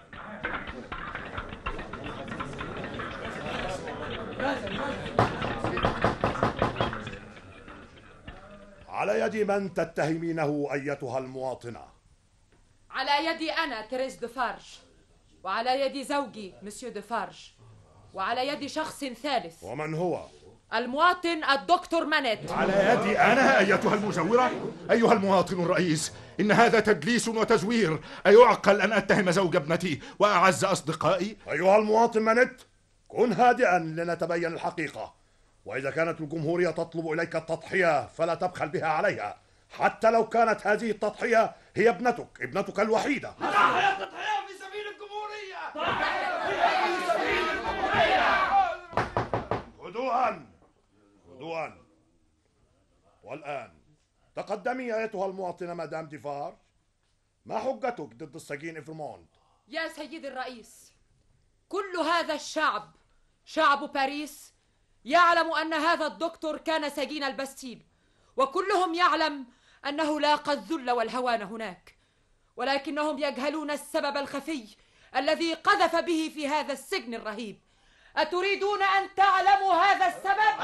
على يد من تتهمينه أيتها المواطنة؟ على يدي أنا تيريز دفارج، وعلى يد زوجي مسيو دفارج، وعلى يد شخص ثالث. ومن هو؟ المواطن الدكتور مانيت. على يدي أنا أيتها المزورة؟ أيها المواطن الرئيس، إن هذا تدليس وتزوير. أيعقل أن أتهم زوج ابنتي وأعز أصدقائي؟ أيها المواطن مانيت، كن هادئا لنتبين الحقيقة. وإذا كانت الجمهورية تطلب إليك التضحية فلا تبخل بها عليها، حتى لو كانت هذه التضحية هي ابنتك الوحيدة. تضحية في سبيل الجمهورية! هدوءا. والآن تقدمي أيتها المواطنة مدام ديفارج. ما حجتك ضد السجين إفريموند؟ يا سيد الرئيس، كل هذا الشعب، شعب باريس، يعلم أن هذا الدكتور كان سجين البستيل، وكلهم يعلم أنه لاقى الذل والهوان هناك، ولكنهم يجهلون السبب الخفي الذي قذف به في هذا السجن الرهيب. أتريدون أن تعلموا هذا السبب؟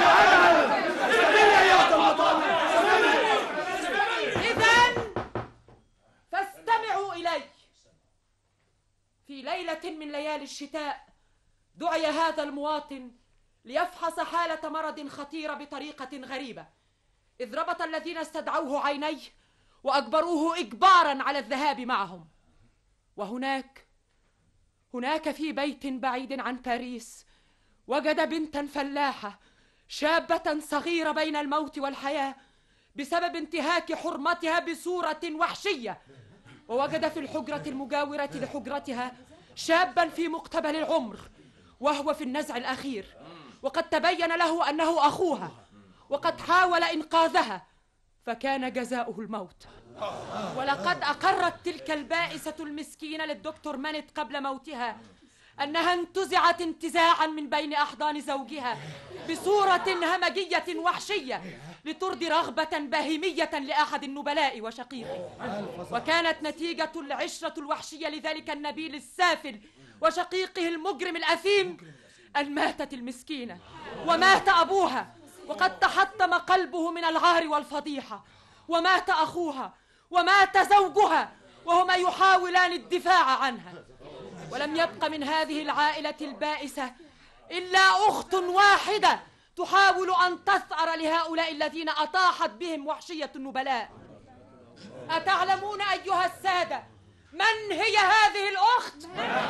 إذن فاستمعوا إلي. في ليلة من ليالي الشتاء دعي هذا المواطن ليفحص حالة مرض خطيرة بطريقة غريبة، إذ ربط الذين استدعوه عينيه وأجبروه إجبارا على الذهاب معهم. وهناك في بيت بعيد عن باريس وجد بنتا فلاحة شابة صغيرة بين الموت والحياة بسبب انتهاك حرمتها بصورة وحشية. ووجد في الحجرة المجاورة لحجرتها شابا في مقتبل العمر وهو في النزع الأخير، وقد تبين له أنه أخوها، وقد حاول إنقاذها فكان جزاؤه الموت. ولقد أقرت تلك البائسة المسكينة للدكتور مانيت قبل موتها أنها انتزعت انتزاعا من بين أحضان زوجها بصورة همجية وحشية لترضي رغبة بهيمية لأحد النبلاء وشقيقه. وكانت نتيجة العشرة الوحشية لذلك النبيل السافل وشقيقه المجرم الأثيم أن ماتت المسكينة ومات أبوها، وقد تحطم قلبه من العار والفضيحة، ومات أخوها ومات زوجها وهما يحاولان الدفاع عنها. ولم يبق من هذه العائلة البائسة إلا أخت واحدة تحاول أن تثأر لهؤلاء الذين أطاحت بهم وحشية النبلاء. أتعلمون أيها السادة من هي هذه الأخت؟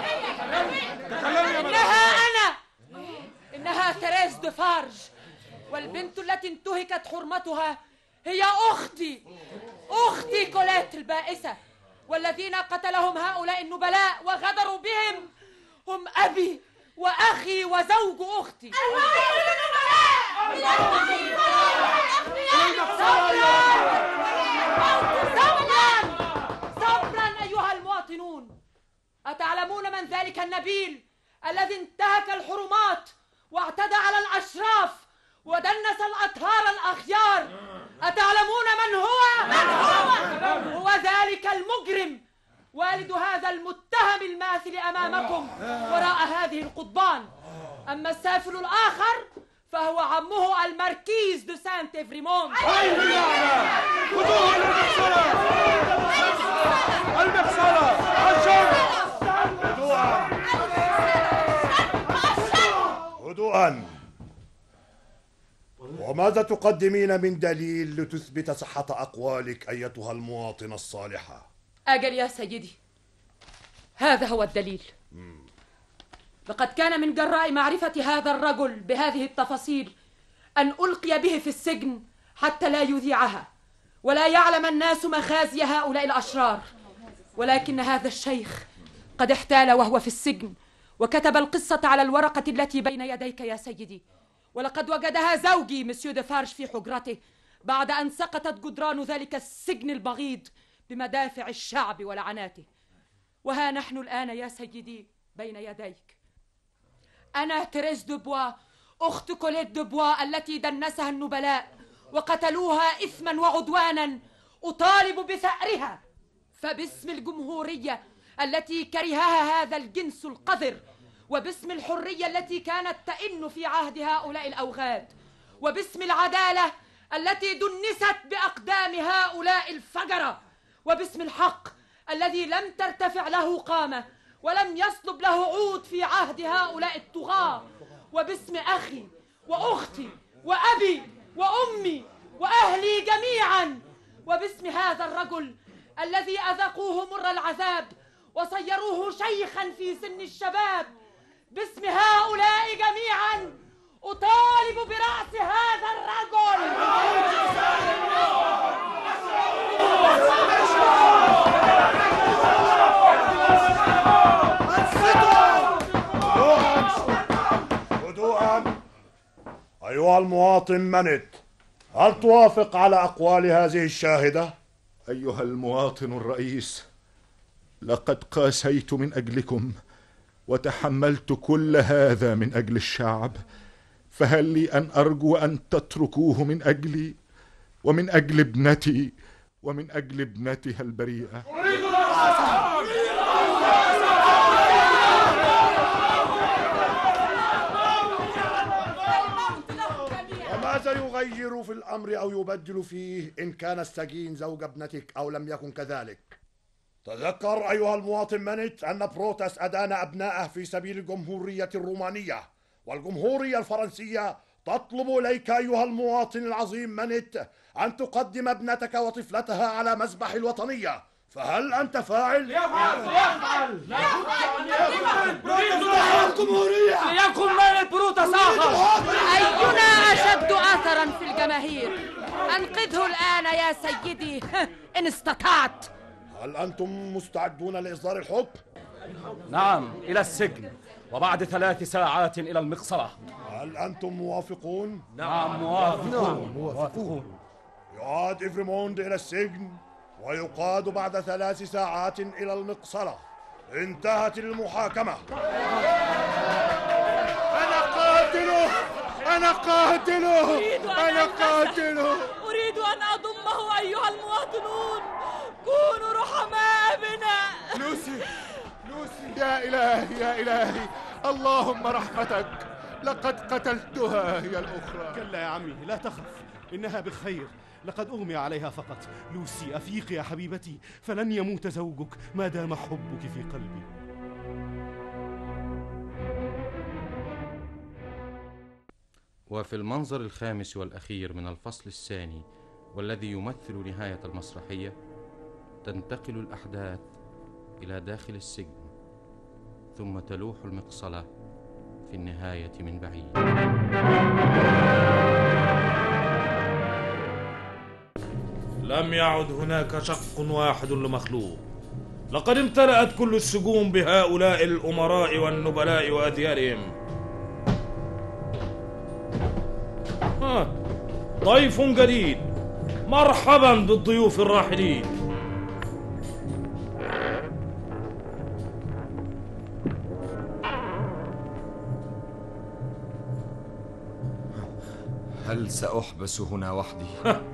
إنها تيريز دفارج، والبنت التي انتهكت حرمتها هي أختي كوليت البائسة. والذين قتلهم هؤلاء النبلاء وغدروا بهم هم أبي وأخي وزوج أختي. صبرا أيها المواطنون. أتعلمون من ذلك النبيل الذي انتهك الحرمات واعتدى على الأشراف ودنس الأطهار الأخيار؟ أتعلمون من هو؟ هو ذلك المجرم والد هذا المتهم الماثل أمامكم وراء هذه القضبان. أما السافل الآخر فهو عمه الماركيز دو سانت إفريموند. أي بالمعنى. خذوه إلى المغسلة. المغسلة الشر. هدوءا. وماذا تقدمين من دليل لتثبت صحة أقوالك أيتها المواطنة الصالحة؟ أجل يا سيدي، هذا هو الدليل. لقد كان من جراء معرفة هذا الرجل بهذه التفاصيل أن ألقي به في السجن حتى لا يذيعها ولا يعلم الناس مخازي هؤلاء الأشرار. ولكن هذا الشيخ قد احتال وهو في السجن وكتب القصة على الورقة التي بين يديك يا سيدي، ولقد وجدها زوجي مسيو دفارج في حجرته بعد أن سقطت جدران ذلك السجن البغيض بمدافع الشعب ولعناته. وها نحن الآن يا سيدي بين يديك. أنا تيريز دوبوا، أخت كوليت دوبوا التي دنسها النبلاء وقتلوها إثما وعدوانا، أطالب بثأرها. فباسم الجمهورية التي كرهها هذا الجنس القذر، وباسم الحرية التي كانت تئن في عهد هؤلاء الأوغاد، وباسم العدالة التي دنست بأقدام هؤلاء الفجرة، وباسم الحق الذي لم ترتفع له قامة ولم يصلب له عود في عهد هؤلاء الطغاة، وباسم أخي وأختي وأبي وأمي وأهلي جميعا، وباسم هذا الرجل الذي أذقوه مر العذاب وصيروه شيخا في سن الشباب، باسم هؤلاء جميعا أطالب برأس هذا الرجل. هدوءا. أيها المواطن منت، هل توافق على أقوال هذه الشاهدة؟ أيها المواطن الرئيس، لقد قاسيت من أجلكم وتحملت كل هذا من أجل الشعب، فهل لي أن أرجو أن تتركوه من أجلي ومن أجل ابنتي ومن أجل ابنتها البريئة؟ وماذا يغير في الأمر أو يبدل فيه إن كان السجين زوج ابنتك أو لم يكن كذلك؟ تذكر أيها المواطن منت أن بروتاس أدان أبنائه في سبيل الجمهورية الرومانية، والجمهورية الفرنسية تطلب إليك أيها المواطن العظيم منت أن تقدم ابنتك وطفلتها على مذبح الوطنية، فهل أنت فاعل؟ يفعل. ليكن منت بروتاس آخر. أينا أشد أثرا في الجماهير؟ أنقذه الآن يا سيدي إن استطعت. هل أنتم مستعدون لإصدار الحكم؟ نعم، إلى السجن، وبعد 3 ساعات إلى المقصلة. هل أنتم موافقون؟ نعم موافقون. يعاد إفريموند إلى السجن ويقاد بعد 3 ساعات إلى المقصلة. انتهت المحاكمة. أنا قاتله. أريد أن أضمه أيها المواطنون، كونوا رحماء بنا. لوسي يا إلهي اللهم رحمتك، لقد قتلتها هي الأخرى. كلا يا عمي، لا تخف، إنها بخير، لقد أغمي عليها فقط. لوسي أفيقي يا حبيبتي، فلن يموت زوجك ما دام حبك في قلبي. وفي المنظر الخامس والأخير من الفصل الثاني والذي يمثل نهاية المسرحية، تنتقل الأحداث إلى داخل السجن، ثم تلوح المقصلة في النهاية من بعيد. لم يعد هناك شق واحد لمخلوق. لقد امتلأت كل السجون بهؤلاء الأمراء والنبلاء وأديارهم. ضيف جديد، مرحبا بالضيوف الراحلين. هل سأحبس هنا وحدي؟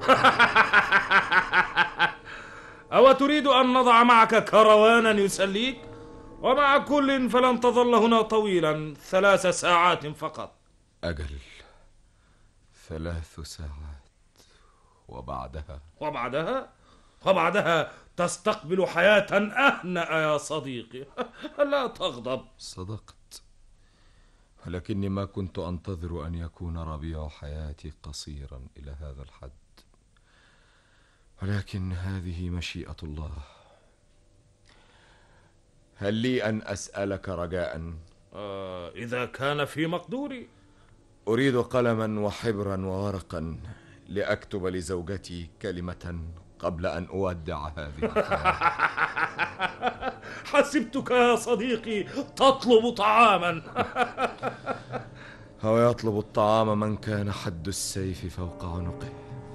أو تريد أن نضع معك كروانا يسليك؟ ومع كل فلن تظل هنا طويلا، 3 ساعات فقط. أجل، 3 ساعات وبعدها تستقبل حياة أهنأ يا صديقي. لا تغضب. صدقت، ولكني ما كنت أنتظر أن يكون ربيع حياتي قصيرا إلى هذا الحد، ولكن هذه مشيئة الله. هل لي أن أسألك رجاء؟ إذا كان في مقدوري. أريد قلما وحبرا وورقا لأكتب لزوجتي كلمة قبل أن أودع هذه الحياة. حسبتك يا صديقي تطلب طعاما. هو يطلب الطعام من كان حد السيف فوق عنقه.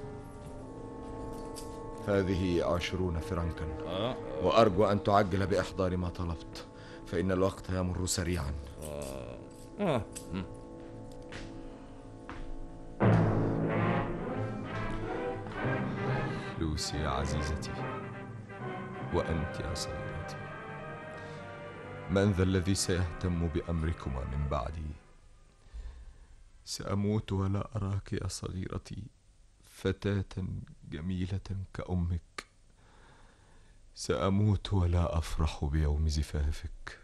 هذه 20 فرنكا، وأرجو أن تعجل بإحضار ما طلبت، فإن الوقت يمر سريعا. لوسي يا عزيزتي، وأنت يا صغيرتي، من ذا الذي سيهتم بأمركما من بعدي؟ سأموت ولا أراك يا صغيرتي فتاة جميلة كأمك. سأموت ولا أفرح بيوم زفافك.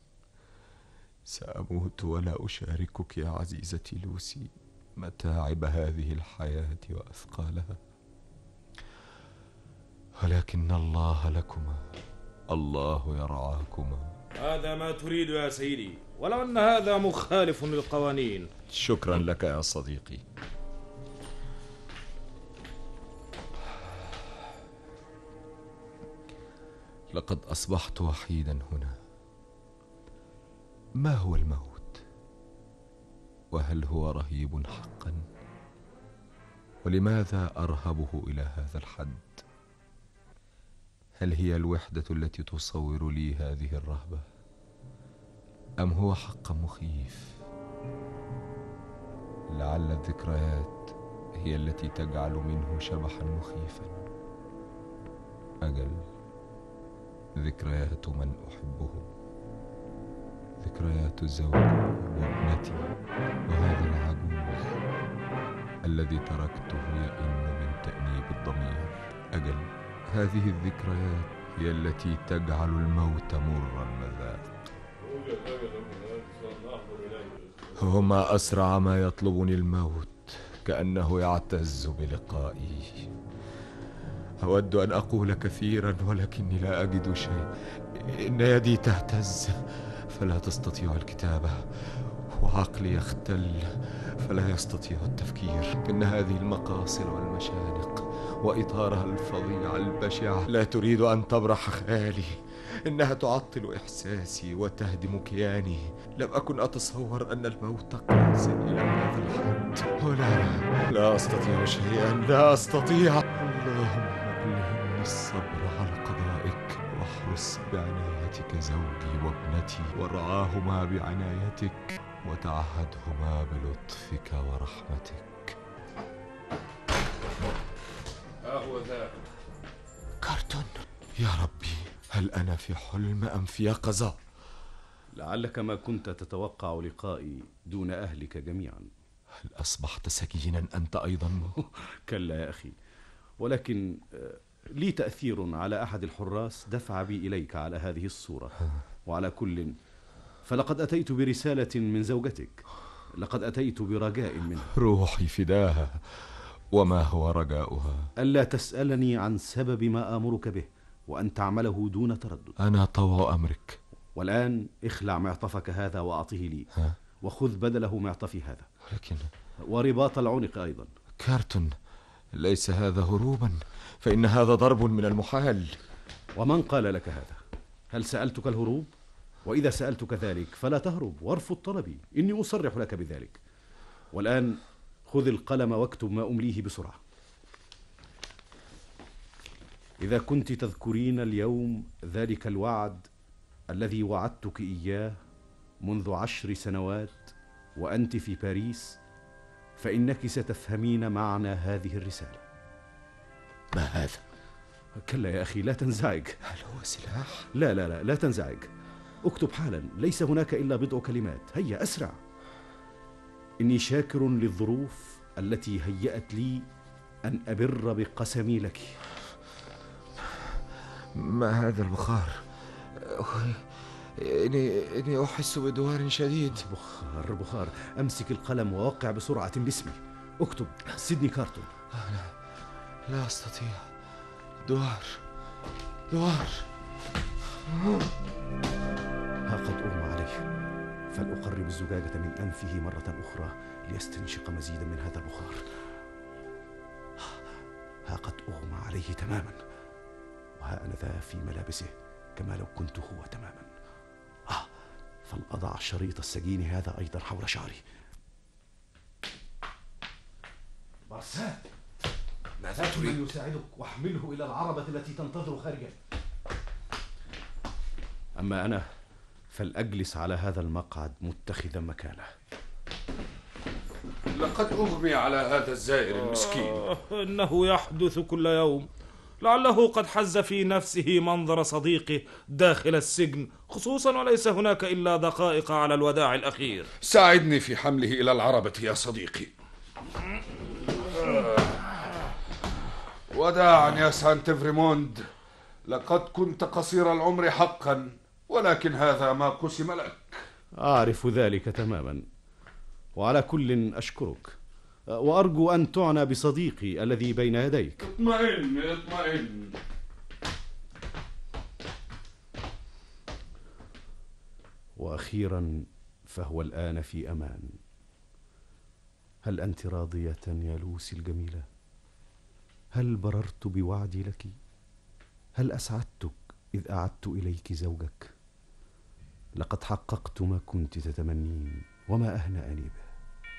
سأموت ولا أشاركك يا عزيزتي لوسي متاعب هذه الحياة وأثقالها. ولكن الله لكما، الله يرعاكما. هذا ما تريد يا سيدي، ولو أن هذا مخالف للقوانين. شكرا لك يا صديقي. لقد أصبحت وحيدا هنا. ما هو الموت؟ وهل هو رهيب حقا؟ ولماذا أرهبه إلى هذا الحد؟ هل هي الوحدة التي تصور لي هذه الرهبة، أم هو حقا مخيف؟ لعل الذكريات هي التي تجعل منه شبحا مخيفا. أجل، ذكريات من أحبهم، ذكريات زوجي وابنتي وهذا العجوز الذي تركته يئن من تأنيب الضمير. أجل، هذه الذكريات هي التي تجعل الموت مر المذاق. وما أسرع ما يطلبني الموت، كأنه يعتز بلقائي. أود أن أقول كثيرا ولكني لا أجد شيء. إن يدي تهتز فلا تستطيع الكتابة، وعقلي يختل فلا يستطيع التفكير. إن هذه المقاصر والمشانق وإطارها الفظيع البشع لا تريد أن تبرح خيالي. إنها تعطل إحساسي وتهدم كياني. لم أكن أتصور أن الموت قاسٍ إلى هذا الحد. لا أستطيع شيئا، لا أستطيع. اللهم ألهمني الصبر على قضائك، واحرس بعنايتك زوجي وابنتي، وارعاهما بعنايتك، وتعهدهما بلطفك ورحمتك. هو ذا كارتون. يا ربي، هل أنا في حلم أم في يقظة؟ لعلك ما كنت تتوقع لقائي دون أهلك جميعا. هل أصبحت سجينا أنت أيضا؟ كلا يا أخي، ولكن لي تأثير على أحد الحراس دفع بي إليك على هذه الصورة. وعلى كل، فلقد أتيت برسالة من زوجتك، لقد أتيت برجاء منها. روحي فداها. وما هو رجاؤها؟ ألا تسألني عن سبب ما آمرك به، وأن تعمله دون تردد. أنا طوع أمرك. والآن اخلع معطفك هذا وأعطيه لي، وخذ بدله معطفي هذا. لكن ورباط العنق أيضا. كارتون، ليس هذا هروبا، فإن هذا ضرب من المحال. ومن قال لك هذا؟ هل سألتك الهروب؟ وإذا سألتك ذلك فلا تهرب وارفض طلبي، إني أصرح لك بذلك. والآن خذ القلم واكتب ما أمليه بسرعة. إذا كنت تذكرين اليوم ذلك الوعد الذي وعدتك إياه منذ 10 سنوات وأنت في باريس، فإنك ستفهمين معنى هذه الرسالة. ما هذا؟ كلا يا أخي، لا تنزعج. هل هو سلاح؟ لا تنزعج. اكتب حالا، ليس هناك إلا بضع كلمات. هيا أسرع. إني شاكر للظروف التي هيأت لي أن أبر بقسمي لك. ما هذا البخار؟ إني أحس بدوار شديد. بخار. أمسك القلم ووقع بسرعة باسمي. اكتب سيدني كارتون. لا أستطيع. دوار. ها قد أغمى عليه، فلأقرب الزجاجة من أنفه مرة أخرى ليستنشق مزيدا من هذا البخار. ها قد أغمى عليه تماما، وها أنا ذا في ملابسه كما لو كنت هو تماما. فلأضع شريط السجين هذا أيضا حول شعري. بارسان، ماذا تريد؟ من يساعدك واحمله إلى العربة التي تنتظر خارجا. أما أنا فلأجلس على هذا المقعد متخذا مكانه. لقد أغمي على هذا الزائر المسكين. إنه يحدث كل يوم. لعله قد حز في نفسه منظر صديقه داخل السجن، خصوصا وليس هناك إلا دقائق على الوداع الأخير. ساعدني في حمله إلى العربة يا صديقي. وداعا يا سانت إفريموند، لقد كنت قصير العمر حقا، ولكن هذا ما قسم لك. أعرف ذلك تماما، وعلى كل أشكرك، وأرجو أن تعنى بصديقي الذي بين يديك. اطمئن. وأخيرا فهو الآن في أمان. هل أنت راضية يا لوسي الجميلة؟ هل بررت بوعدي لك؟ هل أسعدتك إذ أعدت إليك زوجك؟ لقد حققت ما كنت تتمنين وما أهنأني به.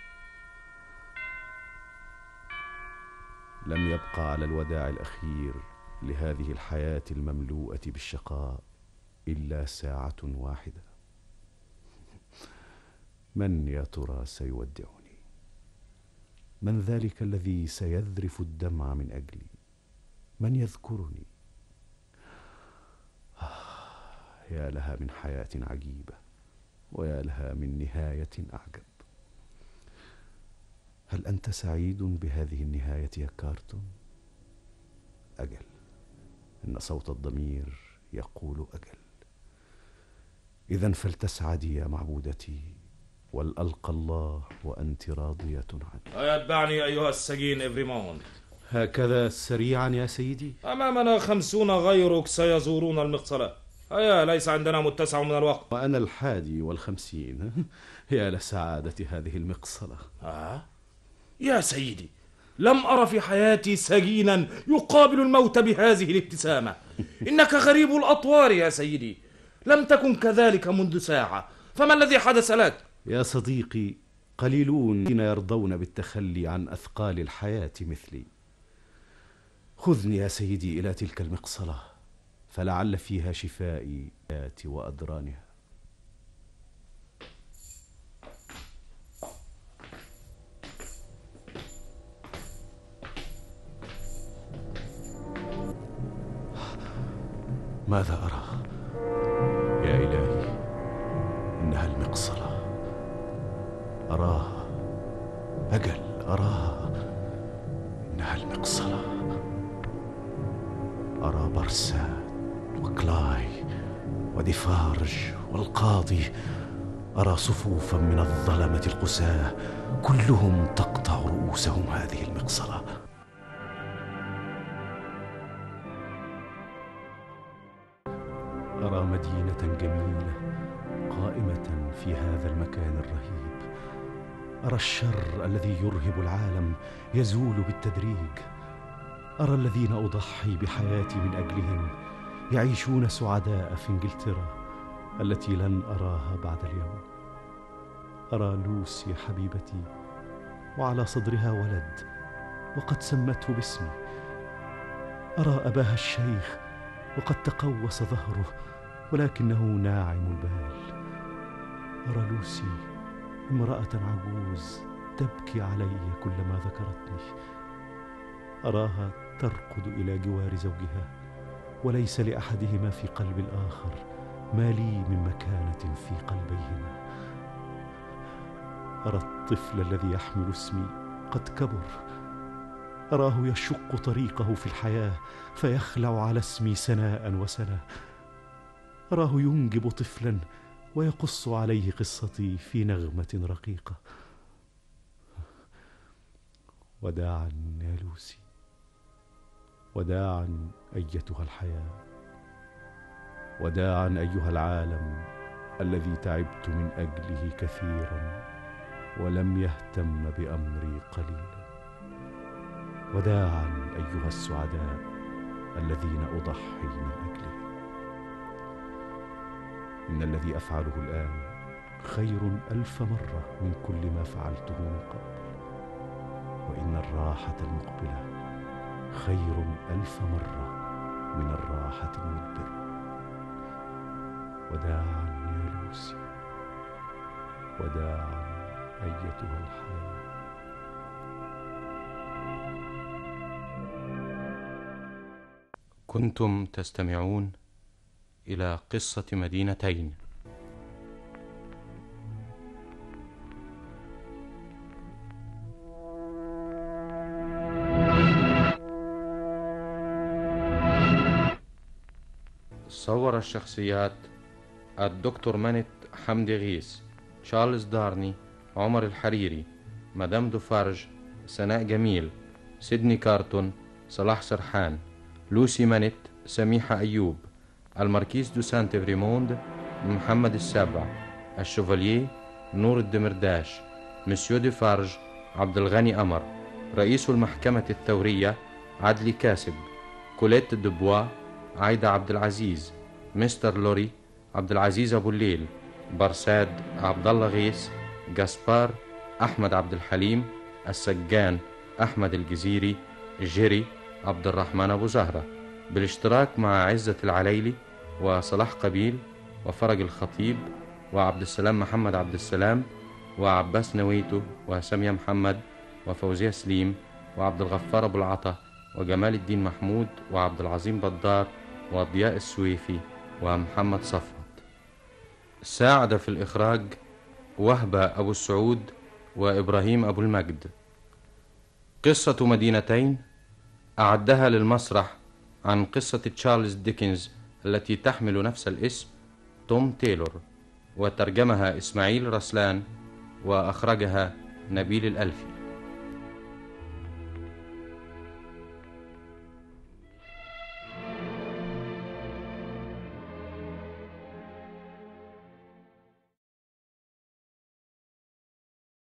لم يبقى على الوداع الأخير لهذه الحياة المملوءة بالشقاء إلا ساعة واحدة. من يا ترى سيودعني؟ من ذلك الذي سيذرف الدمع من أجلي؟ من يذكرني؟ يا لها من حياة عجيبة، ويا لها من نهاية أعجب. هل أنت سعيد بهذه النهاية يا كارتون؟ أجل، إن صوت الضمير يقول أجل. إذن فلتسعدي يا معبودتي، ولألقى الله وأنت راضية عنه. يتبعني أيها السجين إفريموند. هكذا سريعا يا سيدي؟ أمامنا 50 غيرك سيزورون المقصلة. هيا، ليس عندنا متسع من الوقت. وأنا 51. يا لسعادة هذه المقصلة. يا سيدي، لم أرى في حياتي سجينا يقابل الموت بهذه الابتسامة. إنك غريب الأطوار يا سيدي، لم تكن كذلك منذ ساعة، فما الذي حدث لك؟ يا صديقي، قليلون يرضون بالتخلي عن أثقال الحياة مثلي. خذني يا سيدي إلى تلك المقصلة، فلعل فيها شفائي وأدرانها. ماذا أرى؟ يا إلهي، إنها المقصلة. أراها، أجل أراها، إنها المقصلة. أرى بارسان وكلاي وديفارج والقاضي. أرى صفوفا من الظلمة القساة، كلهم تقطع رؤوسهم هذه المقصلة. أرى مدينة جميلة قائمة في هذا المكان الرهيب. أرى الشر الذي يرهب العالم يزول بالتدريج. أرى الذين أضحي بحياتي من أجلهم يعيشون سعداء في إنجلترا التي لن أراها بعد اليوم. أرى لوسي حبيبتي وعلى صدرها ولد وقد سمته باسمي. أرى أباها الشيخ وقد تقوس ظهره ولكنه ناعم البال. أرى لوسي امرأة عجوز تبكي علي كلما ذكرتني. أراها ترقد إلى جوار زوجها وليس لأحدهما في قلب الآخر ما لي من مكانة في قلبيهما. أرى الطفل الذي يحمل اسمي قد كبر. أراه يشق طريقه في الحياة فيخلع على اسمي سناء وسنا. أراه ينجب طفلا ويقص عليه قصتي في نغمة رقيقة. وداعا يا لوسي، وداعا أيتها الحياة، وداعا أيها العالم الذي تعبت من أجله كثيرا ولم يهتم بأمري قليلا. وداعا أيها السعداء الذين أضحي من أجلهم. إن الذي أفعله الآن خير 1000 مرة من كل ما فعلته من قبل، وإن الراحة المقبلة خير 1000 مرة من الراحة المدبرة. وداعا يا لوسي، وداعا أيتها الحياة. كنتم تستمعون إلى قصة مدينتين. صور الشخصيات الدكتور مانيت حمدي غيث، تشارلز دارني عمر الحريري، مدام دوفارج سناء جميل، سيدني كارتون صلاح سرحان، لوسي مانيت سميحة أيوب، الماركيز دو سانت فريموند محمد السابع، الشوفالييه نور الدمرداش، مسيو دوفارج عبد الغني قمر، رئيس المحكمة الثورية عدلي كاسب، كوليت دبوا عايدة عبد العزيز، مستر لوري عبد العزيز أبو الليل، برساد عبد الله غيث، جاسبار أحمد عبد الحليم، السجان أحمد الجزيري، جيري عبد الرحمن أبو زهرة، بالاشتراك مع عزة العليلي وصلاح قبيل وفرج الخطيب وعبد السلام محمد عبد السلام وعباس نويتو وسامية محمد وفوزية سليم وعبد الغفار أبو العطا وجمال الدين محمود وعبد العظيم بدار وضياء السويفي ومحمد صفوت. ساعد في الإخراج وهبة أبو السعود وإبراهيم أبو المجد. قصة مدينتين أعدها للمسرح عن قصة تشارلز ديكنز التي تحمل نفس الاسم توم تايلور، وترجمها إسماعيل رسلان، وأخرجها نبيل الألفي.